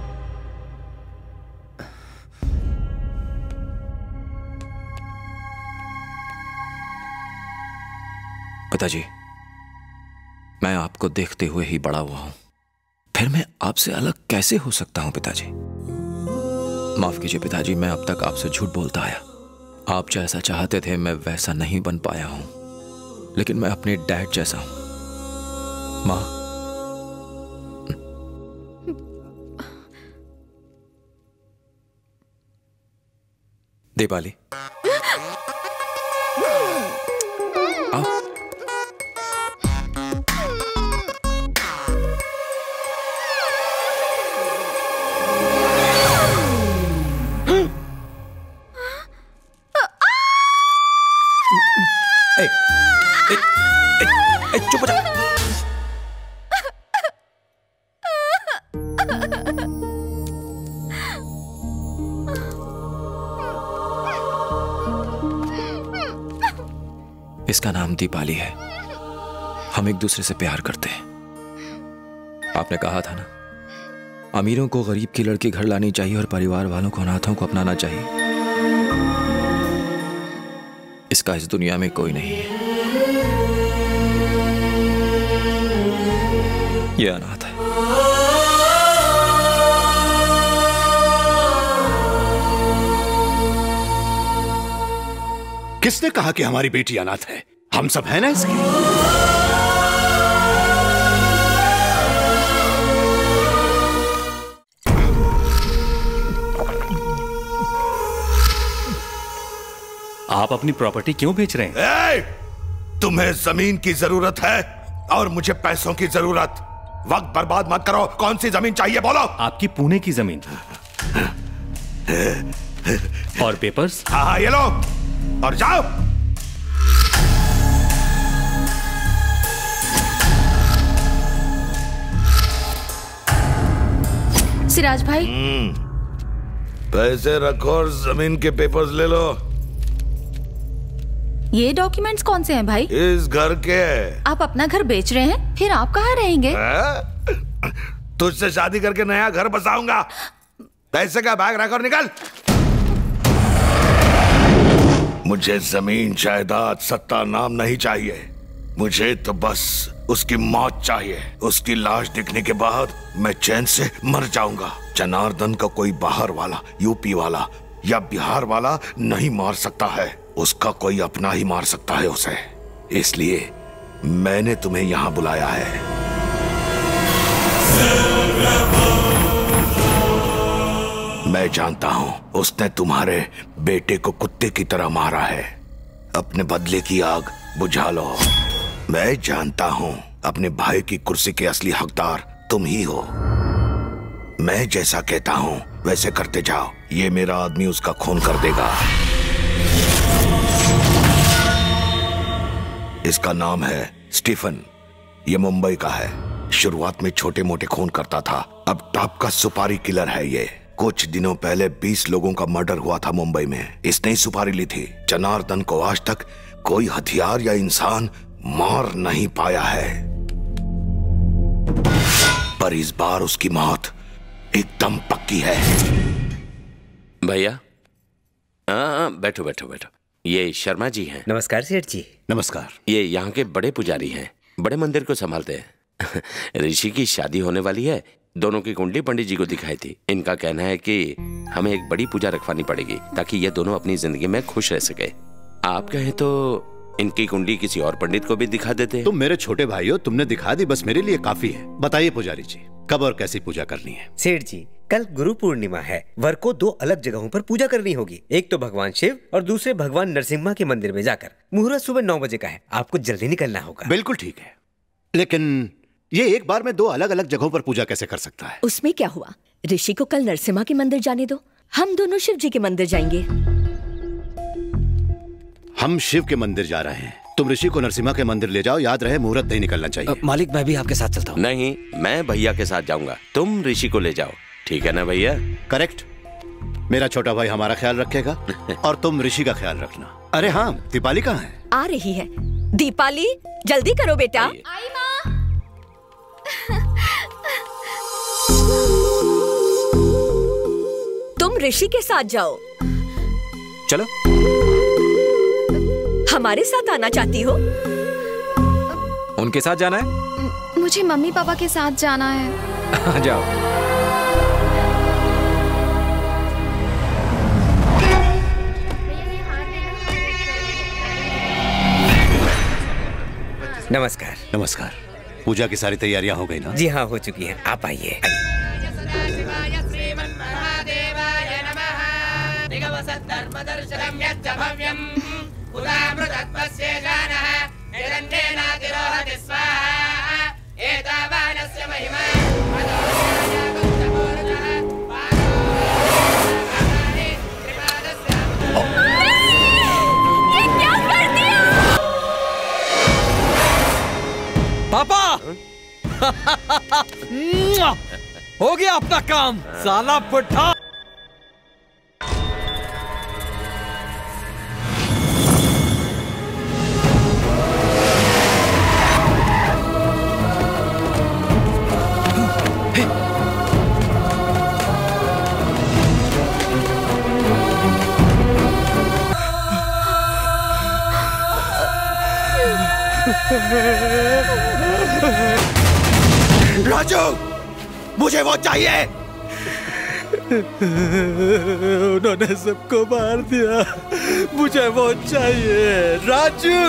Speaker 6: पिताजी, मैं आपको देखते हुए ही बड़ा हुआ हूं, फिर मैं आपसे अलग कैसे हो सकता हूं पिताजी? माफ कीजिए पिताजी, मैं अब तक आपसे झूठ बोलता आया। आप जैसा चाहते थे मैं वैसा नहीं बन पाया हूं, लेकिन मैं अपने डैड जैसा हूं। मां, दीपाली, आओ। ए, ए, ए, ए, चुप हो जा। इसका नाम दीपाली है। हम एक दूसरे से प्यार करते हैं। आपने कहा था ना, अमीरों को गरीब की लड़की घर लानी चाहिए और परिवार वालों को अनाथों को अपनाना चाहिए। इसका इस दुनिया में कोई नहीं है। ये अनाथ है।
Speaker 16: किसने कहा कि हमारी बेटी अनाथ है? हम सब हैं ना इसकी।
Speaker 22: आप अपनी प्रॉपर्टी क्यों बेच रहे हैं?
Speaker 21: ए, तुम्हें जमीन की जरूरत है और मुझे पैसों की जरूरत। वक्त बर्बाद मत करो। कौन सी जमीन चाहिए बोलो?
Speaker 22: आपकी पुणे की जमीन और पेपर्स।
Speaker 21: हाँ हाँ ये लो और जाओ।
Speaker 2: सिराज भाई,
Speaker 21: पैसे रखो और जमीन के पेपर्स ले लो।
Speaker 2: ये डॉक्यूमेंट्स कौन से हैं भाई?
Speaker 21: इस घर के।
Speaker 2: आप अपना घर बेच रहे हैं, फिर आप कहाँ रहेंगे?
Speaker 21: तुझसे शादी करके नया घर बसाऊंगा। पैसे का बैग रख और निकल। मुझे जमीन जायदाद सत्ता नाम नहीं चाहिए। मुझे तो बस उसकी मौत चाहिए। उसकी लाश दिखने के बाद मैं चैन से मर जाऊंगा। जनार्दन का कोई बाहर वाला, यूपी वाला या बिहार वाला नहीं मार सकता है। उसका कोई अपना ही मार सकता है उसे। इसलिए मैंने तुम्हें यहां बुलाया है। मैं जानता हूं उसने तुम्हारे बेटे को कुत्ते की तरह मारा है। अपने बदले की आग बुझा लो। मैं जानता हूं अपने भाई की कुर्सी के असली हकदार तुम ही हो। मैं जैसा कहता हूं वैसे करते जाओ। ये मेरा आदमी उसका खून कर देगा। इसका नाम है स्टीफन। ये मुंबई का है। शुरुआत में छोटे मोटे खून करता था, अब टॉप का सुपारी किलर है ये। कुछ दिनों पहले बीस लोगों का मर्डर हुआ था मुंबई में। इसने ही सुपारी ली थी। जनार्दन को आज तक कोई हथियार या इंसान मार नहीं पाया है, पर इस बार उसकी मौत एकदम पक्की है।
Speaker 18: भैया, हाँ बैठो बैठो बैठो। ये शर्मा जी हैं।
Speaker 4: नमस्कार सेठ जी।
Speaker 16: नमस्कार।
Speaker 18: ये यहाँ के बड़े पुजारी हैं, बड़े मंदिर को संभालते हैं। ऋषि की शादी होने वाली है। दोनों की कुंडली पंडित जी को दिखाई थी। इनका कहना है कि हमें एक बड़ी पूजा रखवानी पड़ेगी ताकि ये दोनों अपनी जिंदगी में खुश रह सके। आप कहें तो इनकी कुंडली किसी और पंडित को भी दिखा देते हैं।
Speaker 16: तुम मेरे छोटे भाई हो, तुमने दिखा दी, बस मेरे लिए काफी है। बताइए पुजारी जी, कब और कैसी पूजा करनी है?
Speaker 4: सेठ जी, कल गुरु पूर्णिमा है। वर को दो अलग जगहों पर पूजा करनी होगी। एक तो भगवान शिव और दूसरे भगवान नरसिम्हा के मंदिर में जाकर। मुहूर्त सुबह नौ बजे का है। आपको जल्दी निकलना होगा।
Speaker 16: बिल्कुल ठीक है, लेकिन ये एक बार में दो अलग अलग जगहों पर पूजा कैसे कर सकता है?
Speaker 13: उसमें क्या हुआ? ऋषि को कल नरसिम्हा के मंदिर जाने दो, हम दोनों शिव जी के मंदिर जाएंगे।
Speaker 16: हम शिव के मंदिर जा रहे हैं, तुम ऋषि को नरसिम्हा के मंदिर ले जाओ। याद रहे मुहूर्त नहीं निकलना चाहिए।
Speaker 15: मालिक, मैं भी आपके साथ चलता हूँ।
Speaker 18: नहीं, मैं भैया के साथ जाऊंगा। तुम ऋषि को ले जाओ, ठीक है ना भैया?
Speaker 16: करेक्ट। मेरा छोटा भाई हमारा ख्याल रखेगा और तुम ऋषि का ख्याल रखना। अरे हाँ, दीपाली कहाँ है?
Speaker 13: आ रही है। दीपाली, जल्दी करो बेटा।
Speaker 2: आई माँ।
Speaker 13: तुम ऋषि के साथ जाओ।
Speaker 6: चलो।
Speaker 13: हमारे साथ आना चाहती हो?
Speaker 6: उनके साथ जाना है?
Speaker 14: मुझे मम्मी पापा के साथ जाना है।
Speaker 6: जाओ।
Speaker 4: नमस्कार।
Speaker 16: नमस्कार। पूजा की सारी तैयारियां हो गई ना?
Speaker 4: जी हाँ, हो चुकी हैं। आप आइए।
Speaker 15: पापा हो गया अपना काम, साला पुट्ठा।
Speaker 21: राजू, मुझे वो चाहिए।
Speaker 19: उन्होंने सबको मार दिया, मुझे वो चाहिए राजू।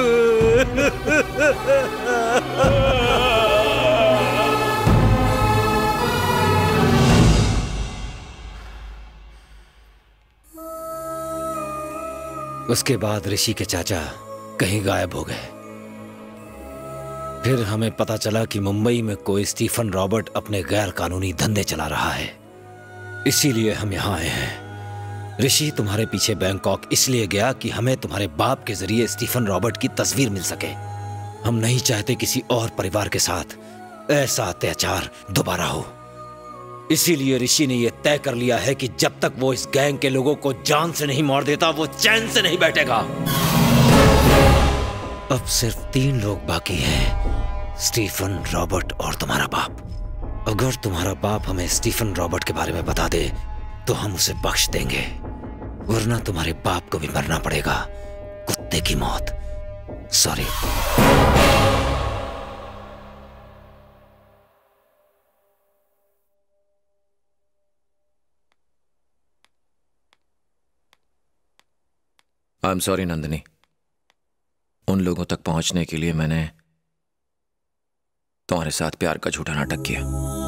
Speaker 15: उसके बाद ऋषि के चाचा कहीं गायब हो गए। फिर हमें पता चला कि मुंबई में कोई स्टीफन रॉबर्ट अपने गैर कानूनी धंधे चला रहा है, इसीलिए हम यहाँ आए हैं। ऋषि तुम्हारे पीछे बैंकॉक इसलिए गया कि हमें तुम्हारे बाप के जरिए स्टीफन रॉबर्ट की तस्वीर मिल सके। हम नहीं चाहते किसी और परिवार के साथ ऐसा अत्याचार दोबारा हो, इसीलिए ऋषि ने यह तय कर लिया है कि जब तक वो इस गैंग के लोगों को जान से नहीं मार देता वो चैन से नहीं बैठेगा। अब सिर्फ तीन लोग बाकी हैं, स्टीफन, रॉबर्ट और तुम्हारा बाप। अगर तुम्हारा बाप हमें स्टीफन रॉबर्ट के बारे में बता दे तो हम उसे बख्श देंगे, वरना तुम्हारे बाप को भी मरना पड़ेगा, कुत्ते की मौत। Sorry.
Speaker 6: I am sorry Nandini, उन लोगों तक पहुंचने के लिए मैंने तुम्हारे साथ प्यार का झूठा नाटक किया।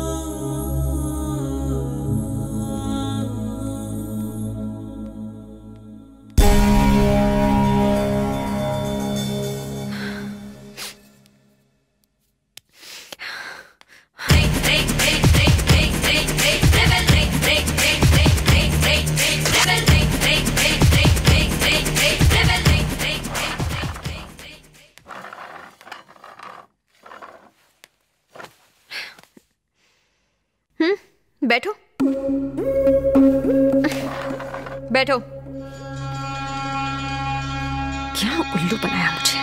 Speaker 9: बैठो बैठो। क्या उल्लू बनाया मुझे।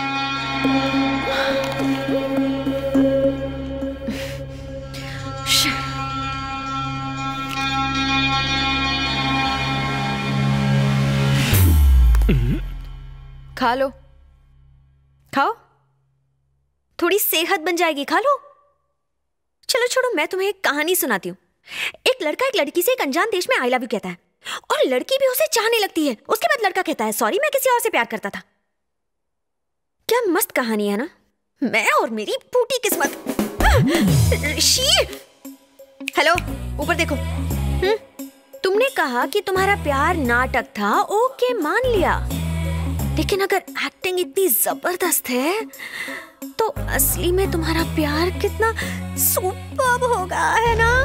Speaker 9: खा लो, खाओ, थोड़ी सेहत बन जाएगी, खा लो। चलो छोड़ो, मैं तुम्हें एक कहानी सुनाती हूँ। एक लड़का एक लड़की से एक अनजान देश में आई लव यू कहता है और लड़की भी उसे चाहने लगती है। उसके बाद लड़का कहता है सॉरी, मैं किसी और से प्यार करता था। क्या मस्त कहानी है ना। मैं और मेरी फूटी किस्मत। ऋषि, हेलो, ऊपर देखो। हम्म, तुमने कहा कि तुम्हारा प्यार नाटक था, ओके मान लिया, लेकिन अगर एक्टिंग इतनी जबरदस्त है तो असली में तुम्हारा प्यार कितना सुपर्ब होगा, है ना?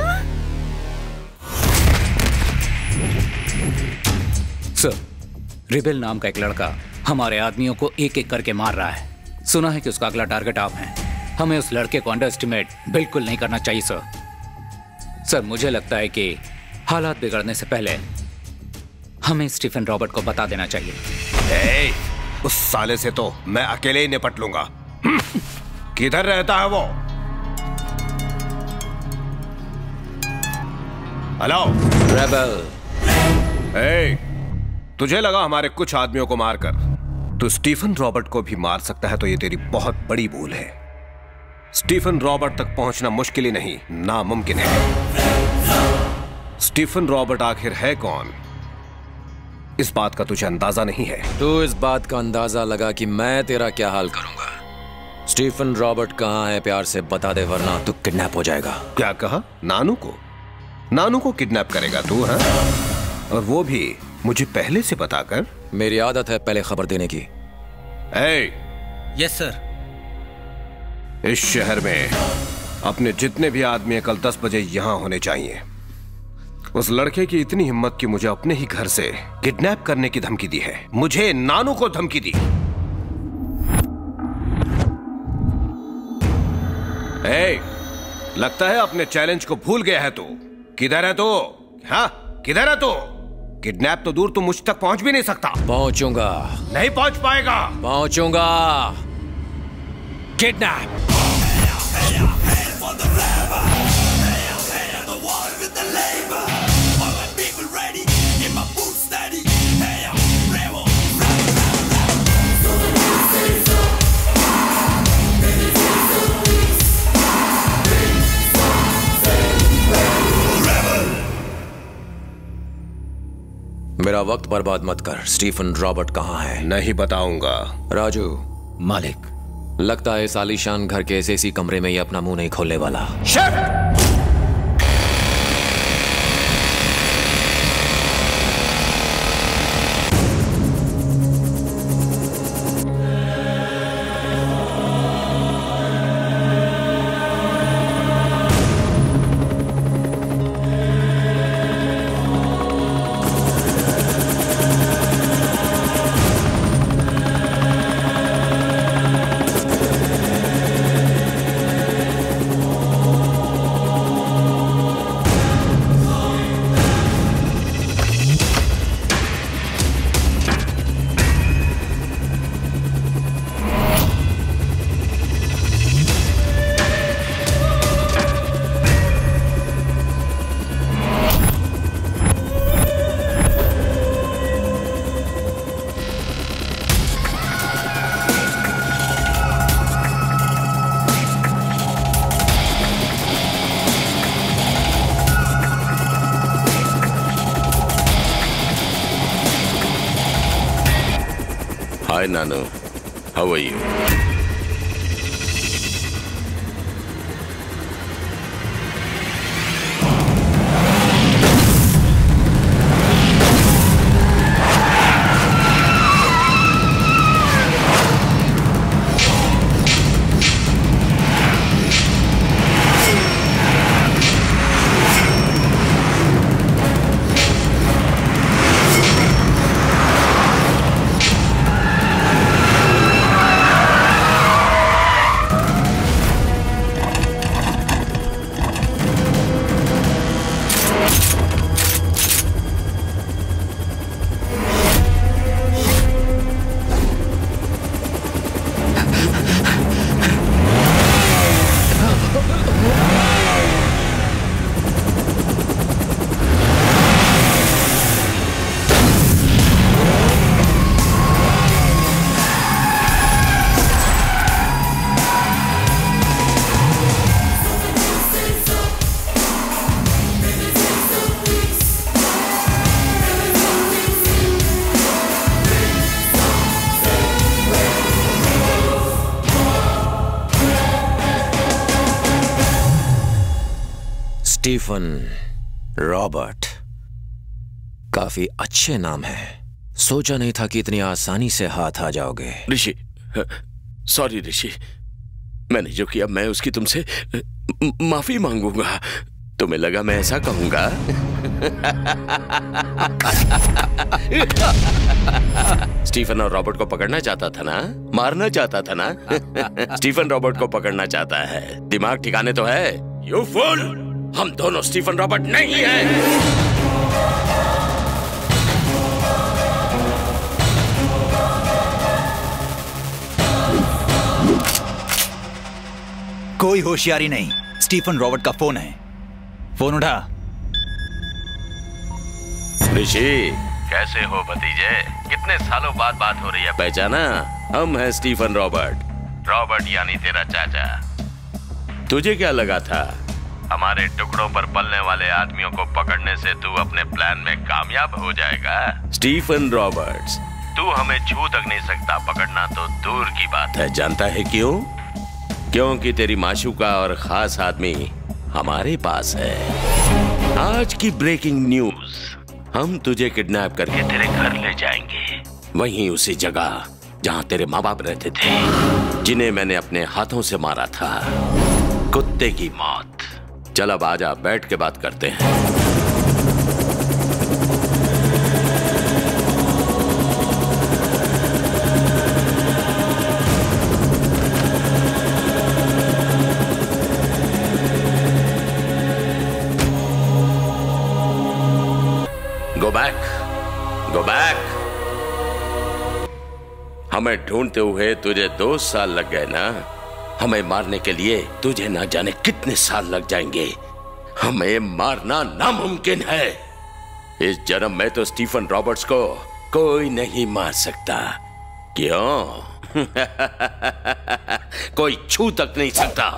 Speaker 22: सर, रिबेल नाम का एक लड़का हमारे आदमियों को एक एक करके मार रहा है। सुना है कि उसका अगला टारगेट आप हैं। हमें उस लड़के को अंडर एस्टिमेट बिल्कुल नहीं करना चाहिए सर। सर, मुझे लगता है कि हालात बिगड़ने से पहले हमें स्टीफन रॉबर्ट को बता देना चाहिए।
Speaker 5: ए, उस साले से तो मैं अकेले ही निपट लूंगा। किधर रहता है वो? Hello
Speaker 15: rebel.
Speaker 5: ए, तुझे लगा हमारे कुछ आदमियों को मारकर तू स्टीफन रॉबर्ट को भी मार सकता है तो ये तेरी बहुत बड़ी भूल है। स्टीफन रॉबर्ट तक पहुंचना मुश्किल ही नहीं, नामुमकिन है। स्टीफन रॉबर्ट आखिर है कौन, इस बात का तुझे अंदाजा नहीं है।
Speaker 6: तू इस बात का अंदाजा लगा कि मैं तेरा क्या हाल करूंगा। स्टीफन रॉबर्ट कहाँ है, प्यार से बता दे, वरना तू किडनैप हो जाएगा।
Speaker 5: क्या कहा? नानू को? नानू को किडनैप करेगा तू? हाँ, और वो भी मुझे पहले से बताकर?
Speaker 6: मेरी आदत है पहले खबर देने की।
Speaker 5: ए,
Speaker 3: यस सर।
Speaker 5: इस शहर में अपने जितने भी आदमी कल दस बजे यहां होने चाहिए। उस लड़के की इतनी हिम्मत कि मुझे अपने ही घर से किडनैप करने की धमकी दी है। मुझे नानू को धमकी दी। ए, लगता है अपने चैलेंज को भूल गया है तू। किधर है तू? हाँ, किधर है तू? किडनैप तो दूर, तू मुझ तक पहुंच भी नहीं सकता।
Speaker 6: पहुंचूंगा।
Speaker 5: नहीं पहुंच पाएगा।
Speaker 6: पहुंचूंगा। किडनैप।
Speaker 10: मेरा वक्त बर्बाद मत कर। स्टीफन रॉबर्ट कहाँ है?
Speaker 5: नहीं बताऊंगा।
Speaker 10: राजू।
Speaker 6: मालिक।
Speaker 10: लगता है इस आलीशान घर के इस एसी कमरे में ये अपना मुंह नहीं खोलने वाला।
Speaker 6: Shift!
Speaker 18: Hi, Nano. How are you?
Speaker 10: Stephen Robert, काफी अच्छे नाम है। सोचा नहीं था कि इतनी आसानी से हाथ आ जाओगे।
Speaker 18: ऋषि, सॉरी ऋषि, मैंने जो किया मैं उसकी तुमसे माफी मांगूंगा। तुम्हें लगा मैं ऐसा कहूंगा? स्टीफन और रॉबर्ट को पकड़ना चाहता था ना, मारना चाहता था ना। स्टीफन रॉबर्ट को पकड़ना चाहता है। दिमाग ठिकाने तो है? You fool! हम दोनों स्टीफन रॉबर्ट नहीं हैं।
Speaker 3: कोई होशियारी नहीं। स्टीफन रॉबर्ट का फोन है। फोन उठा।
Speaker 18: ऋषि, कैसे हो भतीजे? कितने सालों बाद बात हो रही है। पहचाना? हम हैं स्टीफन रॉबर्ट। रॉबर्ट यानी तेरा चाचा। तुझे क्या लगा था हमारे टुकड़ों पर पलने वाले आदमियों को पकड़ने से तू अपने प्लान में कामयाब हो जाएगा? स्टीफन रॉबर्ट्स, तू हमें छू तक नहीं सकता, पकड़ना तो दूर की बात है। जानता है क्यों? क्योंकि तेरी माशूका और खास आदमी हमारे पास है। आज की ब्रेकिंग न्यूज, हम तुझे किडनैप करके तेरे घर ले जाएंगे। वहीं उसी जगह जहां तेरे माँ बाप रहते थे, जिन्हें मैंने अपने हाथों से मारा था। कुत्ते की मौत। चल अब आजा, बैठ के बात करते हैं। Go back, go back. हमें ढूंढते हुए तुझे दो साल लग गए ना। हमें मारने के लिए तुझे ना जाने कितने साल लग जाएंगे। हमें मारना नामुमकिन है। इस जन्म में तो स्टीफन रॉबर्ट्स को कोई नहीं मार सकता। क्यों? कोई छू तक नहीं सकता।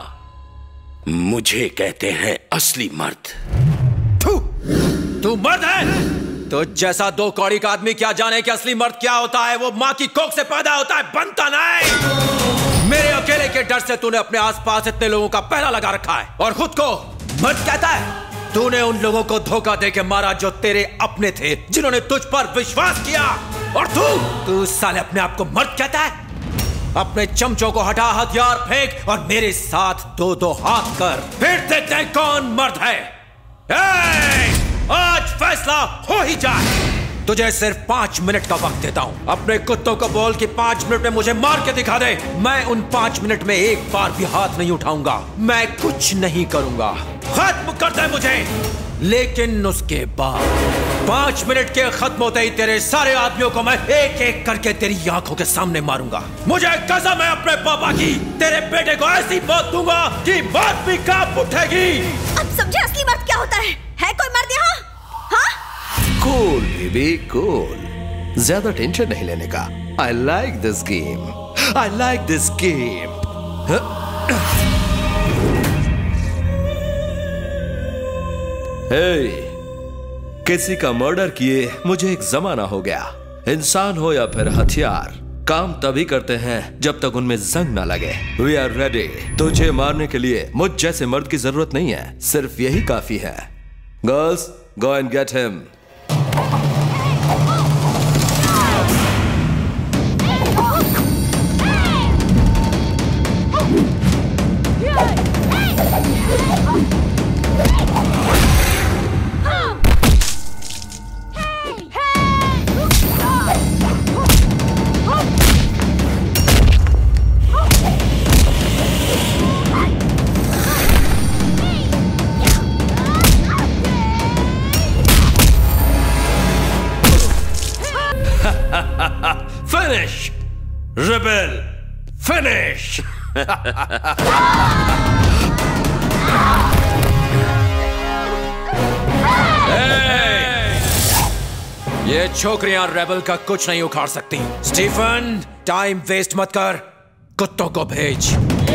Speaker 18: मुझे कहते हैं असली मर्द।
Speaker 6: तू तू मर्द है? तो जैसा दो कौड़ी का आदमी क्या जाने कि असली मर्द क्या होता है। वो माँ की कोख से पैदा होता है, बनता नहीं। मेरे अकेले के डर से तूने अपने आसपास इतने लोगों का पहरा लगा रखा है और खुद को मर्द कहता है। तूने उन लोगों को धोखा देके मारा जो तेरे अपने थे, जिन्होंने तुझ पर विश्वास किया। और तू तू साले अपने आप को मर्द कहता है। अपने चमचों को हटा, हथियार फेंक और मेरे साथ दो दो हाथ कर, फिर देखते हैं कौन मर्द है। ए, आज फैसला हो ही जाए। तुझे सिर्फ पांच मिनट का वक्त देता हूं। अपने कुत्तों को बोल कि पांच मिनट में मुझे मार के दिखा दे। मैं उन पांच मिनट में एक बार भी हाथ नहीं उठाऊंगा। मैं कुछ नहीं करूंगा। खत्म कर दे मुझे। लेकिन उसके बाद पांच मिनट के खत्म होते ही तेरे सारे आदमियों को मैं एक एक करके तेरी आंखों के सामने मारूंगा। मुझे कसम है अपने पापा की, तेरे बेटे को ऐसी मौत दूंगा कि मौत भी कांप उठेगी।
Speaker 9: अब समझे असली मर्द क्या होता है? है कोई मर्द यहाँ? हाँ?
Speaker 7: कूल बेबी कूल, ज्यादा टेंशन नहीं लेने का। I like this game, I like this game. Hey, किसी का मर्डर किए मुझे एक जमाना हो गया। इंसान हो या फिर हथियार, काम तभी करते हैं जब तक उनमें जंग ना लगे। We are ready. तुझे मारने के लिए मुझ जैसे मर्द की जरूरत नहीं है, सिर्फ यही काफी है। Girls, go and get him. Finish! Rebel! Finish!
Speaker 6: ये छोकरियां रेबल का कुछ नहीं उखाड़ सकती। स्टीफन, टाइम वेस्ट मत कर, कुत्तों को भेज।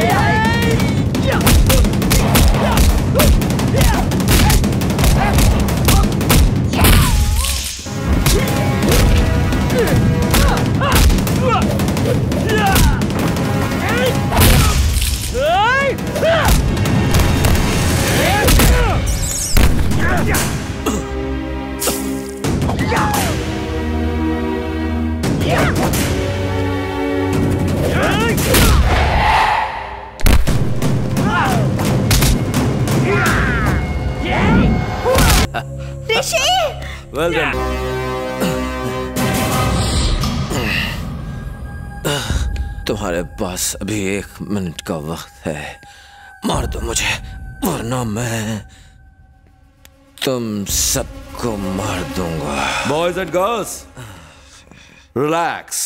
Speaker 9: ऋषि!
Speaker 7: Well done.
Speaker 15: तुम्हारे पास अभी एक मिनट का वक्त है। मार दो मुझे, वरना मैं तुम सबको मार दूंगा।
Speaker 7: Boys and girls, relax.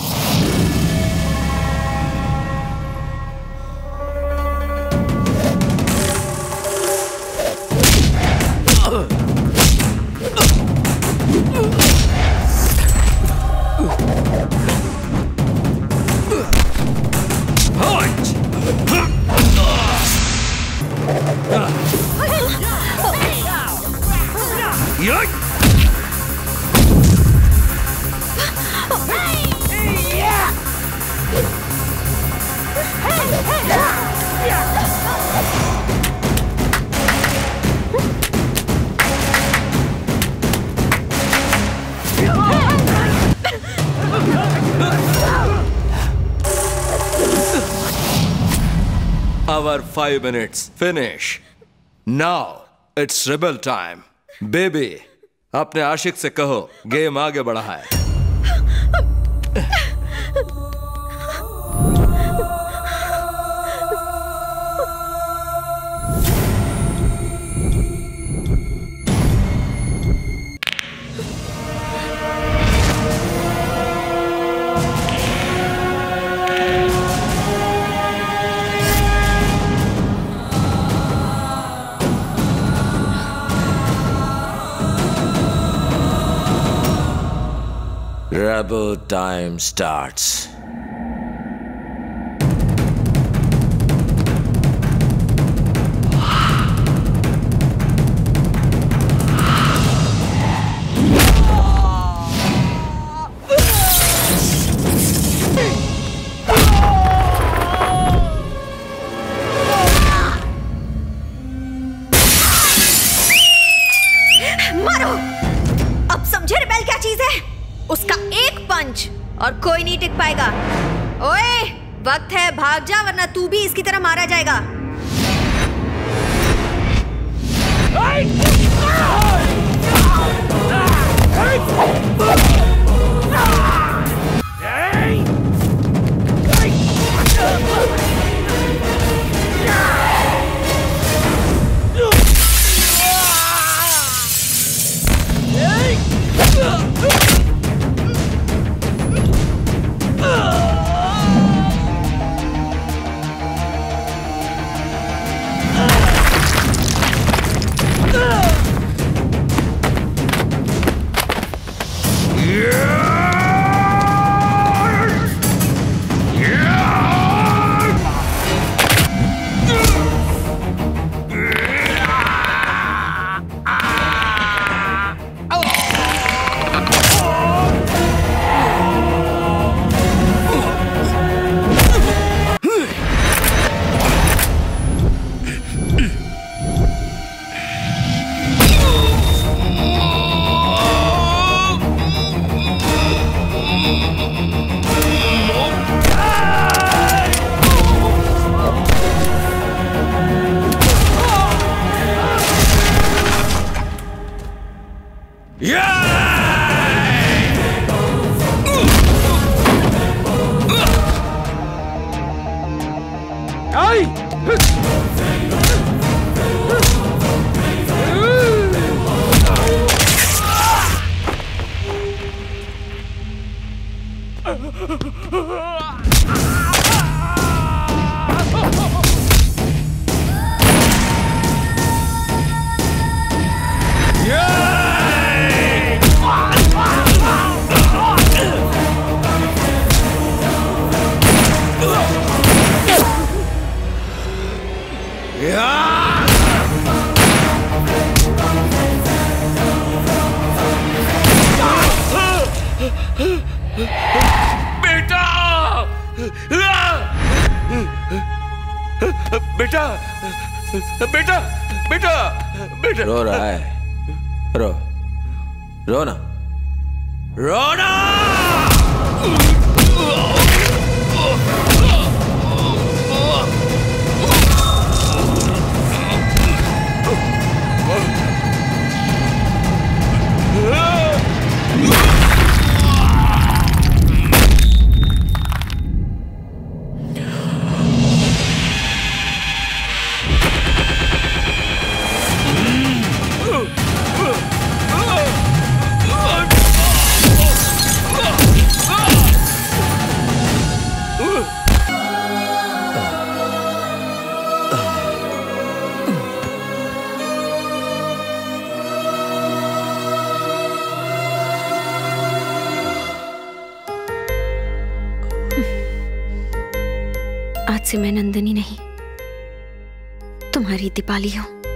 Speaker 7: Our five minutes finish. Now it's rebel time. Baby, अपने आशिक से कहो गेम आगे बढ़ा है।
Speaker 15: Rebel time starts.
Speaker 9: उसका एक पंच और कोई नहीं टिक पाएगा। ओए, वक्त है, भाग जा वरना तू भी इसकी तरह मारा जाएगा।
Speaker 18: बेटा बेटा बेटा बेटा
Speaker 6: रो रहा है, रो रो ना, रो ना।
Speaker 9: आज से मैं नंदनी नहीं, तुम्हारी दीपाली हूं।